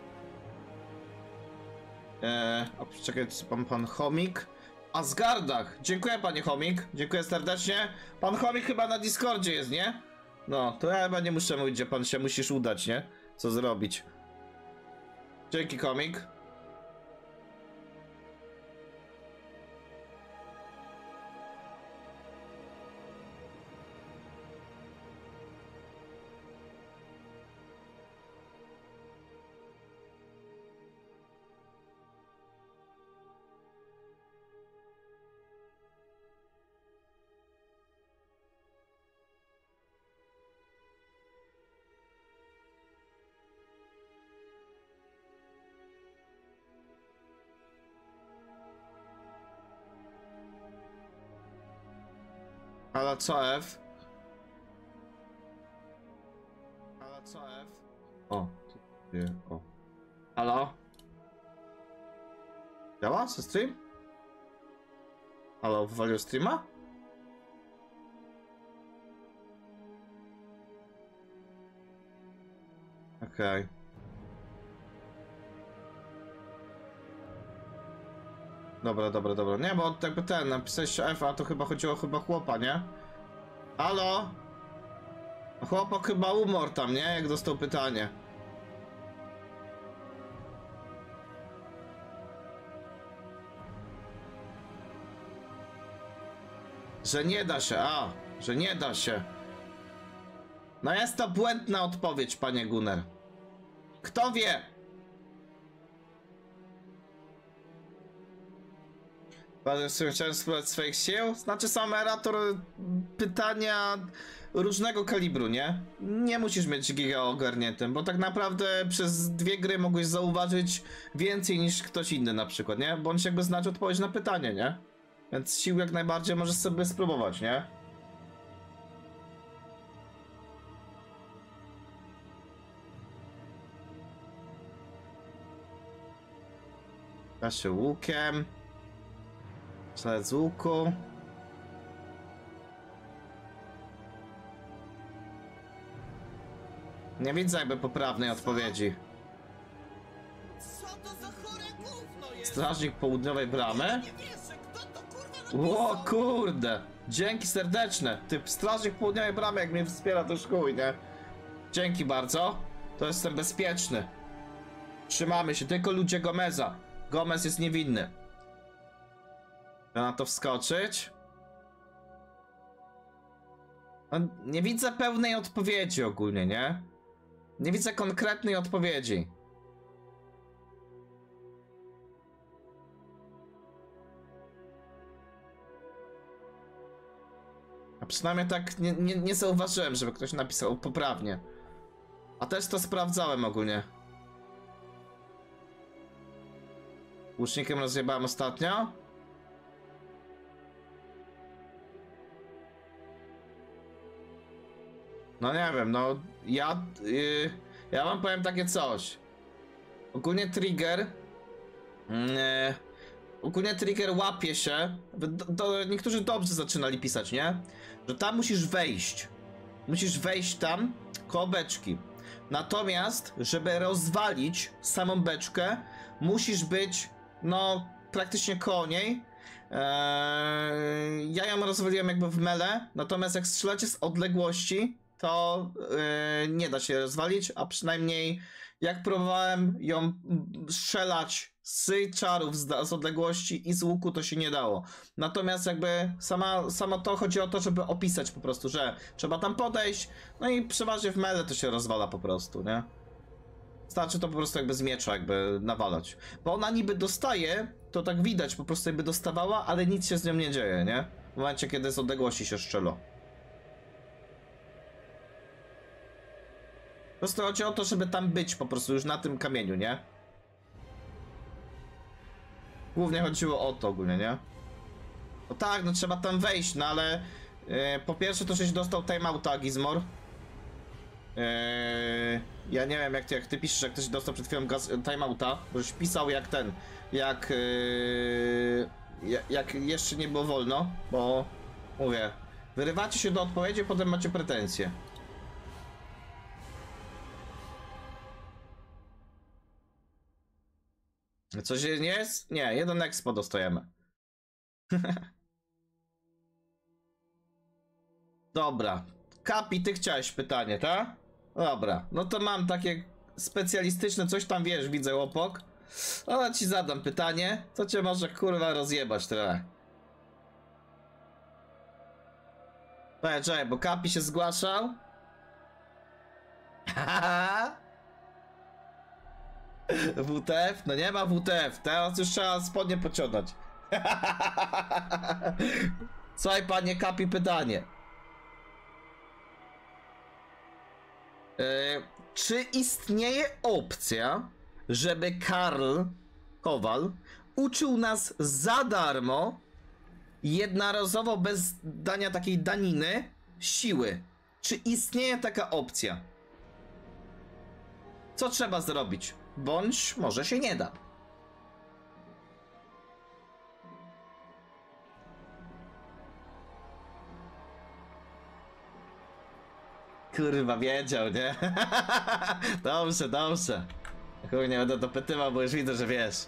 Eee, o, czekaj, pan, pan Chomik. Asgardach. Dziękuję, panie Chomik. Dziękuję serdecznie. Pan Chomik chyba na Discordzie jest, nie? No, to ja chyba nie muszę mówić, gdzie pan się musisz udać, nie? Co zrobić. Dzięki, Chomik. Ale co F? Ale co F? O, tu nie, o. Halo? Działa? Co stream? Halo, wywalił streama? Okej. Okay. Dobra, dobra, dobra. Nie, bo jakby ten, napisałeś F, a to chyba chodziło chyba chłopa, nie? Halo? Chłopak chyba umarł tam, nie? Jak dostał pytanie. Że nie da się, a, że nie da się. No jest to błędna odpowiedź, panie Gunner. Kto wie? Chciałem spróbować swoich sił. Znaczy sam Erator pytania różnego kalibru, nie? Nie musisz mieć giga ogarniętym, bo tak naprawdę przez dwie gry mogłeś zauważyć więcej niż ktoś inny na przykład, nie? Bądź jakby znać odpowiedź na pytanie, nie? Więc sił jak najbardziej możesz sobie spróbować, nie? Da się łukiem. Strzelec z łuku. Nie widzę jakby poprawnej odpowiedzi. Co to za chore gówno jest? Strażnik południowej bramy? Nie wierzę, kto to kurwa napisał? O kurde! Dzięki serdeczne! Typ strażnik południowej bramy, jak mnie wspiera, to już chuj, nie? Dzięki bardzo. To jestem bezpieczny. Trzymamy się, tylko ludzie Gomeza. Gomez jest niewinny. Chcę na to wskoczyć. No, nie widzę pełnej odpowiedzi ogólnie, nie? Nie widzę konkretnej odpowiedzi. A przynajmniej tak nie, nie, nie zauważyłem, żeby ktoś napisał poprawnie. A też to sprawdzałem ogólnie. Łucznikiem rozjebałem ostatnio. No nie wiem, no ja... Yy, ja wam powiem takie coś. Ogólnie trigger... Yy, ogólnie trigger łapie się... Do, do, niektórzy dobrze zaczynali pisać, nie? Że tam musisz wejść. Musisz wejść tam koło beczki. Natomiast, żeby rozwalić samą beczkę, musisz być, no, praktycznie koło niej. Eee, ja ją rozwaliłem jakby w mele, natomiast jak strzelacie z odległości, to eee, nie da się rozwalić, a przynajmniej jak próbowałem ją strzelać z czarów z, z odległości i z łuku, to się nie dało. Natomiast jakby sama, sama to chodzi o to, żeby opisać po prostu, że trzeba tam podejść, no i przeważnie w mele to się rozwala po prostu, nie? Starczy to po prostu jakby z miecza jakby nawalać. Bo ona niby dostaje, to tak widać, po prostu jakby dostawała, ale nic się z nią nie dzieje, nie? W momencie, kiedy z odległości się strzela. Po prostu chodzi o to, żeby tam być po prostu już na tym kamieniu, nie? Głównie chodziło o to ogólnie, nie? No tak, no trzeba tam wejść, no ale yy, po pierwsze to żeś dostał timeouta, Gizmor. Yy, ja nie wiem jak ty, jak ty piszesz, jak ktoś dostał przed chwilą gaz, timeouta, bo żeś pisał jak ten, jak, yy, jak, jak jeszcze nie było wolno, bo mówię, wyrywacie się do odpowiedzi, potem macie pretensje. Coś nie jest? Nie, jeden expo dostajemy. Dobra. Kapi, ty chciałeś pytanie, tak? Dobra, no to mam takie specjalistyczne, coś tam wiesz, widzę łopok. Ale ci zadam pytanie, co cię może kurwa rozjebać trochę. Czekaj, czekaj, bo Kapi się zgłaszał. Haha. W T F? No nie ma W T F, teraz już trzeba spodnie pociągnąć. Słuchaj, panie Kapi, pytanie. Yy, czy istnieje opcja, żeby Karl Kowal uczył nas za darmo, jednorazowo, bez dania takiej daniny, siły? Czy istnieje taka opcja? Co trzeba zrobić? Bądź może się nie da. Kurwa, wiedział, nie? Dobrze, dobrze. Chuj, nie będę dopytywał, bo już widzę, że wiesz.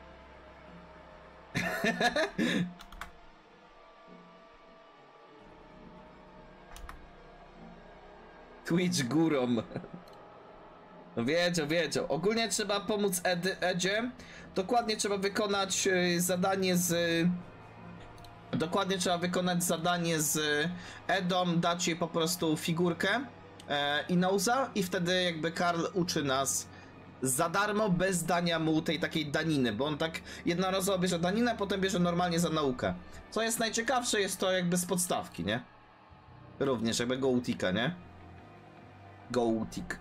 Twitch górą. No wiedział, wiedział. Ogólnie trzeba pomóc Ed, Edzie. Dokładnie trzeba wykonać y, zadanie z... Y, dokładnie trzeba wykonać zadanie z Edą, dać jej po prostu figurkę e, i Nouza i wtedy jakby Karl uczy nas za darmo, bez dania mu tej takiej daniny, bo on tak jednorazowo bierze daninę, a potem bierze normalnie za naukę. Co jest najciekawsze, jest to jakby z podstawki, nie? Również jakby Goutika, nie? Goutik.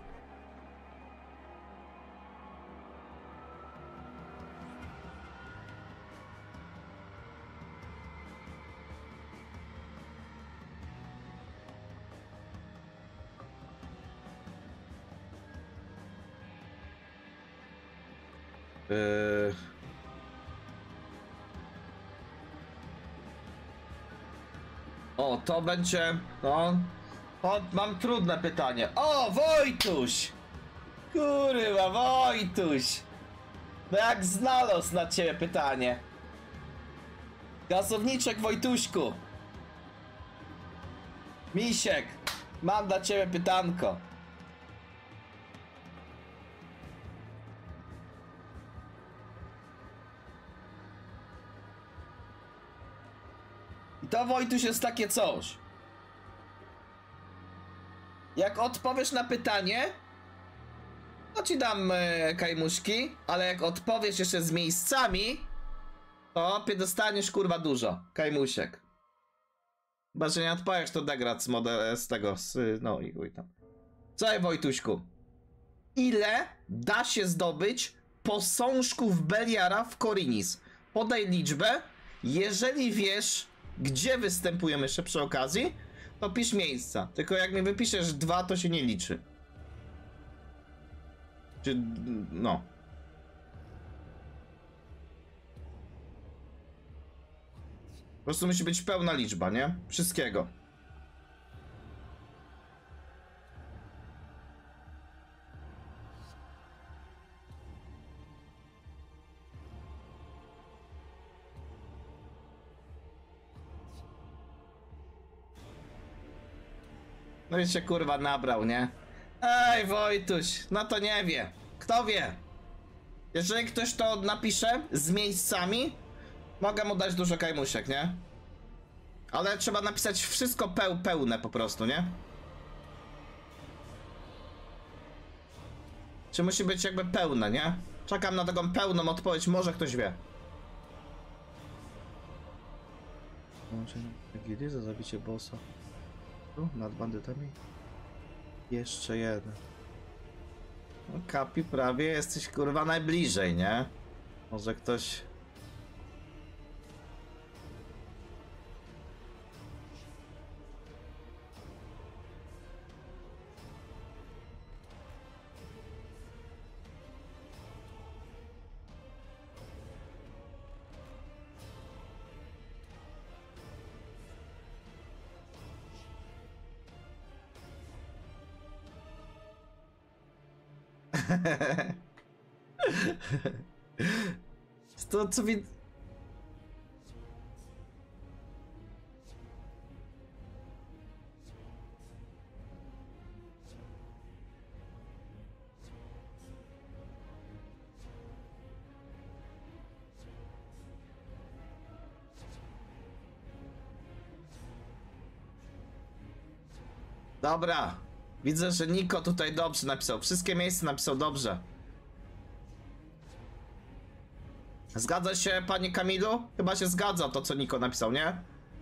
Yy... O, to będzie, no, O, mam trudne pytanie. O, Wojtuś! Kurwa, Wojtuś! No jak znalazł na ciebie pytanie. Gazowniczek Wojtuśku. Misiek, mam dla ciebie pytanko. I to, Wojtuś, jest takie coś. Jak odpowiesz na pytanie, to ci dam e, kajmuszki, ale jak odpowiesz jeszcze z miejscami, to dostaniesz kurwa dużo kajmusiek. Chyba, że nie odpowiesz, to degrad z, model, z tego, z, no i chuj tam. Słuchaj, Wojtuśku, ile da się zdobyć posążków Beliara w Korinis? Podaj liczbę, jeżeli wiesz, gdzie występujemy jeszcze przy okazji, to pisz miejsca. Tylko jak mi wypiszesz dwa, to się nie liczy. Czy... no. Po prostu musi być pełna liczba, nie? Wszystkiego. No i się kurwa nabrał, nie? Ej, Wojtuś, no to nie wie. Kto wie? Jeżeli ktoś to napisze z miejscami, mogę mu dać dużo kajmusiek, nie? Ale trzeba napisać wszystko peł pełne po prostu, nie? Czy musi być jakby pełne, nie? Czekam na taką pełną odpowiedź, może ktoś wie. Połączenie Gildy za zabicie bossa. Tu, nad bandytami. Jeszcze jeden. No, Kapi, prawie jesteś kurwa najbliżej, nie? Może ktoś... To co wi... Dobra. Widzę, że Niko tutaj dobrze napisał. Wszystkie miejsca napisał dobrze. Zgadza się, panie Kamilu? Chyba się zgadza to, co Niko napisał, nie?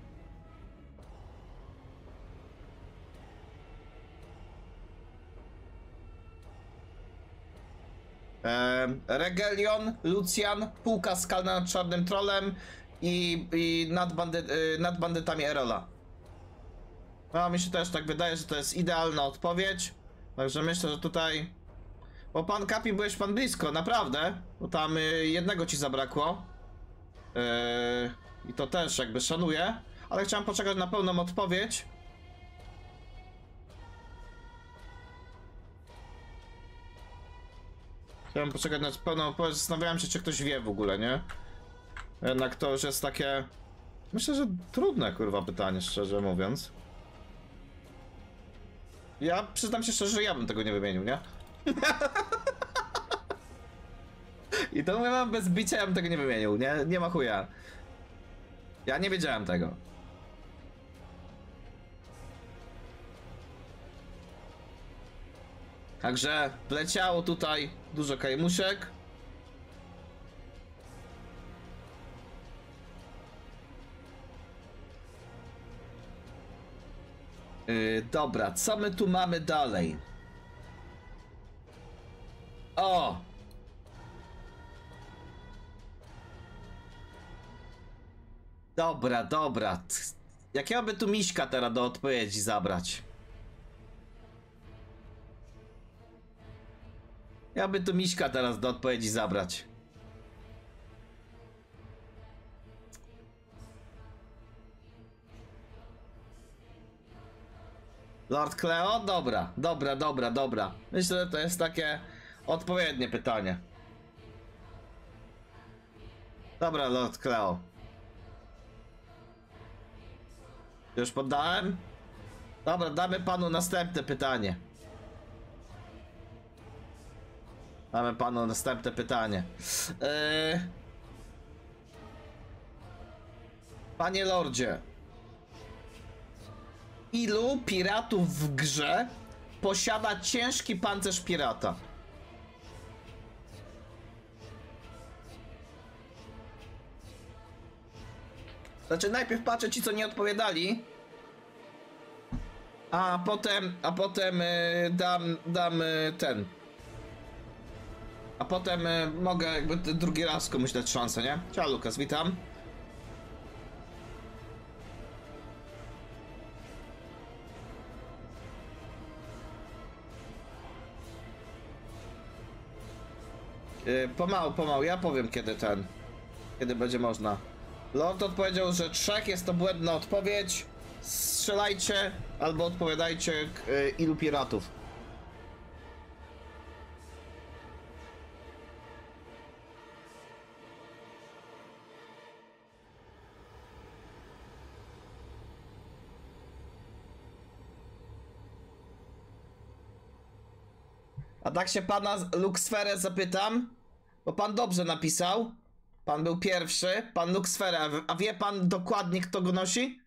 Eee, Regelion, Lucian, półka skalna nad czarnym trolem i, i nad, bandy, y, nad bandytami Erola. No, mi się też tak wydaje, że to jest idealna odpowiedź. Także myślę, że tutaj... Bo pan Kapi, byłeś pan blisko, naprawdę. Bo tam y, jednego ci zabrakło. Yy, I to też jakby szanuję. Ale chciałem poczekać na pełną odpowiedź. Chciałem poczekać na pełną odpowiedź. Zastanawiałem się, czy ktoś wie w ogóle, nie? Jednak to już jest takie... Myślę, że trudne, kurwa, pytanie, szczerze mówiąc. Ja przyznam się szczerze, że ja bym tego nie wymienił, nie? I to mówię wam bez bicia, ja bym tego nie wymienił, nie? Nie ma chuja. Ja nie wiedziałem tego. Także wleciało tutaj dużo kajmuszek. Yy, dobra, co my tu mamy dalej? O! Dobra, dobra. Jakiego by tu miśka teraz do odpowiedzi zabrać? Ja by tu miśka teraz do odpowiedzi zabrać. Lord Cleo? Dobra, dobra, dobra, dobra. Myślę, że to jest takie odpowiednie pytanie. Dobra, Lord Cleo. Już poddałem? Dobra, damy panu następne pytanie. Damy panu następne pytanie. Yy... Panie Lordzie. Ilu piratów w grze posiada ciężki pancerz pirata? Znaczy najpierw patrzę ci, co nie odpowiadali, a potem, a potem y, dam, dam y, ten. A potem y, mogę jakby t- drugi raz komuś dać szansę, nie? Ciao Lukas, witam. Yy, pomału, pomału, ja powiem kiedy ten, kiedy będzie można. Lord odpowiedział, że trzech jest to błędna odpowiedź. Strzelajcie albo odpowiadajcie yy, ilu piratów. A tak się pana Luxferę zapytam, bo pan dobrze napisał. Pan był pierwszy, pan Luxferę, a w- a wie pan dokładnie, kto go nosi?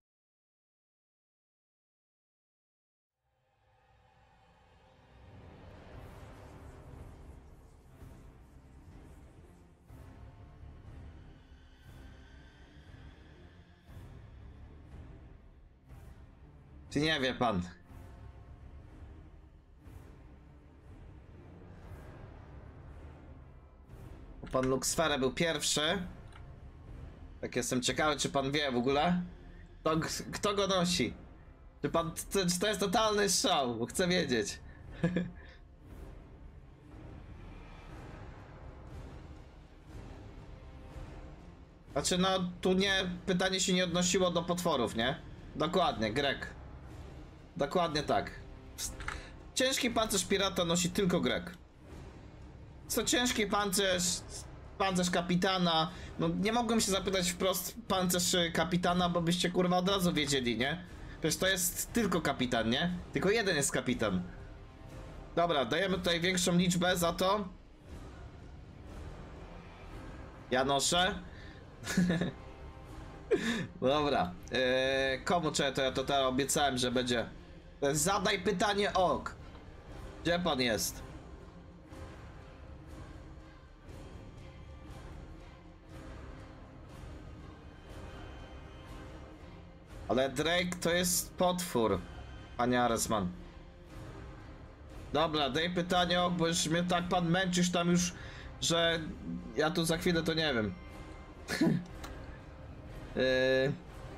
Czy nie wie pan? Pan Luxferę był pierwszy. Tak jestem ciekawy, czy pan wie w ogóle, kto, kto go nosi. Czy pan, czy to jest totalny szał, bo chcę wiedzieć. Znaczy no, tu nie, pytanie się nie odnosiło do potworów, nie? Dokładnie, Grek. Dokładnie tak. Ciężki pancerz pirata nosi tylko Grek. Co ciężki pancerz, pancerz kapitana. No nie mogłem się zapytać wprost pancerz kapitana, bo byście kurwa od razu wiedzieli, nie? Przecież to jest tylko kapitan, nie? Tylko jeden jest kapitan. Dobra, dajemy tutaj większą liczbę za to. Ja noszę. Dobra. Eee, komu czy to ja to teraz obiecałem, że będzie. Zadaj pytanie ok. Gdzie pan jest? Ale Drake to jest potwór, panie Aresman. Dobra, daj pytanie, bo już mnie tak pan męczysz tam już, że ja tu za chwilę to nie wiem. yy...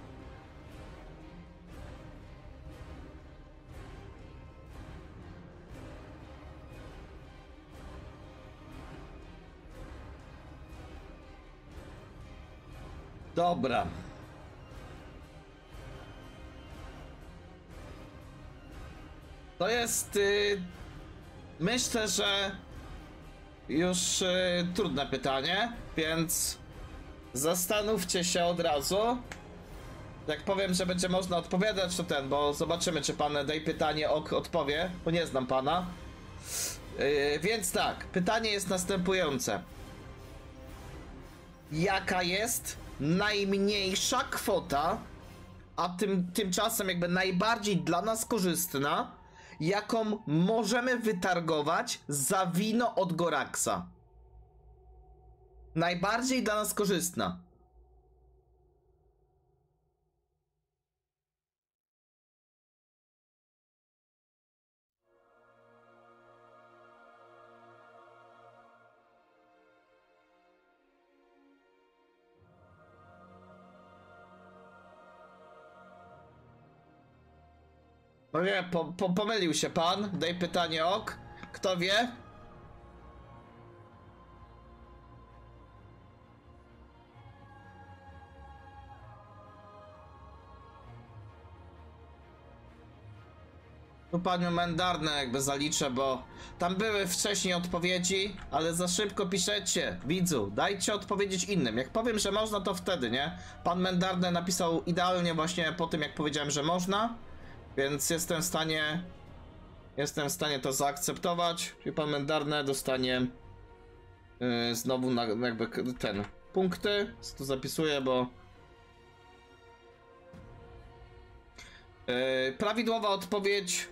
Dobra. To jest... Yy, myślę, że już yy, trudne pytanie, więc zastanówcie się od razu. Jak powiem, że będzie można odpowiadać, to ten, bo zobaczymy, czy pan daj pytanie ok odpowie, bo nie znam pana. Yy, więc tak, pytanie jest następujące. Jaka jest najmniejsza kwota, a tym, tymczasem jakby najbardziej dla nas korzystna, jaką możemy wytargować za wino od Goraxa? Najbardziej dla nas korzystna. No nie, po, po, pomylił się pan. Daj pytanie ok. Kto wie? Tu panią Mendarnę jakby zaliczę, bo tam były wcześniej odpowiedzi, ale za szybko piszecie. Widzu, dajcie odpowiedzieć innym. Jak powiem, że można, to wtedy, nie? Pan Mendarnę napisał idealnie właśnie po tym, jak powiedziałem, że można, więc jestem w stanie... Jestem w stanie to zaakceptować. I pan Mendarnę dostanie yy, znowu na, jakby ten punkty. To zapisuję, bo... Yy, prawidłowa odpowiedź.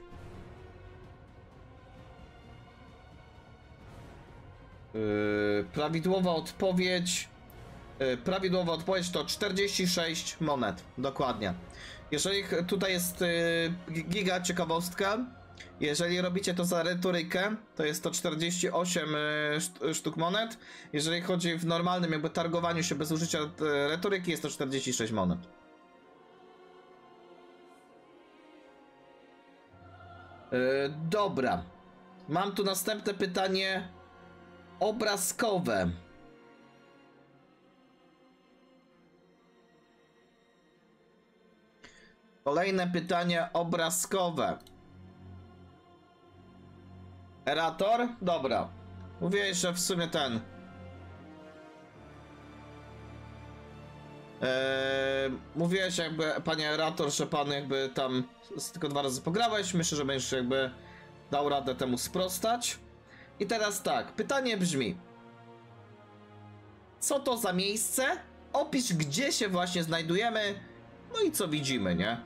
Yy, prawidłowa odpowiedź. Yy, prawidłowa odpowiedź to czterdzieści sześć monet. Dokładnie. Jeżeli tutaj jest yy, giga ciekawostka. Jeżeli robicie to za retorykę, to jest to czterdzieści osiem yy, sztuk monet. Jeżeli chodzi w normalnym jakby targowaniu się bez użycia yy, retoryki, jest to czterdzieści sześć monet. Yy, dobra. Mam tu następne pytanie obrazkowe. Kolejne pytanie obrazkowe. Erator? Dobra. Mówiłeś, że w sumie ten... Eee, mówiłeś jakby, panie Erator, że pan jakby tam tylko dwa razy pograłeś. Myślę, że będziesz jakby dał radę temu sprostać. I teraz tak, pytanie brzmi. Co to za miejsce? Opisz, gdzie się właśnie znajdujemy. No i co widzimy, nie?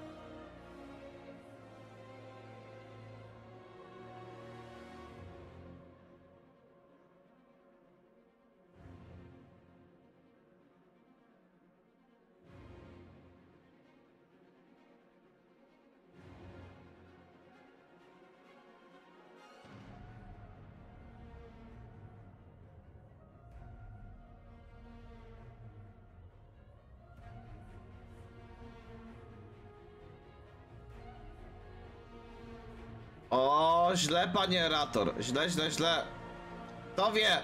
O, źle, panie Erator. Źle, źle, źle. Kto wie?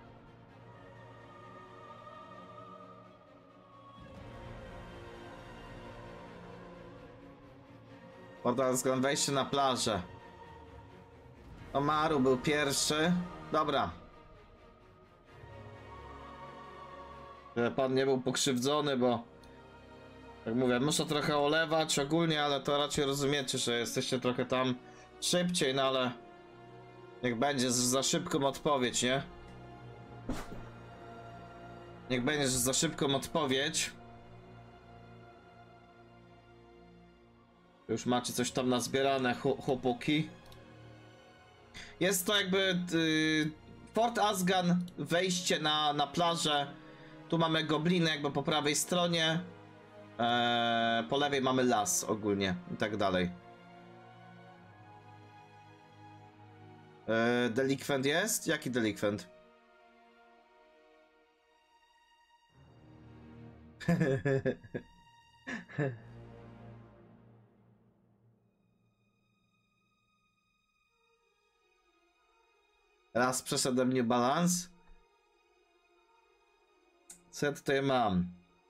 Portal zgon wejście na plażę. Omaru był pierwszy. Dobra. Że pan nie był pokrzywdzony, bo... Jak mówię, muszę trochę olewać ogólnie, ale to raczej rozumiecie, że jesteście trochę tam... Szybciej, no ale niech będzie za szybką odpowiedź, nie? Niech będzie za szybką odpowiedź. Już macie coś tam nazbierane, chłopaki. Jest to jakby yy, Fort Azgan, wejście na, na plażę. Tu mamy gobliny jakby po prawej stronie. Eee, po lewej mamy las ogólnie i tak dalej. Eee, delikwent jest? Jaki delikwent? Raz przeszedłem mnie balans. Co ja tutaj mam?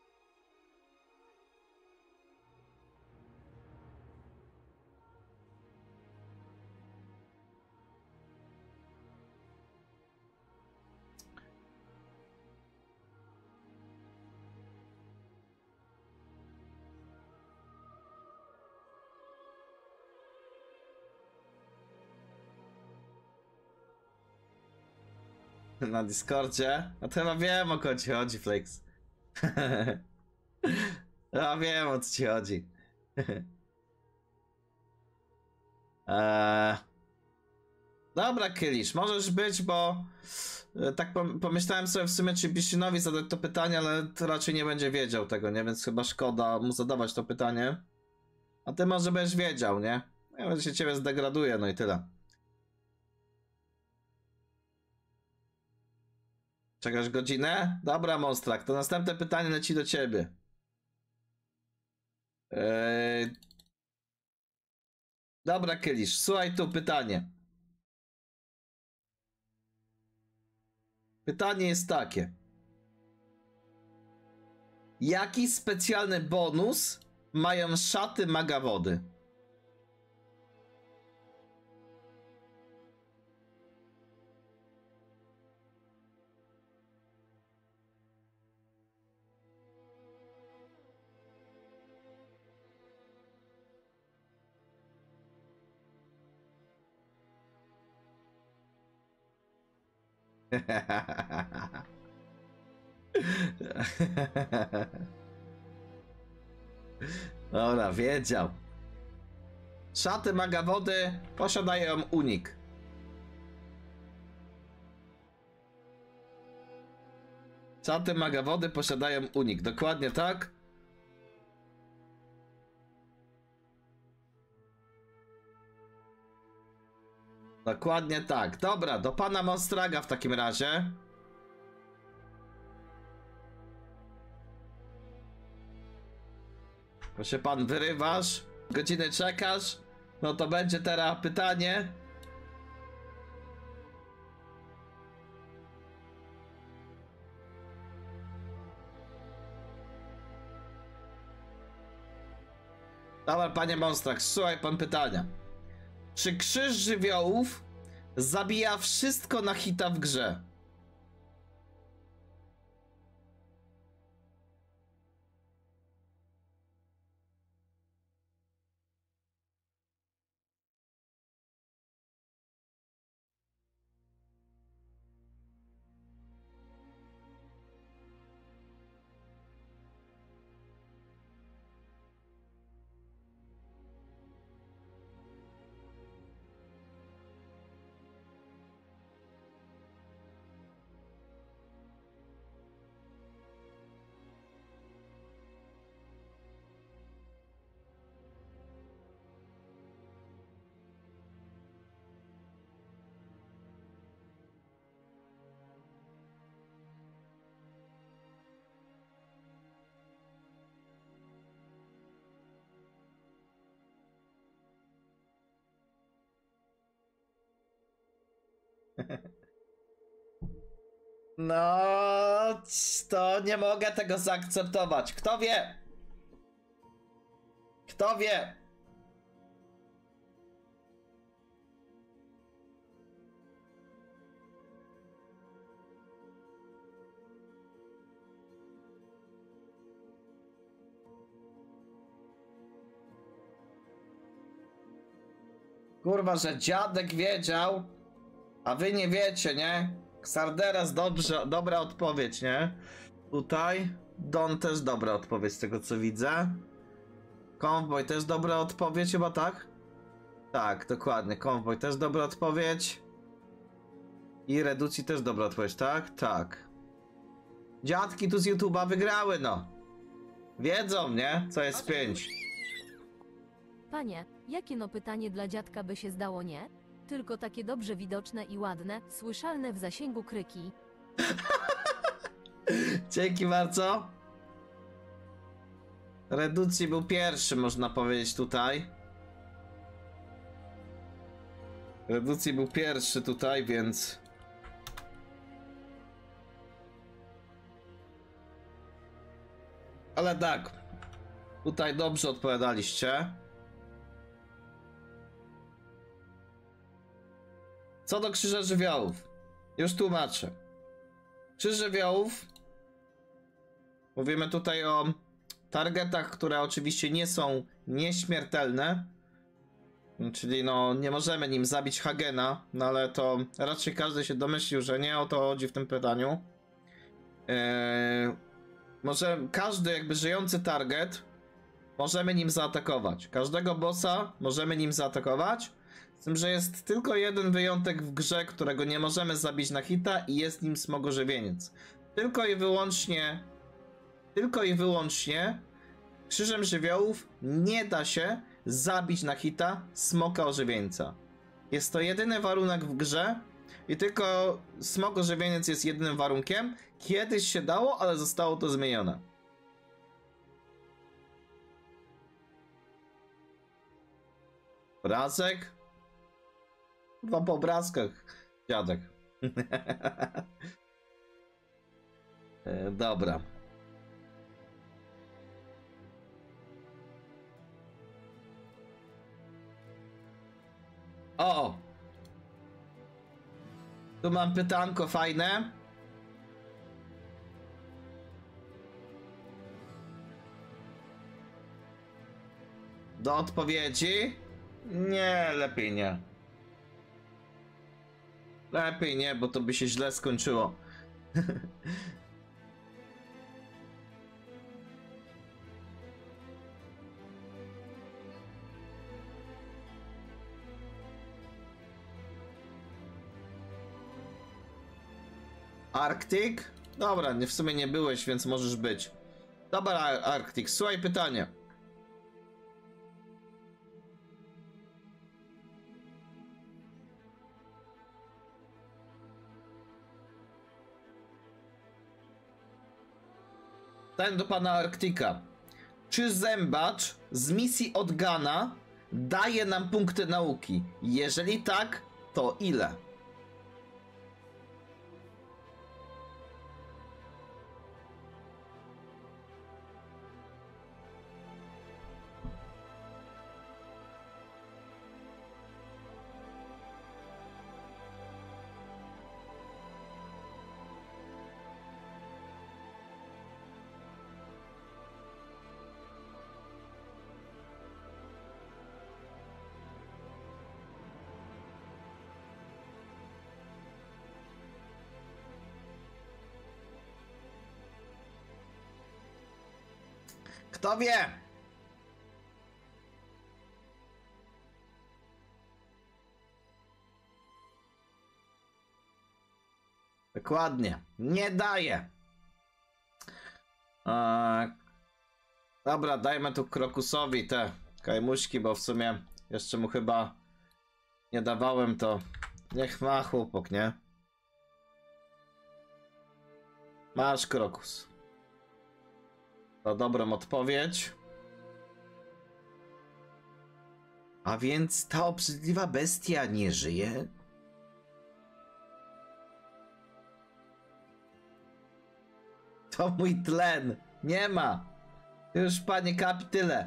Na Discordzie? No to chyba wiem, o co ci chodzi, Flex. Ja wiem, o co ci chodzi. eee... Dobra, Kylisz, możesz być, bo tak pomyślałem sobie w sumie, czy Bishinowi zadać to pytanie, ale to raczej nie będzie wiedział tego, nie? Więc chyba szkoda mu zadawać to pytanie. A ty może będziesz wiedział, nie? Ja się ciebie zdegraduję, no i tyle. Czekasz godzinę? Dobra, Monstrak, to następne pytanie leci do ciebie. Eee... Dobra, Kylisz, słuchaj tu pytanie. Pytanie jest takie. Jaki specjalny bonus mają szaty maga wody? Dobra, wiedział. Szaty maga wody posiadają unik. Szaty maga wody posiadają unik. Dokładnie tak. Dokładnie tak. Dobra, do pana Monstraga w takim razie. Bo się pan wyrywasz, godziny czekasz, no to będzie teraz pytanie. Dobra, panie Monstrak, słuchaj pan pytania. Czy krzyż żywiołów zabija wszystko na hita w grze? No, to nie mogę tego zaakceptować. Kto wie? Kto wie? Kurwa, że dziadek wiedział, a wy nie wiecie, nie? Xarderas, dobrze, dobra odpowiedź, nie? Tutaj Don też dobra odpowiedź z tego co widzę. Convoy też dobra odpowiedź, chyba tak? Tak, dokładnie, Convoy też dobra odpowiedź. I Reducji też dobra odpowiedź, tak? Tak. Dziadki tu z YouTube'a wygrały, no. Wiedzą, nie? Co jest pięć. Panie, jakie no pytanie dla dziadka by się zdało, nie? Tylko takie dobrze widoczne i ładne, słyszalne w zasięgu kryki. Dzięki bardzo. Reducji był pierwszy, można powiedzieć tutaj. Reducji był pierwszy tutaj, więc... Ale tak. Tutaj dobrze odpowiadaliście. Co do krzyża żywiołów. Już tłumaczę. Krzyż żywiołów. Mówimy tutaj o targetach, które oczywiście nie są nieśmiertelne. Czyli no nie możemy nim zabić Hagena, no ale to raczej każdy się domyślił, że nie o to chodzi w tym pytaniu. Eee, może każdy jakby żyjący target możemy nim zaatakować. Każdego bossa możemy nim zaatakować. Z tym, że jest tylko jeden wyjątek w grze, którego nie możemy zabić na hita i jest nim smogożywieniec. Tylko i wyłącznie tylko i wyłącznie krzyżem żywiołów nie da się zabić na hita smoka ożywieńca. Jest to jedyny warunek w grze i tylko smok ożywieniec jest jedynym warunkiem. Kiedyś się dało, ale zostało to zmienione. Obrazek? Chyba po obrazkach, dziadek. e, dobra. O! Tu mam pytanko fajne. Do odpowiedzi? Nie, lepiej nie. Lepiej nie, bo to by się źle skończyło. Arktyk? Dobra, nie, w sumie nie byłeś, więc możesz być. Dobra, Arktyk, słuchaj pytanie. Ten do pana Arktyka. Czy zębacz z misji od Gana daje nam punkty nauki? Jeżeli tak, to ile? Kto wie? Dokładnie. Nie daje. Eee, dobra, dajmy tu Krokusowi te kajmuśki, bo w sumie jeszcze mu chyba nie dawałem, to niech ma chłopak, nie? Masz, Krokus. To dobrą odpowiedź. A więc ta obrzydliwa bestia nie żyje? To mój tlen. Nie ma. Już, panie kapityle.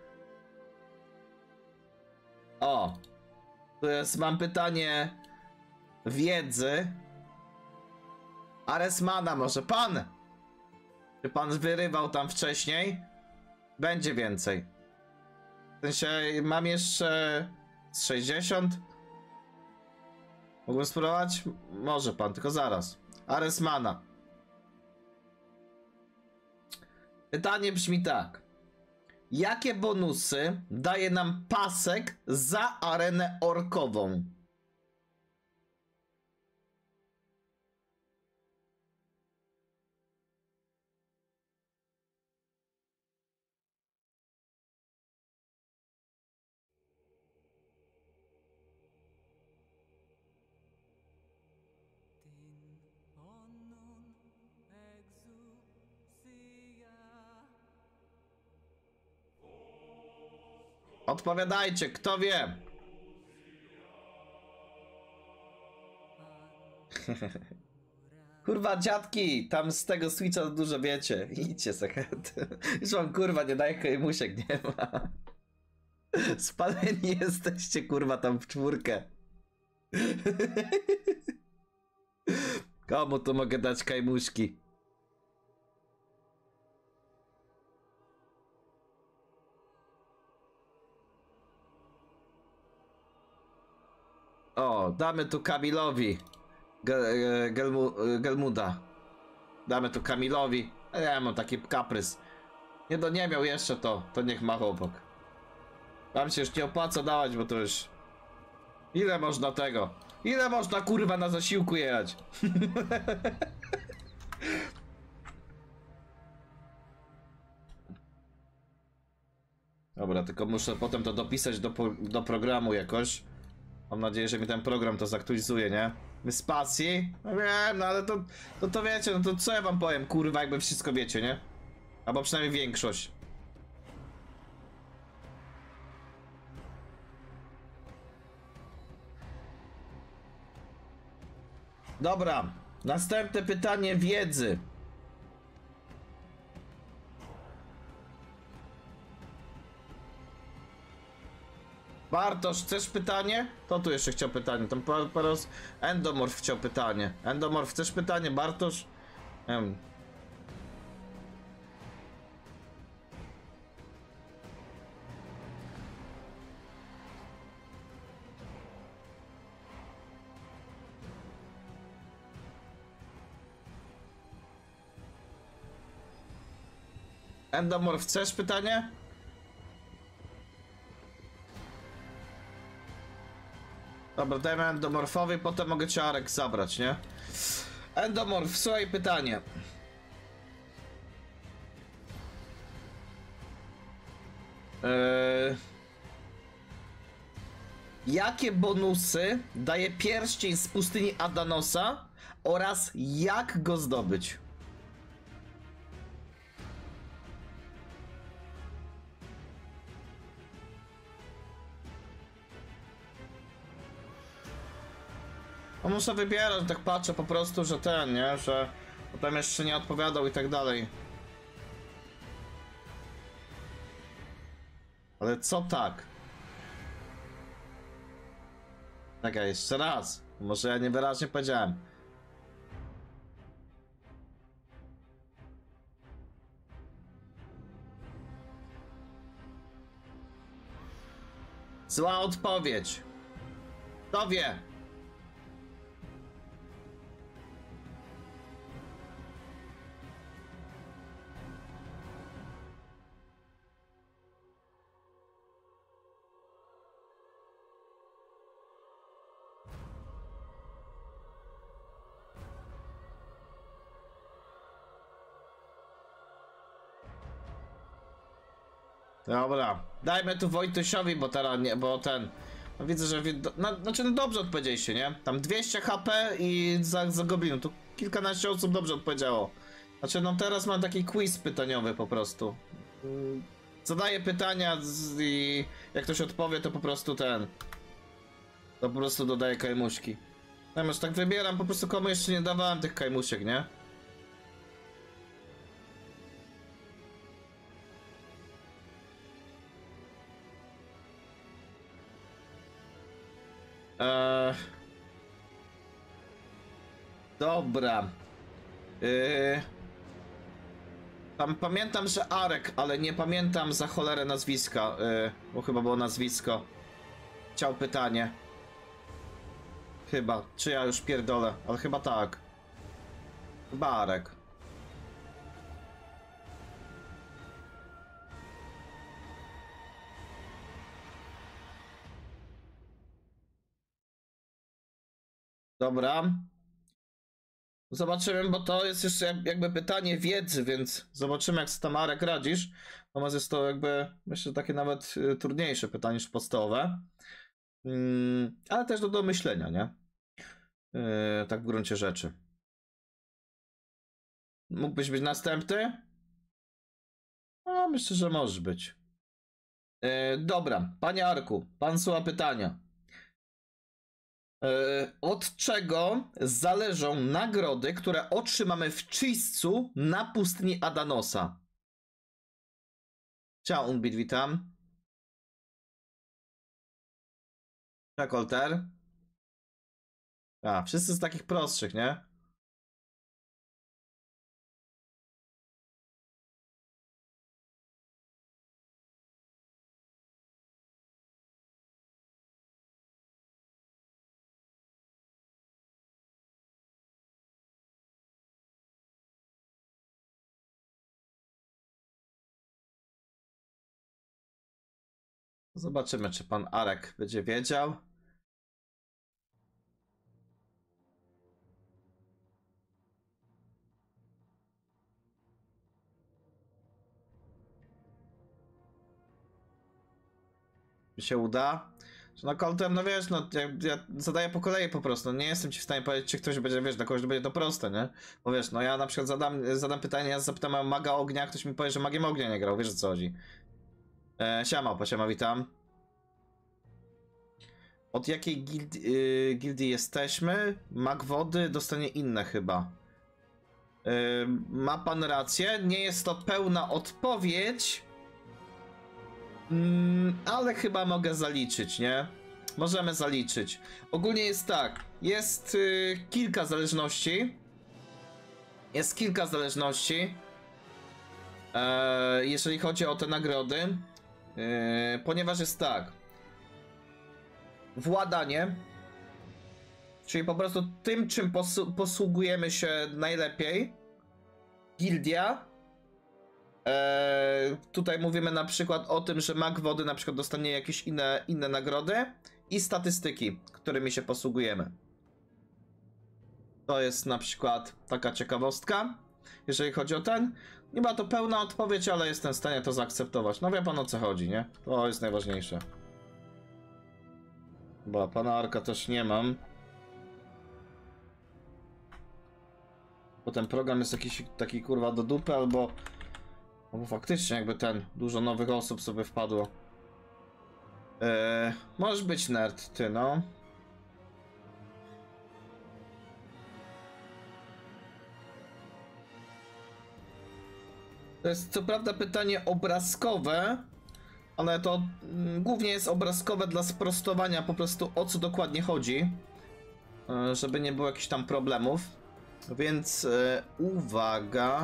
O. Tu jest, mam pytanie wiedzy. Aresmana, może pan? Czy pan wyrywał tam wcześniej? Będzie więcej. W sensie, mam jeszcze z sześćdziesiąt. Mógłbym spróbować? Może pan, tylko zaraz. Aresmana. Pytanie brzmi tak. Jakie bonusy daje nam pasek za arenę orkową? Odpowiadajcie, kto wie? Kurwa, dziadki, tam z tego Switcha dużo wiecie. Idźcie sobie. Już wam kurwa nie daje kajmusiek, nie ma. Spaleni jesteście, kurwa, tam w czwórkę. Komu tu mogę dać kajmuszki? O, damy tu Kamilowi Gel, Gelmu, Gelmuda. Damy tu Kamilowi. Ja mam taki kaprys. Nie, do nie miał jeszcze to, to niech ma chłopak. Wam się już nie opłaca dawać, bo to już... Ile można tego? Ile można kurwa na zasiłku jechać? Dobra, tylko muszę potem to dopisać do, do programu jakoś. Mam nadzieję, że mi ten program to zaktualizuje, nie? Spacji? No wiem, no ale to, to, to wiecie, no to co ja wam powiem, kurwa, jakby wszystko wiecie, nie? Albo przynajmniej większość. Dobra, następne pytanie wiedzy. Bartosz, chcesz pytanie? To tu jeszcze chciał pytanie. Tam paros Endomorf chciał pytanie. Endomorf, chcesz pytanie? Bartosz? Um. Endomorph, chcesz pytanie? Dobra, dajmy Endomorphowi, potem mogę cię Arek zabrać, nie? Endomorph, słuchaj pytanie. Eee... Jakie bonusy daje pierścień z pustyni Adanosa oraz jak go zdobyć? No muszę wybierać, tak patrzę po prostu, że ten, nie? Że potem jeszcze nie odpowiadał i tak dalej. Ale co tak? Czekaj, jeszcze raz. Może ja niewyraźnie powiedziałem. Zła odpowiedź. Kto wie? Dobra, dajmy tu Wojtusiowi, bo teraz nie, bo ten... No widzę, że... No, znaczy, no dobrze odpowiedzieliście, nie? Tam dwieście H P i za, za goblinu, tu kilkanaście osób dobrze odpowiedziało. Znaczy, no teraz mam taki quiz pytaniowy po prostu. Zadaję pytania z, i jak ktoś odpowie, to po prostu ten... To po prostu dodaję kajmuśki. No już tak wybieram, po prostu komu jeszcze nie dawałem tych kajmusiek, nie? Eee... Dobra. Eee... Tam pamiętam, że Arek, ale nie pamiętam za cholerę nazwiska, eee... bo chyba było nazwisko. Chciał pytanie. Chyba, czy ja już pierdolę, ale chyba tak. Chyba Arek. Dobra. Zobaczymy, bo to jest jeszcze jakby pytanie wiedzy, więc zobaczymy, jak z tam Arek radzisz. Natomiast jest to jakby, myślę, takie nawet trudniejsze pytanie niż podstawowe. Hmm, ale też do domyślenia, nie? Yy, tak w gruncie rzeczy. Mógłbyś być następny? No, myślę, że możesz być. Yy, dobra, panie Arku, pan słucha pytania. Od czego zależą nagrody, które otrzymamy w czyśćcu na pustyni Adanosa? Ciao, Unbit, witam. Cześć, Kolter. A, wszyscy z takich prostszych, nie? Zobaczymy, czy pan Arek będzie wiedział. Czy się uda? No Coltem, no wiesz, no ja, ja zadaję po kolei po prostu. Nie jestem ci w stanie powiedzieć, czy ktoś będzie, wiesz, dla kogoś będzie to proste, nie? Bo wiesz, no ja na przykład zadam, zadam pytanie, ja zapytam maga ognia, ktoś mi powie, że magiem ognia nie grał, wiesz o co chodzi. E, siema, po siema, witam. Od jakiej gildii, yy, gildii jesteśmy? Mag wody dostanie inne chyba. Yy, ma pan rację, nie jest to pełna odpowiedź. Mm, ale chyba mogę zaliczyć, nie? Możemy zaliczyć. Ogólnie jest tak, jest yy, kilka zależności. Jest kilka zależności. Yy, jeżeli chodzi o te nagrody. Yy, ponieważ jest tak. Władanie, czyli po prostu tym, czym posługujemy się najlepiej. Gildia Eee, tutaj mówimy na przykład o tym, że mag wody na przykład dostanie jakieś inne, inne nagrody i statystyki, którymi się posługujemy. To jest na przykład taka ciekawostka, jeżeli chodzi o ten. Nie ma to pełna odpowiedź, ale jestem w stanie to zaakceptować. No wie pan, o co chodzi, nie? To jest najważniejsze. Bo pana Arka też nie mam. Bo ten program jest jakiś taki kurwa do dupy, albo... Albo faktycznie jakby ten, dużo nowych osób sobie wpadło. Eee, możesz być nerd, ty no. To jest co prawda pytanie obrazkowe, ale to mm, głównie jest obrazkowe dla sprostowania po prostu, o co dokładnie chodzi, e, żeby nie było jakichś tam problemów. Więc e, uwaga.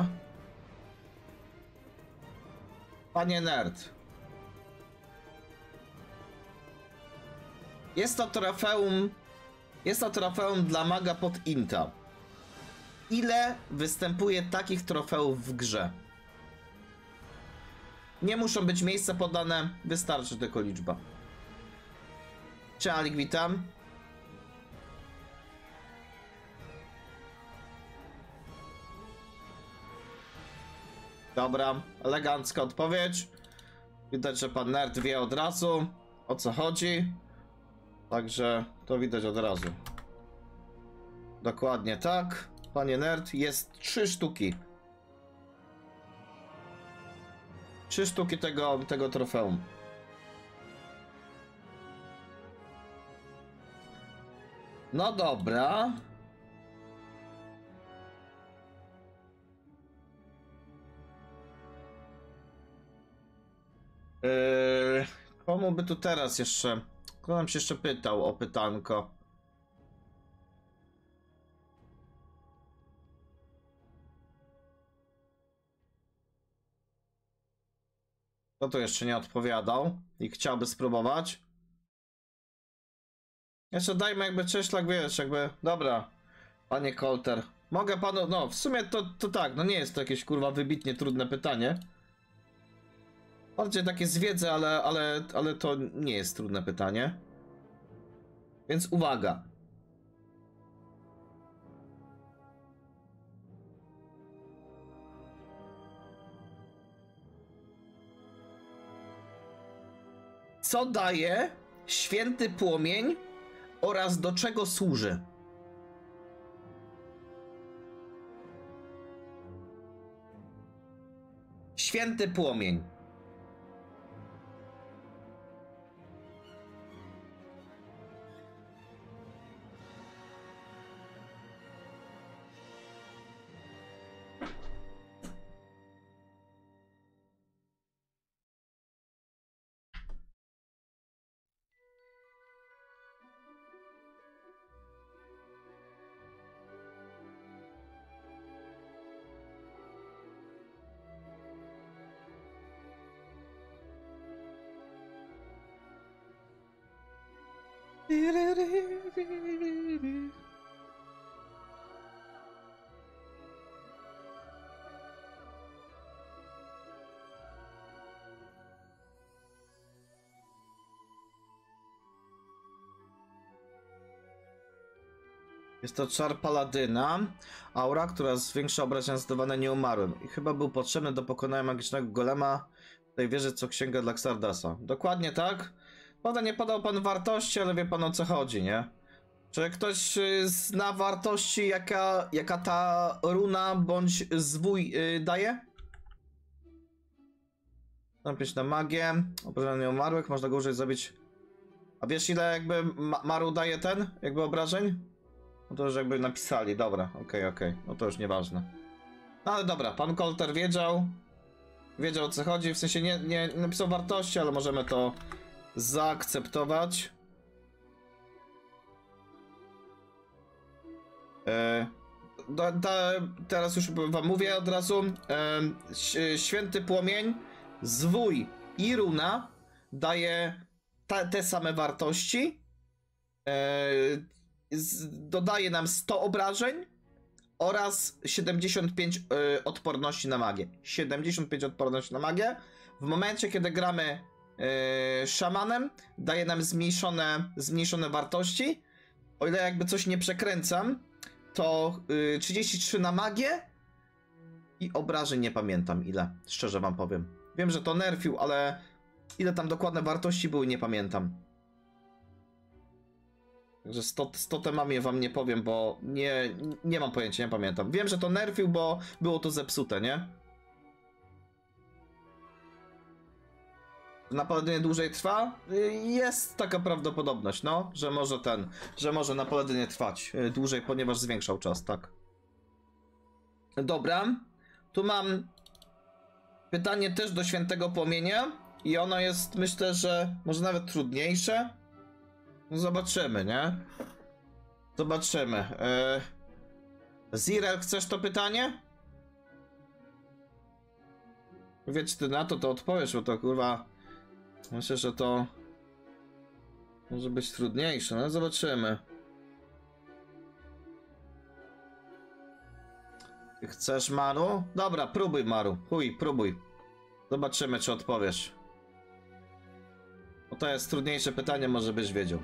Panie nerd. Jest to trofeum. Jest to trofeum dla maga pod Inta. Ile występuje takich trofeów w grze? Nie muszą być miejsca podane, wystarczy tylko liczba. Cześć, witam. Dobra, elegancka odpowiedź. Widać, że pan nerd wie od razu, o co chodzi. Także to widać od razu. Dokładnie tak. Panie nerd, jest trzy sztuki. Trzy sztuki tego, tego trofeum. No dobra. Yy, komu by tu teraz jeszcze... Kto nam się jeszcze pytał o pytanko? Kto tu jeszcze nie odpowiadał i chciałby spróbować? Jeszcze dajmy jakby cześlak, wiesz, jakby... Dobra, panie Kolter. Mogę panu... No, w sumie to, to tak, no nie jest to jakieś kurwa wybitnie trudne pytanie. Bardziej takie z wiedzy, ale, ale, ale to nie jest trudne pytanie. Więc uwaga. Co daje święty płomień oraz do czego służy? Święty płomień. Jest to czar paladyna, aura, która zwiększa obrażenia zadawane nieumarłym. I chyba był potrzebny do pokonania magicznego golema w tej wieży, co księga dla Xardasa. Dokładnie tak. Prawda, nie podał pan wartości, ale wie pan, o co chodzi, nie? Czy ktoś y, zna wartości, jaka, jaka ta runa bądź zwój y, daje? Napisz na magię, obrażenia nieumarłych, można go użyć, zabić. A wiesz, ile jakby ma Maru daje ten, jakby obrażeń? No to już jakby napisali, dobra, okej, okay, okej, okay. No to już nieważne. No ale dobra, pan Kolter wiedział, wiedział, o co chodzi, w sensie nie, nie napisał wartości, ale możemy to zaakceptować. E, do, do, teraz już wam mówię od razu, e, święty płomień, zwój i runa daje te, te same wartości. E, z, dodaje nam sto obrażeń, oraz siedemdziesiąt pięć y, odporności na magię. siedemdziesiąt pięć odporności na magię. W momencie, kiedy gramy y, szamanem, daje nam zmniejszone, zmniejszone wartości. O ile jakby coś nie przekręcam, to y, trzydzieści trzy na magię i obrażeń nie pamiętam ile, szczerze wam powiem. Wiem, że to nerfił, ale ile tam dokładne wartości były, nie pamiętam. Także z totemami wam nie powiem, bo nie, nie mam pojęcia, nie pamiętam. Wiem, że to nerfił, bo było to zepsute, nie? Na Paladynie dłużej trwa? Jest taka prawdopodobność, no, że może ten, że może na Paladynie trwać dłużej, ponieważ zwiększał czas, tak. Dobra, tu mam pytanie też do Świętego Płomienia i ono jest, myślę, że może nawet trudniejsze. No zobaczymy, nie? Zobaczymy. Yy... Zirel, chcesz to pytanie? Wiecie, ty na to to odpowiesz, bo to kurwa... Myślę, że to... może być trudniejsze, no zobaczymy. Ty chcesz, Maru? Dobra, próbuj, Maru. Chuj, próbuj. Zobaczymy, czy odpowiesz. Bo to jest trudniejsze pytanie, może byś wiedział.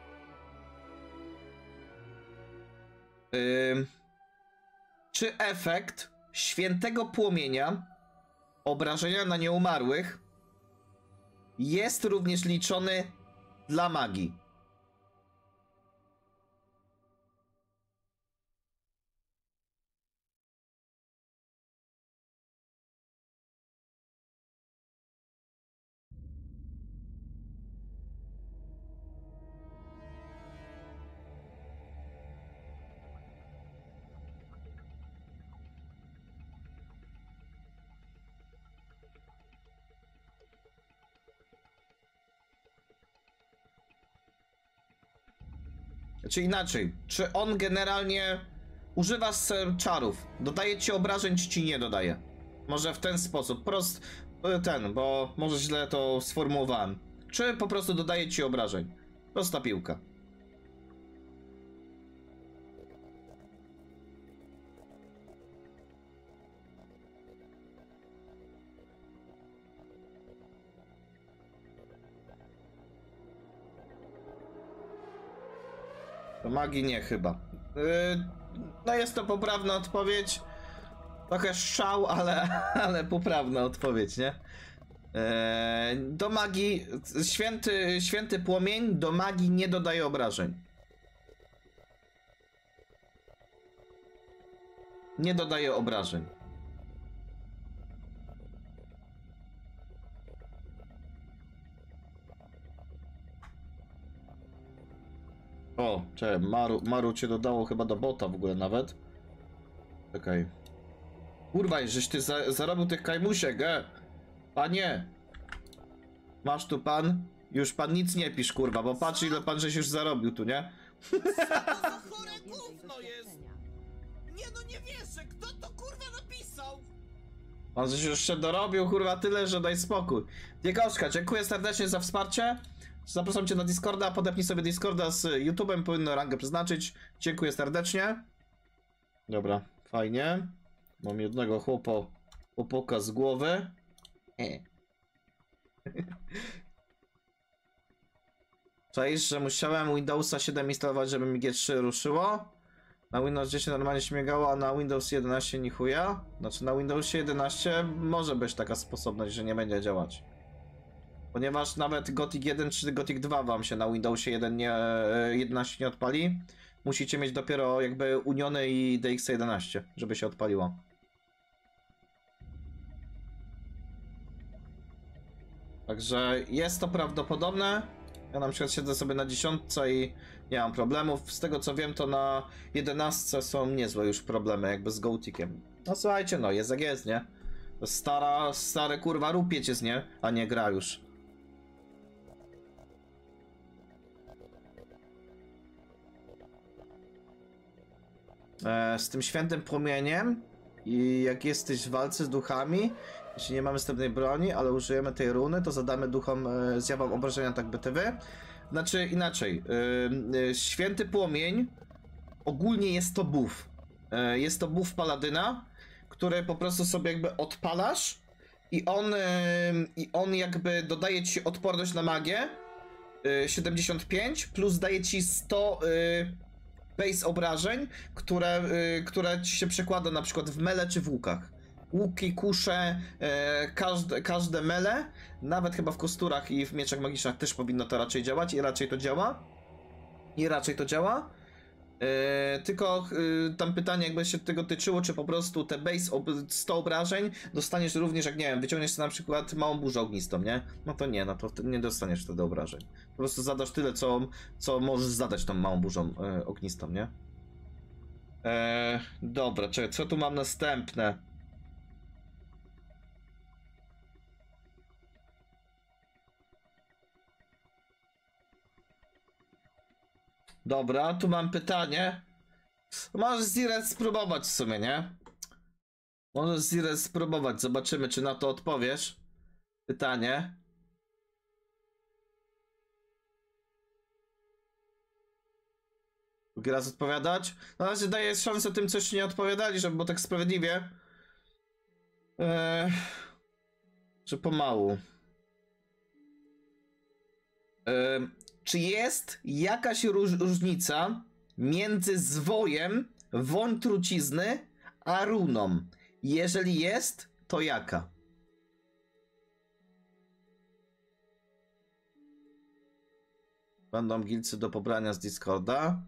Yy... Czy efekt Świętego Płomienia, obrażenia na nieumarłych, jest również liczony dla magii? Czy inaczej, czy on generalnie używa czarów, dodaje ci obrażeń, czy ci nie dodaje? Może w ten sposób, prost ten, bo może źle to sformułowałem. Czy po prostu dodaje ci obrażeń? Prosta piłka. Do magii nie chyba. Yy, no jest to poprawna odpowiedź. Trochę szał, ale, ale poprawna odpowiedź, nie? Yy, do magii, święty, święty płomień do magii nie dodaje obrażeń. Nie dodaje obrażeń. O, czekaj, Maru, Maru cię dodało chyba do bota w ogóle nawet. Czekaj. Kurwa, żeś ty za, zarobił tych kajmusiek, e? Panie! Masz tu pan? Już pan nic nie pisz, kurwa, bo patrz ile pan żeś już zarobił tu, nie? Co to za chore gówno jest? Nie no, nie wierzę, kto to kurwa napisał? Pan żeś już się dorobił, kurwa, tyle, że daj spokój. Diegoszka, dziękuję serdecznie za wsparcie. Zapraszam cię na Discorda, podepnij sobie Discorda z YouTube'em, powinno rangę przeznaczyć. Dziękuję serdecznie. Dobra, fajnie. Mam jednego chłopo, chłopoka z głowy. E. Czaisz, że musiałem Windowsa siedem instalować, żeby mi G trzy ruszyło? Na Windows dziesięć normalnie śmigało, a na Windows jedenaście ni chuja? Znaczy na Windowsie jedenaście może być taka sposobność, że nie będzie działać. Ponieważ nawet Gothic jeden czy Gothic dwa wam się na Windowsie jeden nie, jedenaście nie odpali. Musicie mieć dopiero jakby Uniony i D X jedenaście, żeby się odpaliło. Także jest to prawdopodobne. Ja na przykład siedzę sobie na dziesiątce i nie mam problemów. Z tego co wiem, to na jedenastce są niezłe już problemy jakby z Gothiciem. No słuchajcie, no jest jak jest, nie? Stara, stare kurwa rupieć jest, nie? A nie gra już. E, z tym świętym płomieniem i jak jesteś w walce z duchami, jeśli nie mamy następnej broni, ale użyjemy tej runy, to zadamy duchom e, zjawom obrażenia tak byty wy. Znaczy inaczej, e, e, święty płomień ogólnie jest to buff. E, jest to buff paladyna, który po prostu sobie jakby odpalasz i on, e, i on jakby dodaje ci odporność na magię e, siedemdziesiąt pięć plus daje ci sto e, base obrażeń, które, e, które ci się przekłada na przykład w mele czy w łukach. Łuki, kusze, e, każde, każde mele, nawet chyba w kosturach i w mieczach magicznych też powinno to raczej działać i raczej to działa. I raczej to działa. E, tylko e, tam pytanie jakby się tego tyczyło, czy po prostu te base ob sto obrażeń dostaniesz również, jak nie wiem, wyciągniesz sobie na przykład małą burzę ognistą, nie? No to nie, no to nie dostaniesz wtedy obrażeń. Po prostu zadasz tyle, co, co możesz zadać tą małą burzą e, ognistą, nie? E, dobra, czekaj, co tu mam następne? Dobra, tu mam pytanie. Możesz Zirez spróbować w sumie, nie? Możesz Zirez spróbować, zobaczymy czy na to odpowiesz. Pytanie. Drugi raz odpowiadać? Na razie daję szansę tym, co jeszcze nie odpowiadali, żeby było tak sprawiedliwie. Eee, że pomału. Eee, Czy jest jakaś róż różnica między zwojem woń trucizny a runą? Jeżeli jest, to jaka? Będą gilcy do pobrania z Discorda.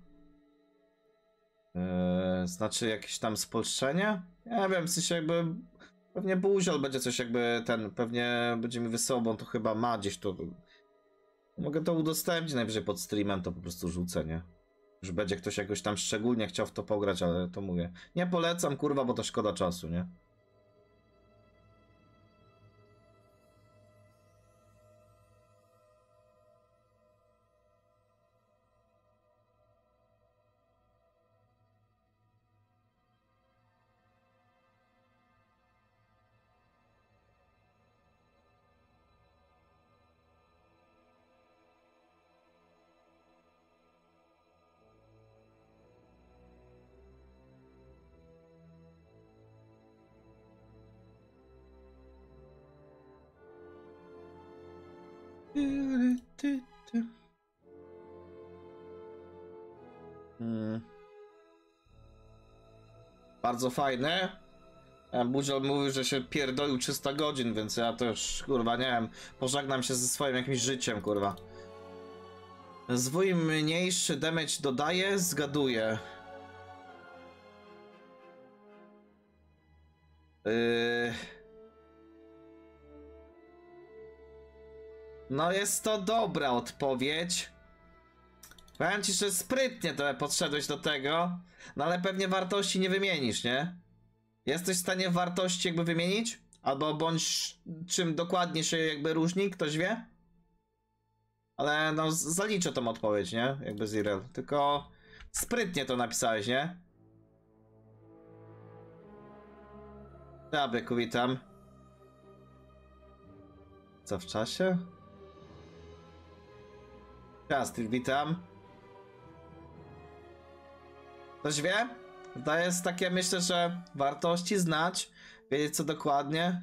Eee, znaczy jakieś tam spolszczenie? Ja wiem, w sensie jakby... Pewnie Buziol będzie coś jakby ten... Pewnie będzie mi wysyłał, bo on to chyba ma gdzieś to... Mogę to udostępnić najwyżej pod streamem, to po prostu rzucę, nie? Że będzie ktoś jakoś tam szczególnie chciał w to pograć, ale to mówię. Nie polecam, kurwa, bo to szkoda czasu, nie? Hmm. Bardzo fajne. Buziol mówił, że się pierdolił trzysta godzin, więc ja to już, kurwa, nie wiem, pożegnam się ze swoim jakimś życiem, kurwa. Zwój mniejszy damage dodaje, zgaduję. Yy... No jest to dobra odpowiedź. Powiem ci, że sprytnie to podszedłeś do tego, no ale pewnie wartości nie wymienisz, nie? Jesteś w stanie wartości jakby wymienić? Albo bądź czym dokładnie się jakby różni, ktoś wie? Ale no zaliczę tą odpowiedź, nie? Jakby Zirel, tylko sprytnie to napisałeś, nie? Ja byku, witam. Co w czasie? Kastryk, witam. Ktoś wie? To jest takie, myślę, że wartości znać, wiedzieć co dokładnie.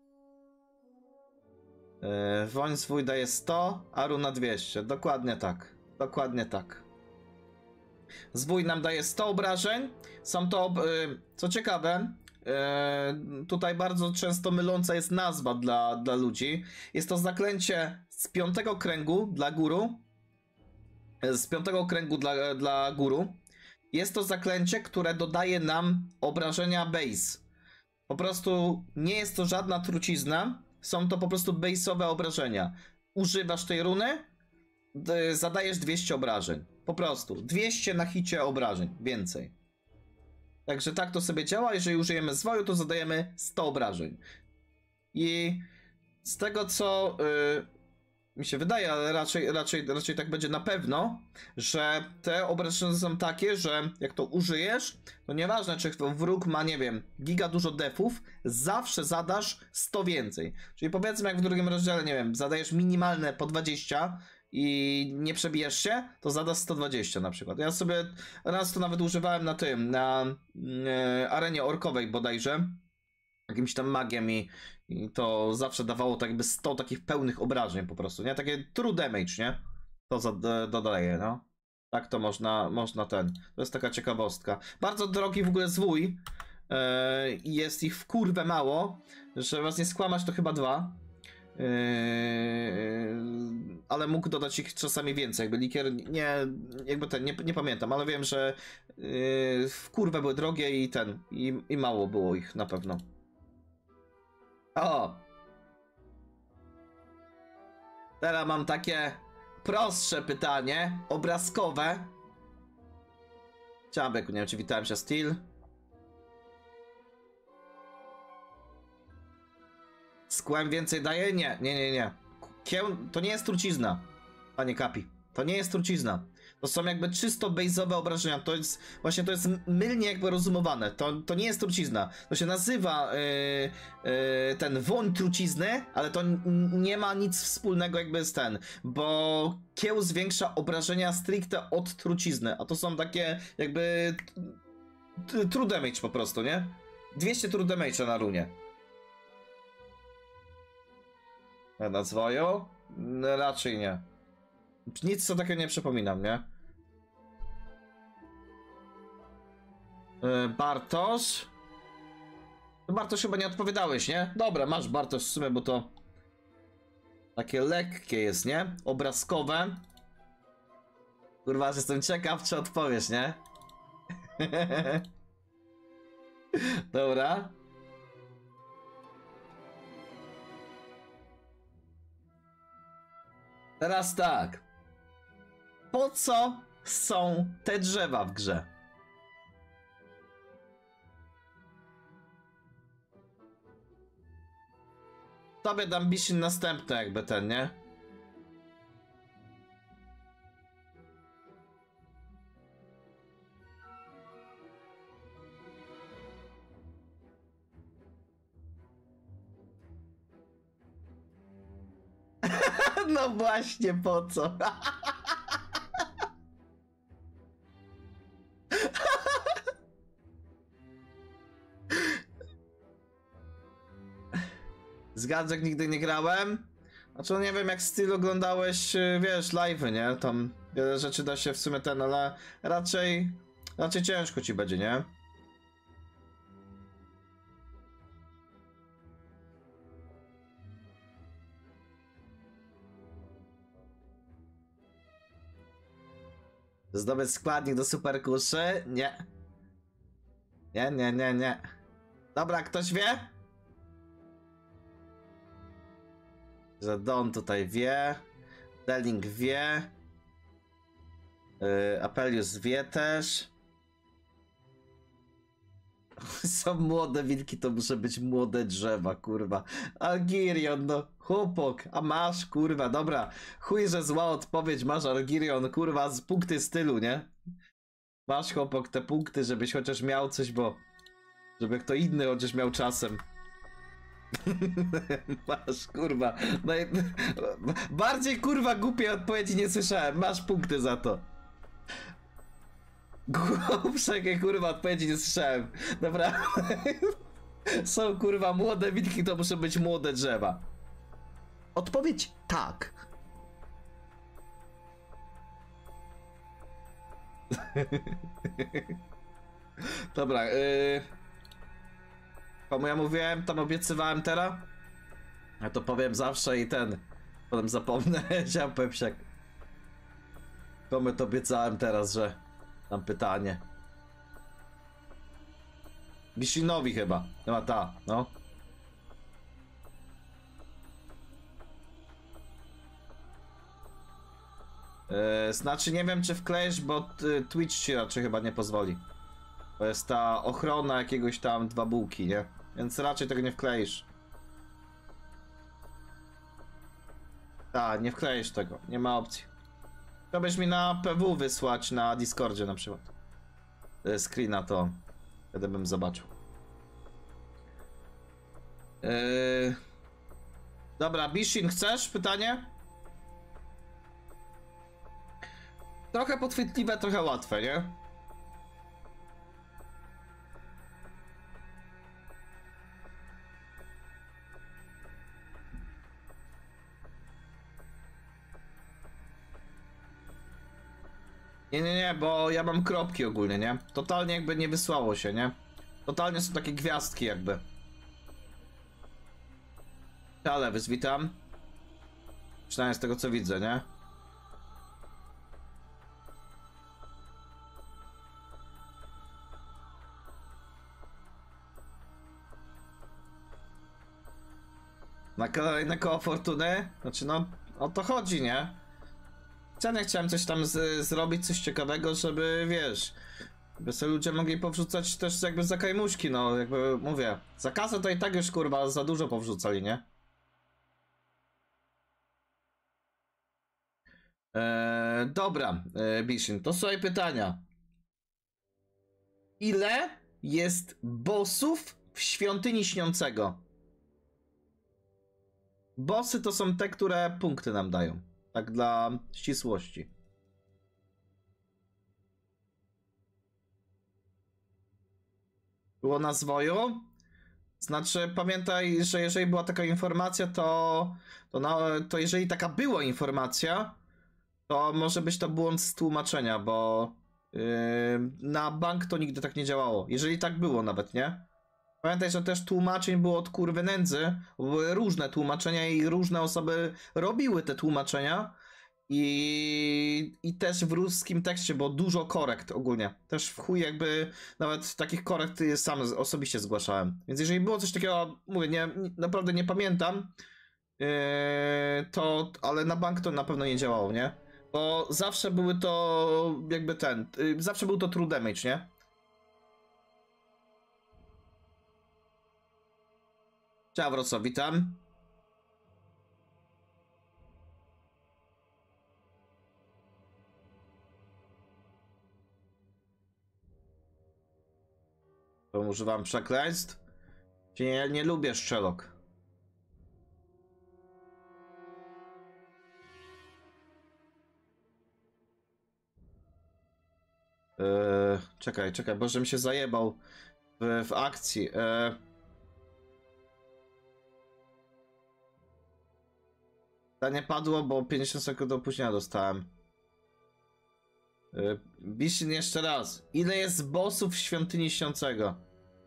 Yy, woń swój daje sto, a runa dwieście. Dokładnie tak. Dokładnie tak. Zwój nam daje sto obrażeń. Są to, yy, co ciekawe, yy, tutaj bardzo często myląca jest nazwa dla, dla ludzi. Jest to zaklęcie z piątego kręgu dla guru. Z piątego kręgu dla, dla guru. Jest to zaklęcie, które dodaje nam obrażenia base. Po prostu nie jest to żadna trucizna. Są to po prostu base'owe obrażenia. Używasz tej runy, zadajesz dwieście obrażeń. Po prostu. dwieście na hicie obrażeń. Więcej. Także tak to sobie działa. Jeżeli użyjemy zwoju, to zadajemy sto obrażeń. I z tego co... Yy, mi się wydaje, ale raczej, raczej, raczej tak będzie na pewno, że te obrażenia są takie, że jak to użyjesz, to nieważne czy wróg ma, nie wiem, giga dużo defów, zawsze zadasz sto więcej. Czyli powiedzmy jak w drugim rozdziale, nie wiem, zadajesz minimalne po dwadzieścia i nie przebijesz się, to zadasz sto dwadzieścia na przykład. Ja sobie raz to nawet używałem na tym, na e, arenie orkowej bodajże, jakimś tam magiem i, i to zawsze dawało tak jakby sto takich pełnych obrażeń po prostu, nie? Takie true damage, nie? To za, dodaje, no. Tak to można, można ten. To jest taka ciekawostka. Bardzo drogi w ogóle zwój. I jest ich w kurwę mało, że was nie skłamać to chyba dwa, yy, ale mógł dodać ich czasami więcej, jakby likier, nie, jakby ten, nie, nie pamiętam, ale wiem, że yy, w kurwę były drogie i ten, i, i mało było ich na pewno. O! Teraz mam takie prostsze pytanie, obrazkowe. Ciabek, nie wiem czy witałem się Steel. Skłem więcej daje? Nie, nie, nie, nie. Kieł to nie jest trucizna, panie Kapi. To nie jest trucizna. To są jakby czysto base'owe obrażenia. To jest, właśnie to jest mylnie jakby rozumowane. To, to nie jest trucizna. To się nazywa yy, yy, ten woń trucizny, ale to nie ma nic wspólnego jakby z ten. Bo kieł zwiększa obrażenia stricte od trucizny. A to są takie jakby true damage po prostu, nie? dwieście true damage na runie. Na zwoju? No, raczej nie. Nic co takiego nie przypominam, nie? Yy, Bartosz? No Bartosz chyba nie odpowiadałeś, nie? Dobra, masz Bartosz w sumie, bo to takie lekkie jest, nie? Obrazkowe. Kurwa, że jestem ciekaw, czy odpowiesz, nie? Dobra. Teraz tak. Po co są te drzewa w grze? Tobie dam Bishin następny jakby ten, nie? No właśnie, po co? Zgadzek nigdy nie grałem. Znaczy no nie wiem jak styl oglądałeś, wiesz, live'y, nie? Tam wiele rzeczy da się w sumie ten, ale raczej, raczej ciężko ci będzie, nie? Zdobyć składnik do superkuszy? Nie. Nie, nie, nie, nie. Dobra, ktoś wie? Że Don tutaj wie. Delling wie. Yy, Apelius wie też. Są młode wilki, to muszę być młode drzewa, kurwa. Algirion, no chłopok, a masz, kurwa, dobra. Chuj, że zła odpowiedź, masz Algirion, kurwa, z punkty stylu, nie? Masz, chłopok, te punkty, żebyś chociaż miał coś, bo... Żeby kto inny chociaż miał czasem. Masz, kurwa. No i... Bardziej, kurwa, głupiej odpowiedzi nie słyszałem. Masz punkty za to. Głupszego, kurwa, odpowiedzi nie słyszałem. Dobra. Są, kurwa, młode wilki, to muszą być młode drzewa. Odpowiedź tak. Dobra, yy... komu ja mówiłem, tam obiecywałem teraz? Ja to powiem zawsze i ten... Potem zapomnę, ziam pepsiak. Komu to obiecałem teraz, że... Mam pytanie. Bishinowi chyba. No ta, no. Yy, znaczy nie wiem czy wklejesz, bo Twitch ci raczej chyba nie pozwoli. To jest ta ochrona jakiegoś tam dwa bułki, nie? Więc raczej tego nie wkleisz. Tak, nie wkleisz tego, nie ma opcji. Chciałbyś mi na P W wysłać na Discordzie na przykład. Screena to wtedy bym zobaczył. Yy... Dobra, Bishin, chcesz pytanie? Trochę podchwytliwe, trochę łatwe, nie? Nie, nie, nie, bo ja mam kropki ogólnie, nie? Totalnie jakby nie wysłało się, nie? Totalnie są takie gwiazdki jakby. Ale witam. Przynajmniej z tego co widzę, nie? Na kolejne koło fortuny? Znaczy no, o to chodzi, nie? Ja chciałem coś tam z, zrobić, coś ciekawego, żeby, wiesz, by sobie ludzie mogli powrzucać też jakby za kajmuśki, no, jakby mówię. Za kasę to i tak już, kurwa, za dużo powrzucali, nie? Eee, dobra, eee, Bishin, to słuchaj pytania. Ile jest bossów w Świątyni Śniącego? Bossy to są te, które punkty nam dają. Tak dla ścisłości. Było na zwoju? Znaczy, pamiętaj, że jeżeli była taka informacja, to, to, na, to jeżeli taka była informacja, to może być to błąd z tłumaczenia, bo yy, na bank to nigdy tak nie działało. Jeżeli tak było nawet, nie? Pamiętaj, że też tłumaczeń było od kurwy nędzy, były różne tłumaczenia i różne osoby robiły te tłumaczenia i, i też w ruskim tekście było dużo korekt ogólnie. Też w chuj jakby nawet takich korekt sam osobiście zgłaszałem. Więc jeżeli było coś takiego, mówię, nie, naprawdę nie pamiętam, yy, to, ale na bank to na pewno nie działało, nie? Bo zawsze były to jakby ten, yy, zawsze był to true damage, nie? Cześć Wrocław, witam. To używam przekleństw. Nie, nie lubię szczelok. Eee, czekaj, czekaj, bo żebym się zajebał w, w akcji. Eee. Nie padło, bo pięćdziesiąt sekund opóźnienia dostałem. Yy, Bishin jeszcze raz. Ile jest bossów w Świątyni Śniącego?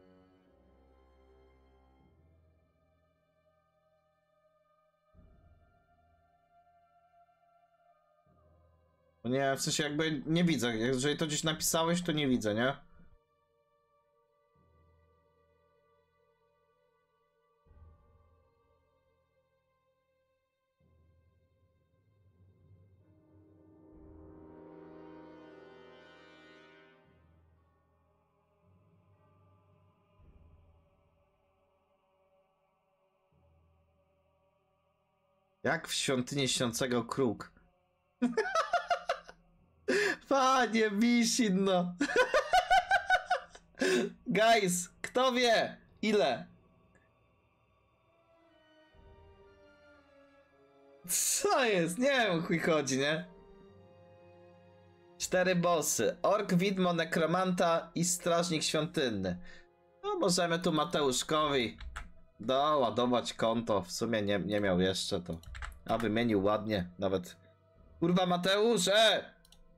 Nie, w sensie jakby nie widzę. Jeżeli to gdzieś napisałeś, to nie widzę, nie? Jak w Świątyni Śniącego kruk? Panie Bishin, no. Guys, kto wie? Ile? Co jest? Nie wiem, chuj chodzi, nie? Cztery bossy. Ork, widmo, nekromanta i strażnik świątynny. No możemy tu Mateuszkowi doładować konto. W sumie nie, nie miał jeszcze to. A wymienił ładnie, nawet. Kurwa Mateusz, e!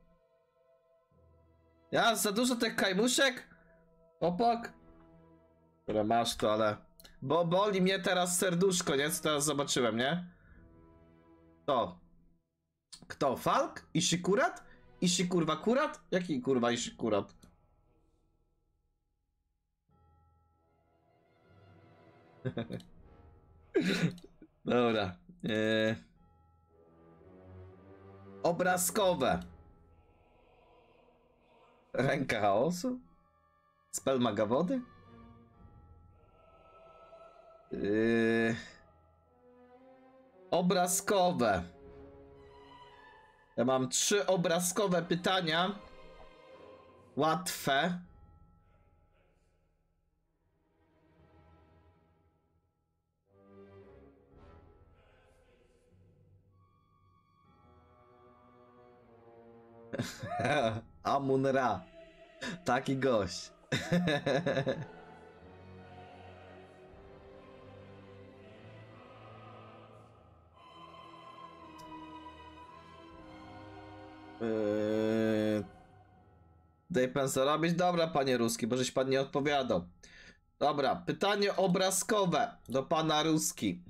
Ja za dużo tych kajmuszek? Opak? Które masz to, ale... Bo boli mnie teraz serduszko, nie? Co teraz zobaczyłem, nie? To. Kto? Falk? Ishikurat? Ishi kurwa kurat? Jaki kurwa Ishikurat? Dobra. Yy... Obrazkowe. Ręka chaosu? Spell maga wody? Yy... Obrazkowe. Ja mam trzy obrazkowe pytania. Łatwe. Amun-Ra. Taki gość. Yy... Daj pan co robić? Dobra, panie Ruski, bo żeś pan nie odpowiadał. Dobra, pytanie obrazkowe do pana Ruski.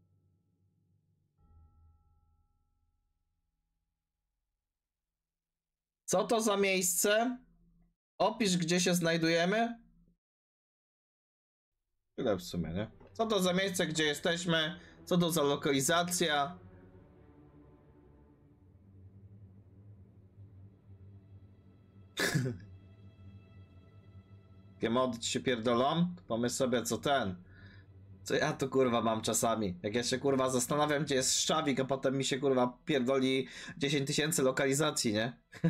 Co to za miejsce? Opisz, gdzie się znajdujemy. Tyle w sumie, nie? Co to za miejsce, gdzie jesteśmy? Co to za lokalizacja? Takie mody ci się pierdolą? Pomyśl sobie, co ten. Co ja tu kurwa mam czasami. Jak ja się kurwa zastanawiam, gdzie jest Szczawik, a potem mi się kurwa pierdoli dziesięć tysięcy lokalizacji, nie?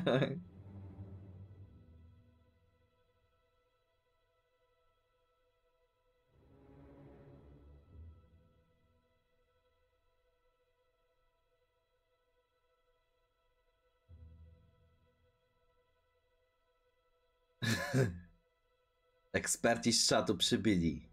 Eksperci z czatu przybyli.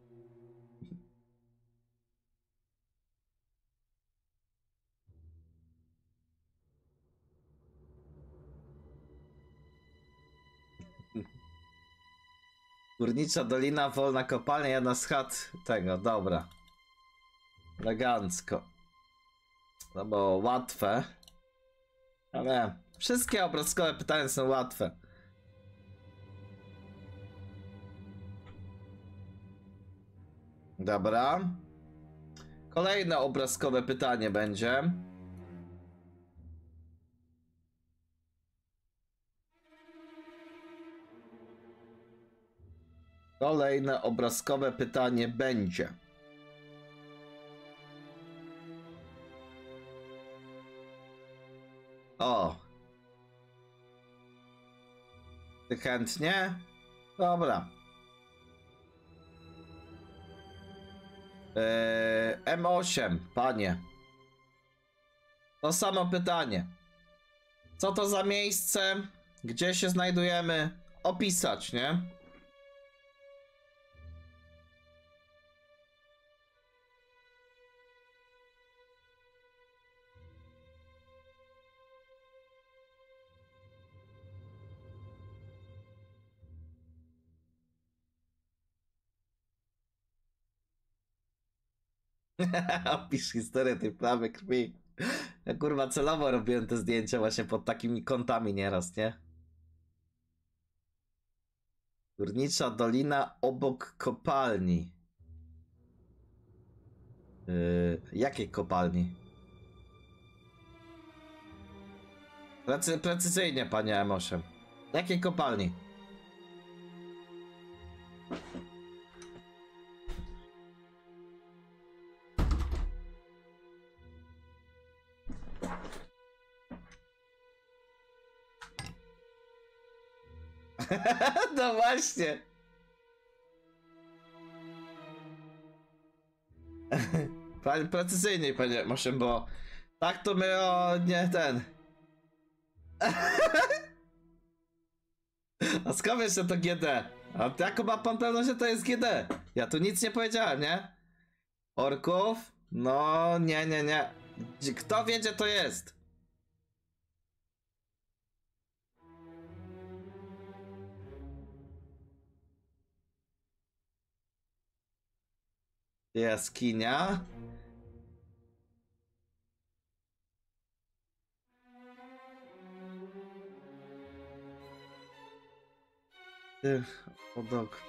Górnicza Dolina, wolna kopalnia, jedna z chat tego, dobra. Elegancko. To było łatwe. Ale wszystkie obrazkowe pytania są łatwe. Dobra. Kolejne obrazkowe pytanie będzie. Kolejne obrazkowe pytanie będzie. O. Ty chętnie? Dobra. Eee, M osiem, panie. To samo pytanie. Co to za miejsce? Gdzie się znajdujemy? Opisać, nie? Opisz historię tej plamy krwi. Ja kurwa celowo robiłem te zdjęcia właśnie pod takimi kątami nieraz, nie? Górnicza Dolina obok kopalni. Yy, jakiej kopalni? Precy precyzyjnie, panie M osiem. Jakiej kopalni? No właśnie. Pan, precyzyjniej, panie Mosze, bo tak to my o nie ten. A skąd wiesz, że to G D? A jaką ma pan pewność, że to jest G D? Ja tu nic nie powiedziałem, nie? Orków? No nie, nie, nie. Kto wie, gdzie to jest? Jaskinia. Odok.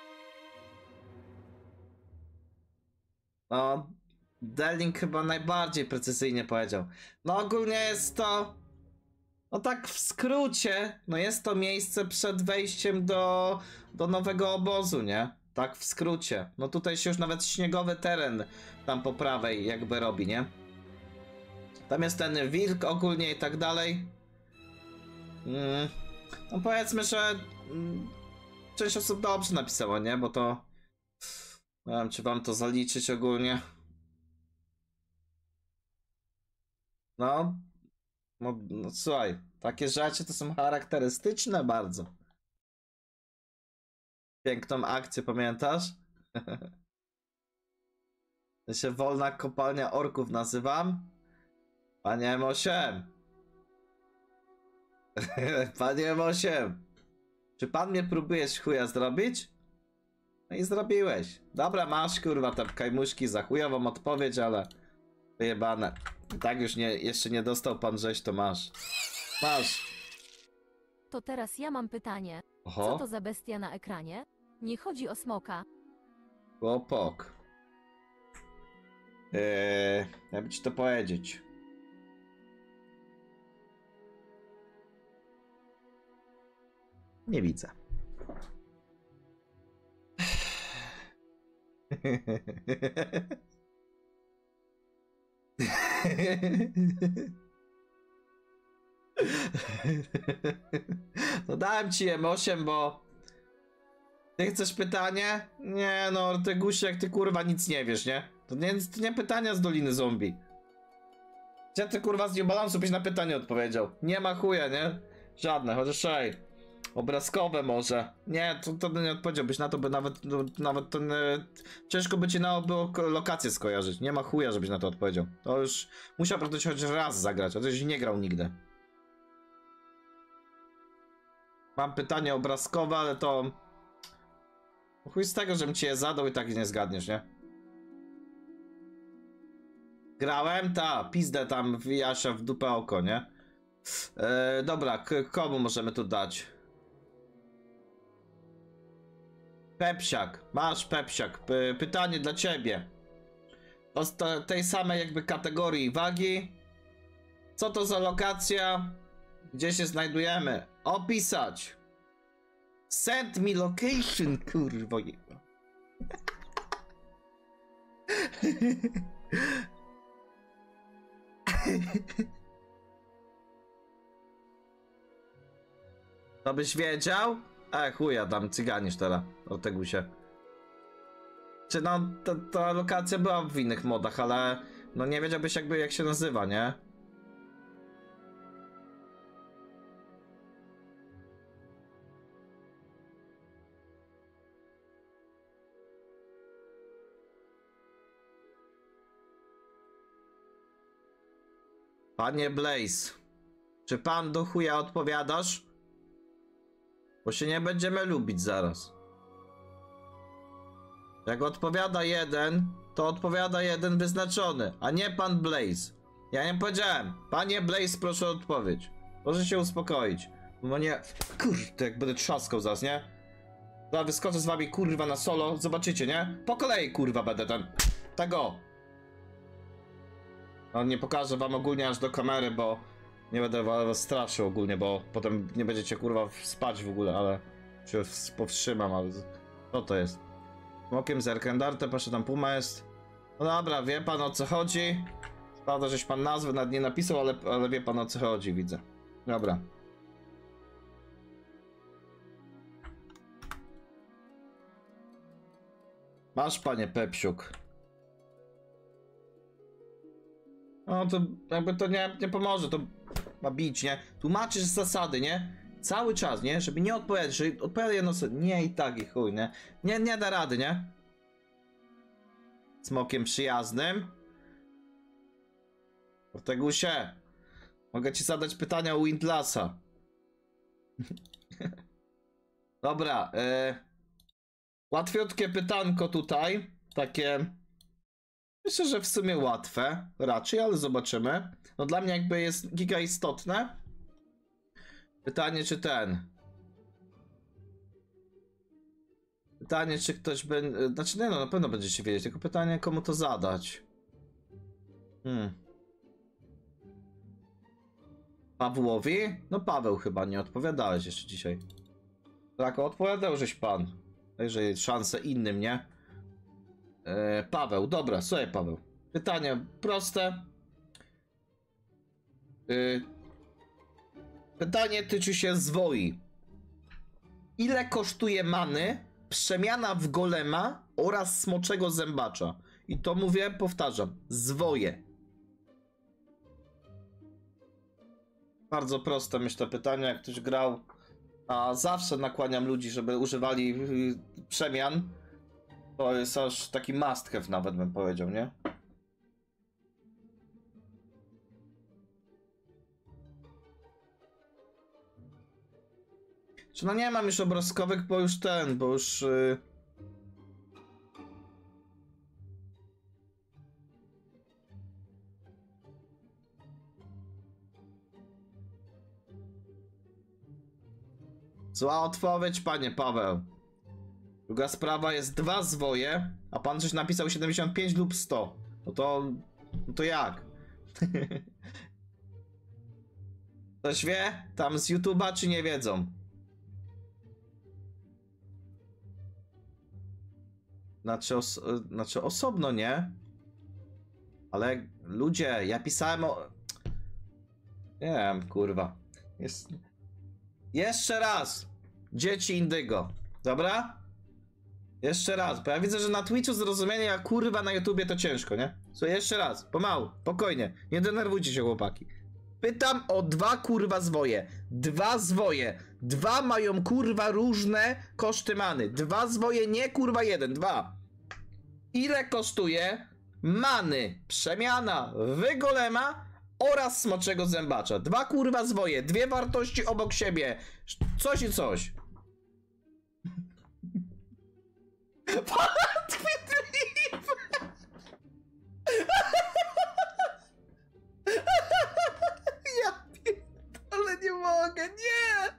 No, Delling chyba najbardziej precyzyjnie powiedział. No ogólnie jest to, no tak w skrócie, no jest to miejsce przed wejściem do, do nowego obozu, nie? Tak w skrócie. No tutaj się już nawet śniegowy teren tam po prawej jakby robi, nie? Tam jest ten wilk ogólnie i tak dalej. Mm. No powiedzmy, że mm, część osób dobrze napisało, nie? Bo to... Nie wiem, czy wam to zaliczyć ogólnie. No... No, no słuchaj, Takie rzeczy to są charakterystyczne bardzo. Piękną akcję, pamiętasz? To się wolna kopalnia orków nazywam. Panie M osiem. Panie M osiem. Czy pan mnie próbujesz chuja zrobić? No i zrobiłeś. Dobra, masz kurwa te kajmuszki za chujową odpowiedź, ale wyjebane. I tak już nie, jeszcze nie dostał pan rzeź, to masz. Masz. To teraz ja mam pytanie. Oho. Co to za bestia na ekranie? Nie chodzi o smoka. Chłopok. Eee, jakby ci to powiedzieć. Nie widzę. No dałem ci M osiem, bo ty chcesz pytanie? Nie no, ty Gusiek, ty kurwa nic nie wiesz, nie? To nie, to nie pytania z Doliny Zombie. Gdzie ty kurwa z New Balance'u byś na pytanie odpowiedział? Nie ma chuja, nie? Żadne, chociaż ej. Obrazkowe może. Nie, to, to nie odpowiedziałbyś na to, by nawet, no, nawet ten, e, ciężko by ci na było lokację skojarzyć. Nie ma chuja, żebyś na to odpowiedział. To już musiał praktycznie choć raz zagrać, a to już nie grał nigdy. Mam pytanie obrazkowe, ale to... Chuj z tego, żebym ci je zadał i tak nie zgadniesz, nie? Grałem? Ta, pizdę tam wija się w dupę oko, nie? E, dobra, k komu możemy tu dać? Pepsiak, masz Pepsiak. P pytanie dla ciebie. Z tej samej jakby kategorii wagi. Co to za lokacja? Gdzie się znajdujemy? Opisać. Send me location, kurwo. To byś wiedział? E, chuja, tam cyganisz teraz, o Tegusie. Czy no, ta, ta lokacja była w innych modach, ale no nie wiedziałbyś jakby jak się nazywa, nie? Panie Blaze, czy pan do chuja odpowiadasz? Bo się nie będziemy lubić zaraz. Jak odpowiada jeden, to odpowiada jeden wyznaczony, a nie pan Blaze. Ja nie powiedziałem. Panie Blaze, proszę o odpowiedź. Proszę się uspokoić. Bo nie... Kurde, jak będę trzaskał zaraz, nie? Zaraz wyskoczę z wami kurwa na solo, zobaczycie, nie? Po kolei kurwa będę ten... Tego. No nie pokażę wam ogólnie aż do kamery, bo... Nie będę was straszył ogólnie, bo potem nie będziecie kurwa spać w ogóle, ale się powstrzymam, ale co to jest? Smokiem z Erkendarte, proszę, tam puma jest. No dobra, wie pan o co chodzi. Prawda, żeś pan nazwę nad nie napisał, ale, ale wie pan o co chodzi, widzę. Dobra. Masz, panie Pepsiuk. No to jakby to nie, nie pomoże, to ma bić, nie? Tłumaczysz zasady, nie? Cały czas, nie? Żeby nie odpowiadać, że odpowiada jedno sobie. Nie i tak i chuj, nie? Nie, nie da rady, nie? Smokiem przyjaznym. Ortegusie, mogę ci zadać pytania u Windlassa. Dobra, yy... łatwiutkie pytanko tutaj. Takie... Myślę, że w sumie łatwe, raczej, ale zobaczymy. No dla mnie jakby jest giga istotne. Pytanie, czy ten... Pytanie, czy ktoś będzie... Znaczy nie no, na pewno będziecie wiedzieć, tylko pytanie, komu to zadać. Hmm. Pawłowi? No Paweł chyba, nie odpowiadałeś jeszcze dzisiaj. Tak, odpowiadał żeś pan. Dajże szansę innym, nie? E, Paweł, dobra, słuchaj Paweł. Pytanie proste. E, pytanie tyczy się zwoi. Ile kosztuje many przemiana w golema oraz smoczego zębacza? I to mówię, powtarzam, zwoje. Bardzo proste, myślę, pytanie, jak ktoś grał, a zawsze nakłaniam ludzi, żeby używali y, przemian. To jest aż taki must have nawet, bym powiedział, nie? Czy no nie mam już obrazkowych, bo już ten, bo już... Yy... Zła odpowiedź, panie Paweł. Druga sprawa jest dwa zwoje, a pan coś napisał siedemdziesiąt pięć lub sto. No to... No to jak? Ktoś wie? Tam z YouTube'a czy nie wiedzą? Znaczy, os znaczy osobno nie. Ale ludzie, ja pisałem o... Nie wiem, kurwa. Jest... Jeszcze raz! Dzieci Indygo. Dobra? Jeszcze raz, bo ja widzę, że na Twitchu zrozumienie, a kurwa na YouTubie to ciężko, nie? Słuchaj, jeszcze raz, pomału, spokojnie. Nie denerwujcie się, chłopaki. Pytam o dwa kurwa zwoje. Dwa zwoje. Dwa mają kurwa różne koszty many. Dwa zwoje, nie kurwa jeden, dwa. Ile kosztuje many przemiana w golema oraz smoczego zębacza? Dwa kurwa zwoje, dwie wartości obok siebie. Coś i coś. Ja pierdolę, nie mogę, nie!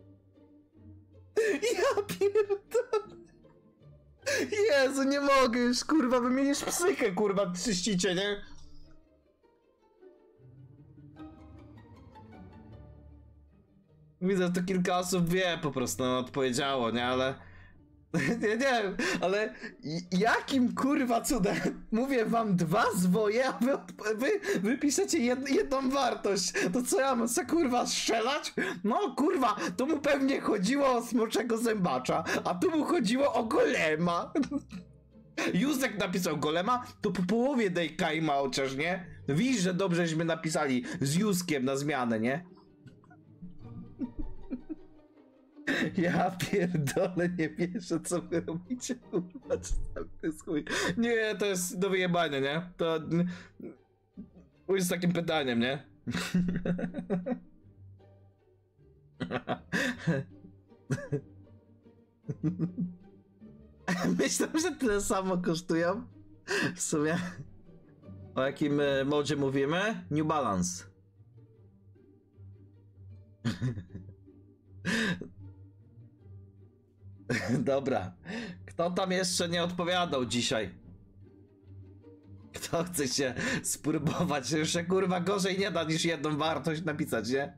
Ja pierdolę. Jezu, nie mogę już, kurwa, wymienisz psychę, kurwa, czyścicie, nie? Widzę, że to kilka osób wie, po prostu no, odpowiedziało, nie, ale... Nie, nie wiem, ale jakim kurwa cudem mówię wam dwa zwoje, a wy, wy, wy piszecie jed, jedną wartość. To co ja mam se kurwa strzelać? No kurwa, tu mu pewnie chodziło o smoczego zębacza, a tu mu chodziło o golema. Józek napisał golema, to po połowie dej kajma chociaż, nie? Widzisz, że dobrześmy napisali z Józkiem na zmianę, nie? Ja pierdolę, nie wierzę, co wy robicie, kurwa, to jest chuj. Nie, to jest do wyjebania, nie? To... Pójdź z takim pytaniem, nie? Myślę, że tyle samo kosztują. W sumie. O jakim modzie mówimy? New Balance. Dobra. Kto tam jeszcze nie odpowiadał dzisiaj? Kto chce się spróbować? Już się kurwa gorzej nie da niż jedną wartość napisać, nie?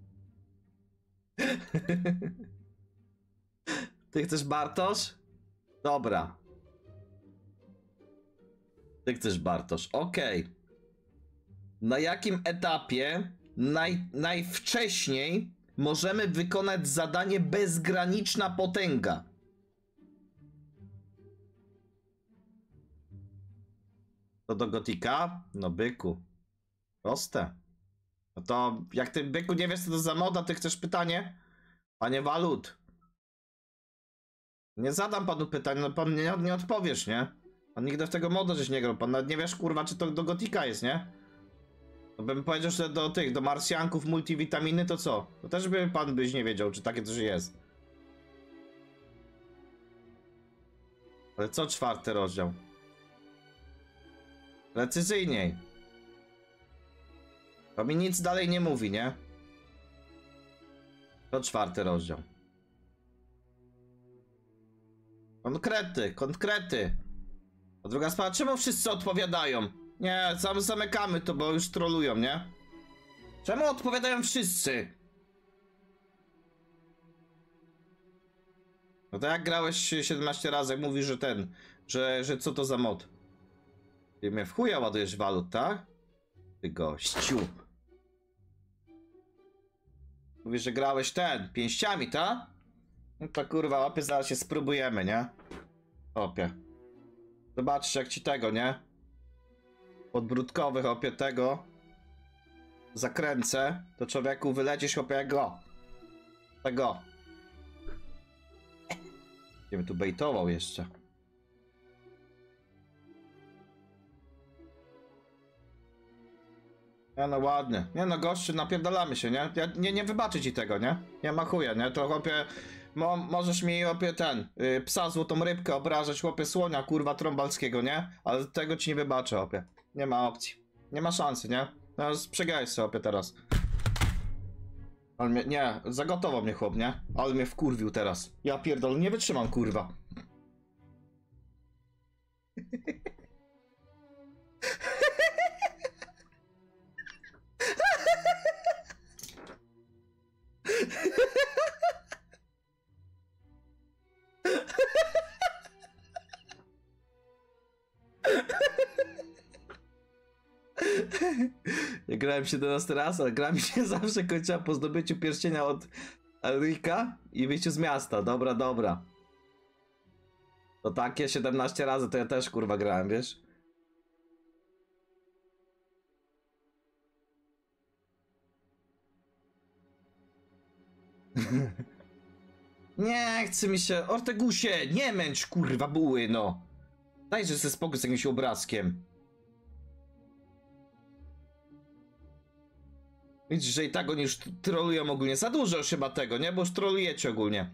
Ty chcesz Bartosz? Dobra. Ty chcesz Bartosz, okej. Okay. Na jakim etapie naj, najwcześniej możemy wykonać zadanie bezgraniczna potęga? To do Gotika? No byku. Proste. No to jak ty byku nie wiesz co to za moda, ty chcesz pytanie? Panie Walut. Nie zadam panu pytań, no pan nie, nie odpowiesz, nie? Pan nigdy w tego moda żeś nie grał, pan nawet nie wiesz kurwa czy to do Gotika jest, nie? No bym powiedział, że do tych, do marsjanków multivitaminy to co? To też by pan byś nie wiedział, czy takie coś jest. Ale co czwarty rozdział? Precyzyjniej. To mi nic dalej nie mówi, nie? To czwarty rozdział. Konkrety, konkrety. A druga sprawa, czemu wszyscy odpowiadają? Nie, sam zamykamy to, bo już trolują, nie? Czemu odpowiadają wszyscy? No to jak grałeś siedemnaście razy, jak mówisz, że ten, że, że co to za mod? Ty mnie w chuja ładujesz walut, tak? Ty gościu. Mówisz, że grałeś ten, pięściami, tak? No to kurwa, łapie, zaraz się spróbujemy, nie? Opie. Zobaczysz jak ci tego, nie? Podbródkowych opie tego. zakręcę, to człowieku wylecisz chłopie jak go. Tego. Ja bym tu bejtował jeszcze. Nie no ładnie. Nie no gościu, napierdalamy się, nie? Ja nie, nie wybaczę ci tego, nie? Nie ma chuja, nie? To chłopie... Mo, możesz mi chłopie ten... Yy, psa złotą rybkę obrażać, chłopie słonia, kurwa trąbalskiego, nie? Ale tego ci nie wybaczę, chłopie. Nie ma opcji. Nie ma szansy, nie? No przegrałeś sobie chłopie teraz. Ale mnie... Nie, zagotował mnie chłop, nie? Ale mnie wkurwił teraz. Ja pierdolę, nie wytrzymam, kurwa. Ja grałem siedemnasty raz, ale gra mi się zawsze kończyła po zdobyciu pierścienia od Elrika i wyjściu z miasta. Dobra, dobra. To takie siedemnaście razy to ja też kurwa grałem, wiesz? Nie chce mi się... Ortegusie, nie męcz kurwa buły, no. Dajże sobie spokój z jakimś obrazkiem. Widzisz, że i tak oni już trolują ogólnie. Za dużo już chyba tego, nie? Bo już trolujecie ogólnie.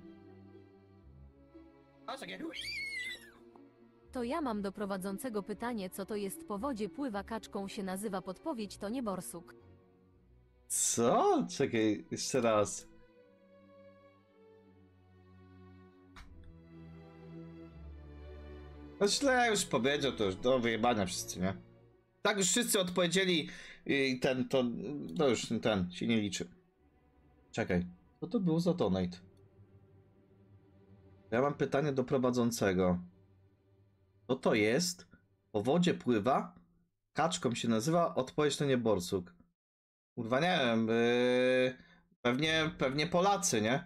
To ja mam do prowadzącego pytanie, co to jest po wodzie pływa kaczką się nazywa, podpowiedź to nie borsuk. Co? Czekaj, jeszcze raz. No źle już powiedział, to już do wyjebania wszyscy, nie? Tak już wszyscy odpowiedzieli i ten, to, to już ten się nie liczy. Czekaj, co to było za donate? Ja mam pytanie do prowadzącego. Co to jest? Po wodzie pływa? Kaczką się nazywa? Odpowiedź to nie borsuk. Kurwa nie wiem, yy... pewnie, pewnie Polacy, nie?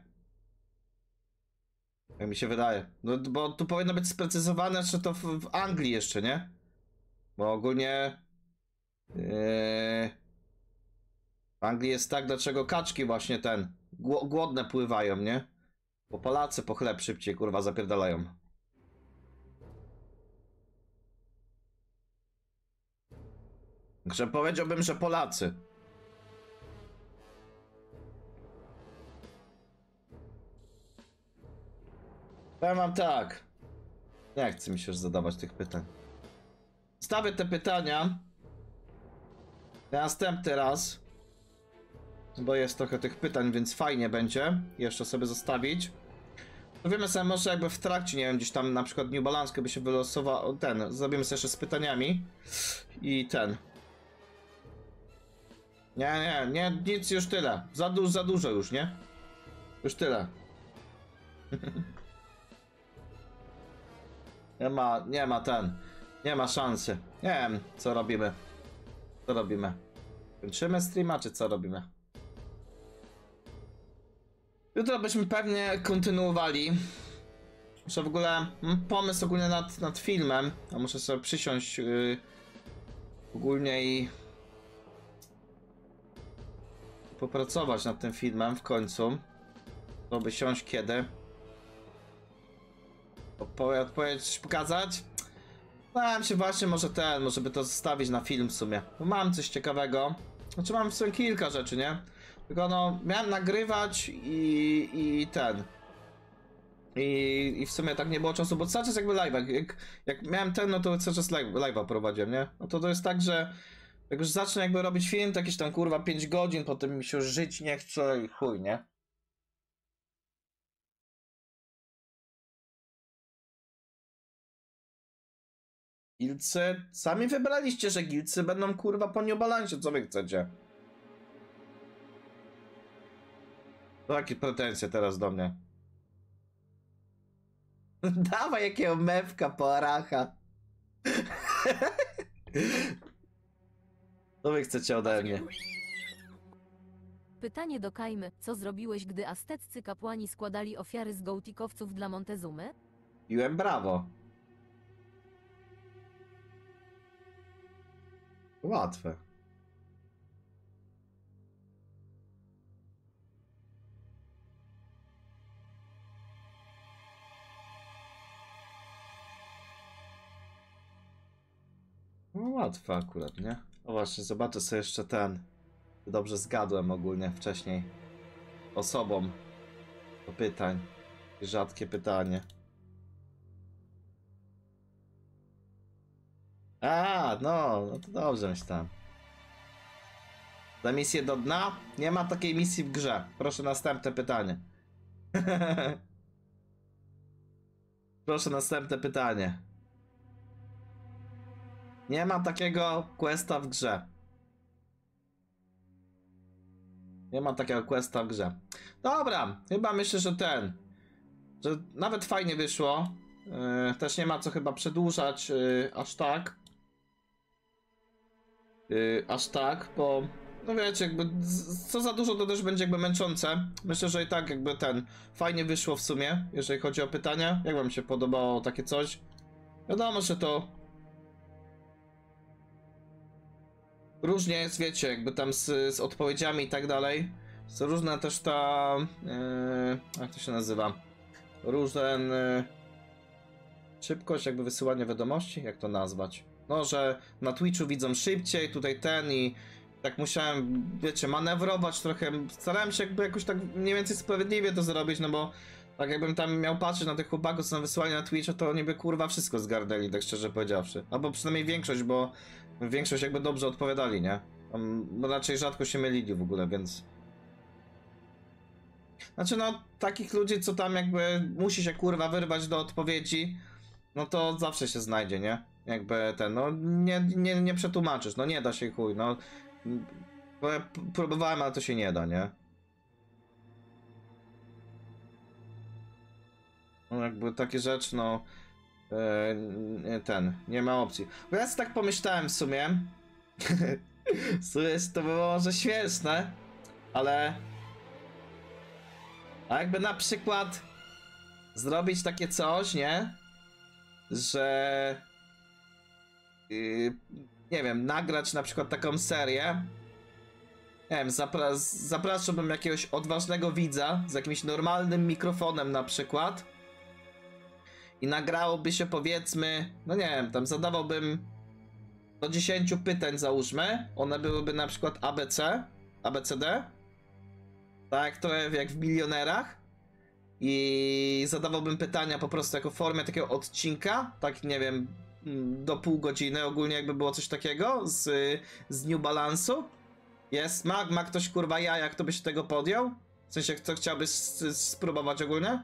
Jak mi się wydaje. No, bo tu powinno być sprecyzowane, że to w, w Anglii jeszcze, nie? Bo ogólnie... Yy... W Anglii jest tak, dlaczego kaczki właśnie ten... Gło głodne pływają, nie? Bo Polacy po chleb szybciej, kurwa, zapierdalają. Także powiedziałbym, że Polacy. Ja mam tak. Nie chce mi się już zadawać tych pytań. Stawię te pytania na następny raz. Bo jest trochę tych pytań, więc fajnie będzie jeszcze sobie zostawić. Zrobimy sobie może jakby w trakcie, nie wiem, gdzieś tam na przykład New Balance by się wylosował ten. Zrobimy sobie jeszcze z pytaniami. I ten. Nie, nie, nie, nic, już tyle. Za, du za dużo już, nie? Już tyle. Nie ma, nie ma ten. Nie ma szansy. Nie wiem, co robimy. Co robimy? Kończymy streama, czy co robimy? Jutro byśmy pewnie kontynuowali. Muszę w ogóle... Mam pomysł ogólnie nad, nad filmem. A muszę sobie przysiąść yy, ogólnie i... popracować nad tym filmem w końcu. To by siąść kiedy? Odpowiedź coś pokazać? Bałem się właśnie, może ten, może by to zostawić na film w sumie. Bo mam coś ciekawego. Znaczy mam w sumie kilka rzeczy, nie? Tylko no, miałem nagrywać i, i ten. I, I w sumie tak nie było czasu, bo cały czas jakby live, jak, jak miałem ten, no to cały czas live, live'a prowadziłem, nie? No to to jest tak, że jak już zacznę jakby robić film, to jakieś tam kurwa pięć godzin, potem mi się już żyć nie chce i chuj, nie? Gilcy? Sami wybraliście, że gilcy będą kurwa po New Balancie, co wy chcecie? To jakie pretensje teraz do mnie? Dawaj jakiego mewka po aracha. Co wy chcecie ode mnie? Pytanie do Kajmy, co zrobiłeś, gdy azteccy kapłani składali ofiary z gołtikowców dla Montezumy? Piłem brawo. Łatwe. No łatwe akurat, nie? No właśnie, zobaczę sobie jeszcze ten. Dobrze zgadłem ogólnie wcześniej. Osobom do pytań. Rzadkie pytanie. A, no, no to dobrze myślałem. Za misję do dna? Nie ma takiej misji w grze. Proszę następne pytanie. Proszę następne pytanie. Nie ma takiego questa w grze. Nie ma takiego questa w grze. Dobra, chyba myślę, że ten. Że nawet fajnie wyszło. Yy, też nie ma co chyba przedłużać yy, aż tak. Yy, aż tak, bo no wiecie, jakby z, co za dużo to też będzie jakby męczące. Myślę, że i tak jakby ten fajnie wyszło w sumie, jeżeli chodzi o pytania. Jak wam się podobało takie coś? Wiadomo, że to różnie jest, wiecie, jakby tam z, z odpowiedziami i tak dalej. Są różne też ta... Yy, jak to się nazywa? Różne... Yy, szybkość jakby wysyłania wiadomości? Jak to nazwać? No, że na Twitchu widzą szybciej, tutaj ten i tak musiałem, wiecie, manewrować trochę. Starałem się jakby jakoś tak mniej więcej sprawiedliwie to zrobić, no bo tak jakbym tam miał patrzeć na tych chłopaków, co na wysyłanie na Twitcha, to oni by kurwa wszystko zgarnęli, tak szczerze powiedziawszy. Albo przynajmniej większość, bo większość jakby dobrze odpowiadali, nie? Bo raczej rzadko się mylili w ogóle, więc... Znaczy no, takich ludzi, co tam jakby musi się kurwa wyrwać do odpowiedzi, no to zawsze się znajdzie, nie? Jakby ten, no nie, nie, nie przetłumaczysz, no nie da się chuj, no. Bo ja próbowałem, ale to się nie da, nie? No jakby takie rzeczy, no... Yy, ten, nie ma opcji. Bo ja sobie tak pomyślałem w sumie. W sumie to było może śmieszne, ale... A jakby na przykład zrobić takie coś, nie? Że... Yy, nie wiem, nagrać na przykład taką serię. Nie wiem, zapra zapraszałbym jakiegoś odważnego widza z jakimś normalnym mikrofonem na przykład. I nagrałoby się, powiedzmy, no nie wiem, tam zadawałbym do dziesięciu pytań, załóżmy. One byłyby na przykład A B C, A B C D. Tak, trochę jak w Milionerach. I zadawałbym pytania po prostu jako w formie takiego odcinka, tak nie wiem, do pół godziny, ogólnie jakby było coś takiego z, z New Balance'u. Jest? Ma, ma ktoś kurwa jaja, kto by się tego podjął? W sensie, kto chciałby spróbować ogólnie?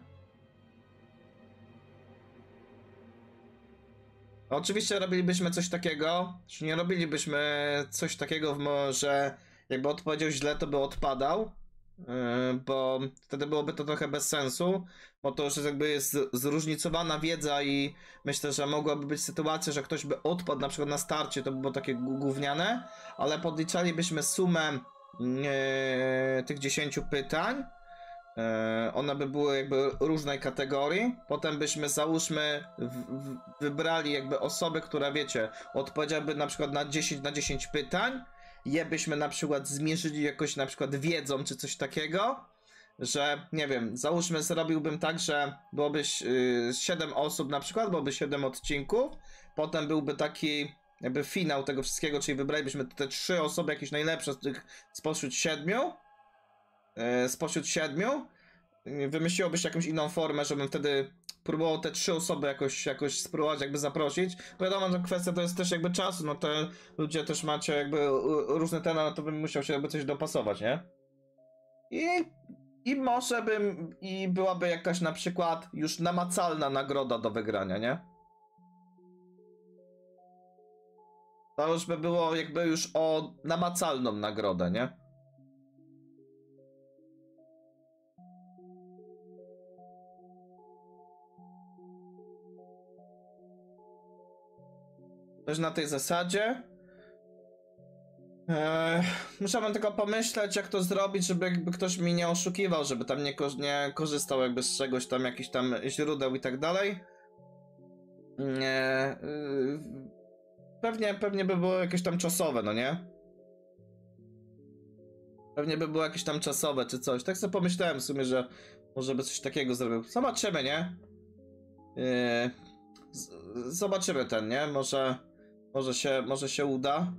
Oczywiście robilibyśmy coś takiego, czy nie robilibyśmy coś takiego, że jakby odpowiedział źle, to by odpadał. Yy, bo wtedy byłoby to trochę bez sensu, bo to już jest jakby jest zróżnicowana wiedza i myślę, że mogłaby być sytuacja, że ktoś by odpadł na przykład na starcie, to by było takie gówniane, ale podliczalibyśmy sumę yy, tych dziesięciu pytań, yy, one by były jakby różnej kategorii, potem byśmy załóżmy w, w, wybrali jakby osobę, która wiecie, odpowiedziałaby na przykład na dziesięć na dziesięć pytań, je byśmy na przykład zmierzyli jakoś na przykład wiedzą czy coś takiego, że nie wiem, załóżmy zrobiłbym tak, że byłoby yy, siedem osób na przykład, byłoby siedem odcinków, potem byłby taki jakby finał tego wszystkiego, czyli wybralibyśmy te trzy osoby jakieś najlepsze z tych spośród siedmiu, yy, spośród siedmiu, yy, wymyśliłoby się jakąś inną formę, żebym wtedy próbował te trzy osoby jakoś, jakoś spróbować jakby zaprosić. Wiadomo, że kwestia to jest też jakby czasu, no to ludzie też macie jakby różne ten, no to bym musiał się jakby coś dopasować, nie? I, i może bym, i byłaby jakaś na przykład już namacalna nagroda do wygrania, nie? To już by było jakby już o namacalną nagrodę, nie? Też na tej zasadzie. Eee, musiałbym tylko pomyśleć, jak to zrobić, żeby jakby ktoś mi nie oszukiwał, żeby tam nie, ko nie korzystał jakby z czegoś tam, jakichś tam źródeł i tak dalej. Nie, yy, pewnie, pewnie by było jakieś tam czasowe, no nie? Pewnie by było jakieś tam czasowe czy coś. Tak sobie pomyślałem w sumie, że może by coś takiego zrobił. Zobaczymy, nie? Yy, zobaczymy ten, nie? Może... Może się, może się uda.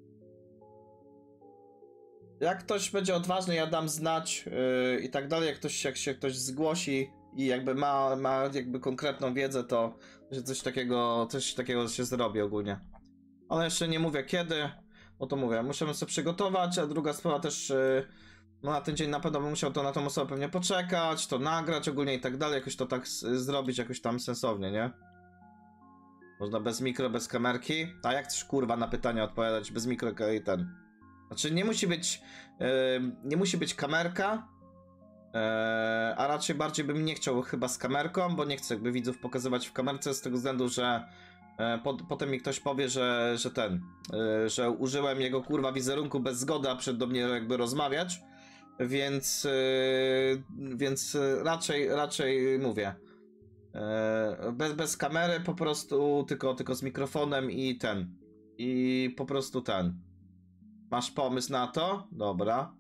Jak ktoś będzie odważny, ja dam znać yy, i tak dalej. Jak ktoś, jak się ktoś zgłosi i jakby ma, ma jakby konkretną wiedzę, to że coś takiego, coś takiego się zrobi ogólnie. Ale jeszcze nie mówię kiedy, bo to mówię, musimy sobie przygotować, a druga sprawa też, yy, no na ten dzień na pewno bym musiał to na tą osobę pewnie poczekać, to nagrać ogólnie i tak dalej, jakoś to tak zrobić jakoś tam sensownie, nie? Można bez mikro, bez kamerki. A jak chcesz kurwa na pytania odpowiadać bez mikro i ten? Znaczy nie musi być, yy, nie musi być kamerka, yy, a raczej bardziej bym nie chciał chyba z kamerką, bo nie chcę jakby widzów pokazywać w kamerce z tego względu, że yy, po, potem mi ktoś powie, że, że ten, yy, że użyłem jego kurwa wizerunku bez zgody, a przed do mnie jakby rozmawiać, więc, yy, więc raczej, raczej mówię. Bez, bez kamery po prostu, tylko, tylko z mikrofonem i ten. I po prostu ten. Masz pomysł na to? Dobra.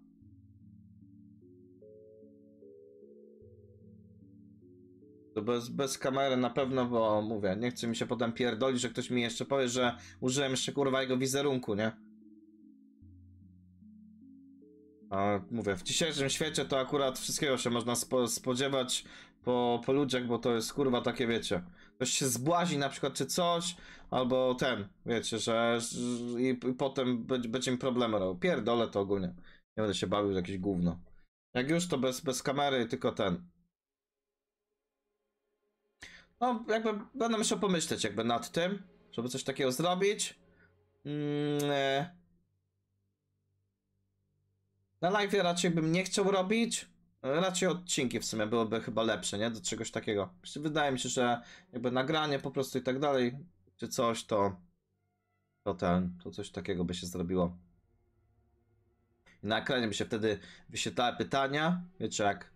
To bez, bez kamery na pewno, bo mówię, nie chce mi się potem pierdolić, że ktoś mi jeszcze powie, że użyłem jeszcze kurwa jego wizerunku, nie? A mówię, w dzisiejszym świecie to akurat wszystkiego się można spo, spodziewać po, po ludziach, bo to jest kurwa takie, wiecie, ktoś się zbłazi na przykład czy coś, albo ten, wiecie, że, że i, i potem będzie, będzie mi problemy robił. Pierdolę to ogólnie. Nie będę się bawił w jakieś gówno. Jak już to bez, bez kamery, tylko ten. No jakby będę musiał pomyśleć jakby nad tym, żeby coś takiego zrobić. Mm, Na live raczej bym nie chciał robić. Raczej odcinki w sumie byłoby chyba lepsze, nie? Do czegoś takiego. Wydaje mi się, że jakby nagranie po prostu i tak dalej, czy coś, to to ten, to coś takiego by się zrobiło. I na ekranie by się wtedy wyświetlały pytania. Wiecie jak?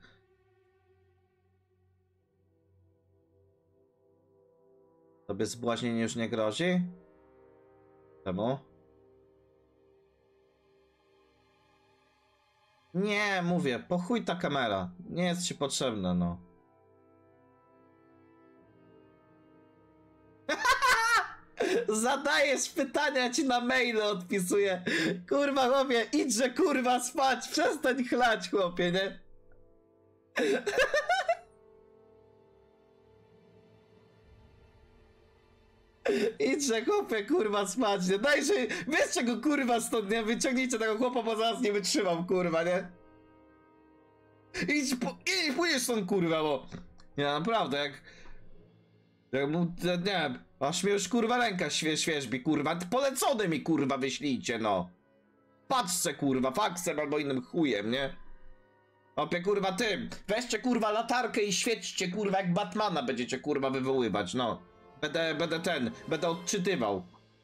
Tobie zbłaźnienie już nie grozi? Czemu? Nie, mówię, po chuj ta kamera. Nie jest ci potrzebna, no. Zadajesz pytania, ja ci na maile odpisuję. Kurwa, chłopie, idźże kurwa spać, przestań chlać, chłopie, nie? Idźże chłopie, kurwa spać, nie? Dajże, wiesz czego kurwa stąd, nie? Wyciągnijcie tego chłopa, bo zaraz nie wytrzymam, kurwa, nie? Idź, po, idź, pójdziesz stąd, kurwa, bo... Nie, naprawdę, jak... Jak mu, nie wiem, aż mnie już, kurwa, ręka świe, świeżbi, kurwa, polecone mi, kurwa, wyślijcie, no. Patrzcie, kurwa, faksem albo innym chujem, nie? Opie, kurwa, tym, weźcie, kurwa, latarkę i świećcie, kurwa, jak Batmana będziecie, kurwa, wywoływać, no. Będę, będę ten, będę odczytywał.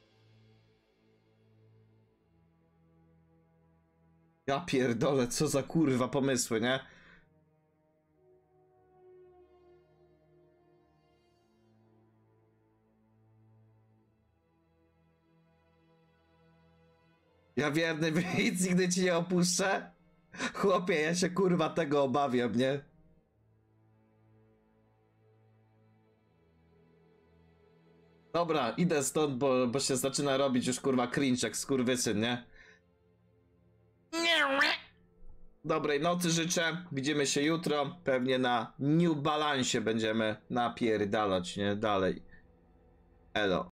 Ja pierdolę, co za kurwa pomysły, nie? Ja wierny widz, nigdy ci nie opuszczę? Chłopie, ja się kurwa tego obawiam, nie? Dobra, idę stąd, bo, bo się zaczyna robić już kurwa cringe jak skurwysyn, nie? Dobrej nocy życzę, widzimy się jutro, pewnie na New Balancie będziemy napierdalać, nie? Dalej. Elo.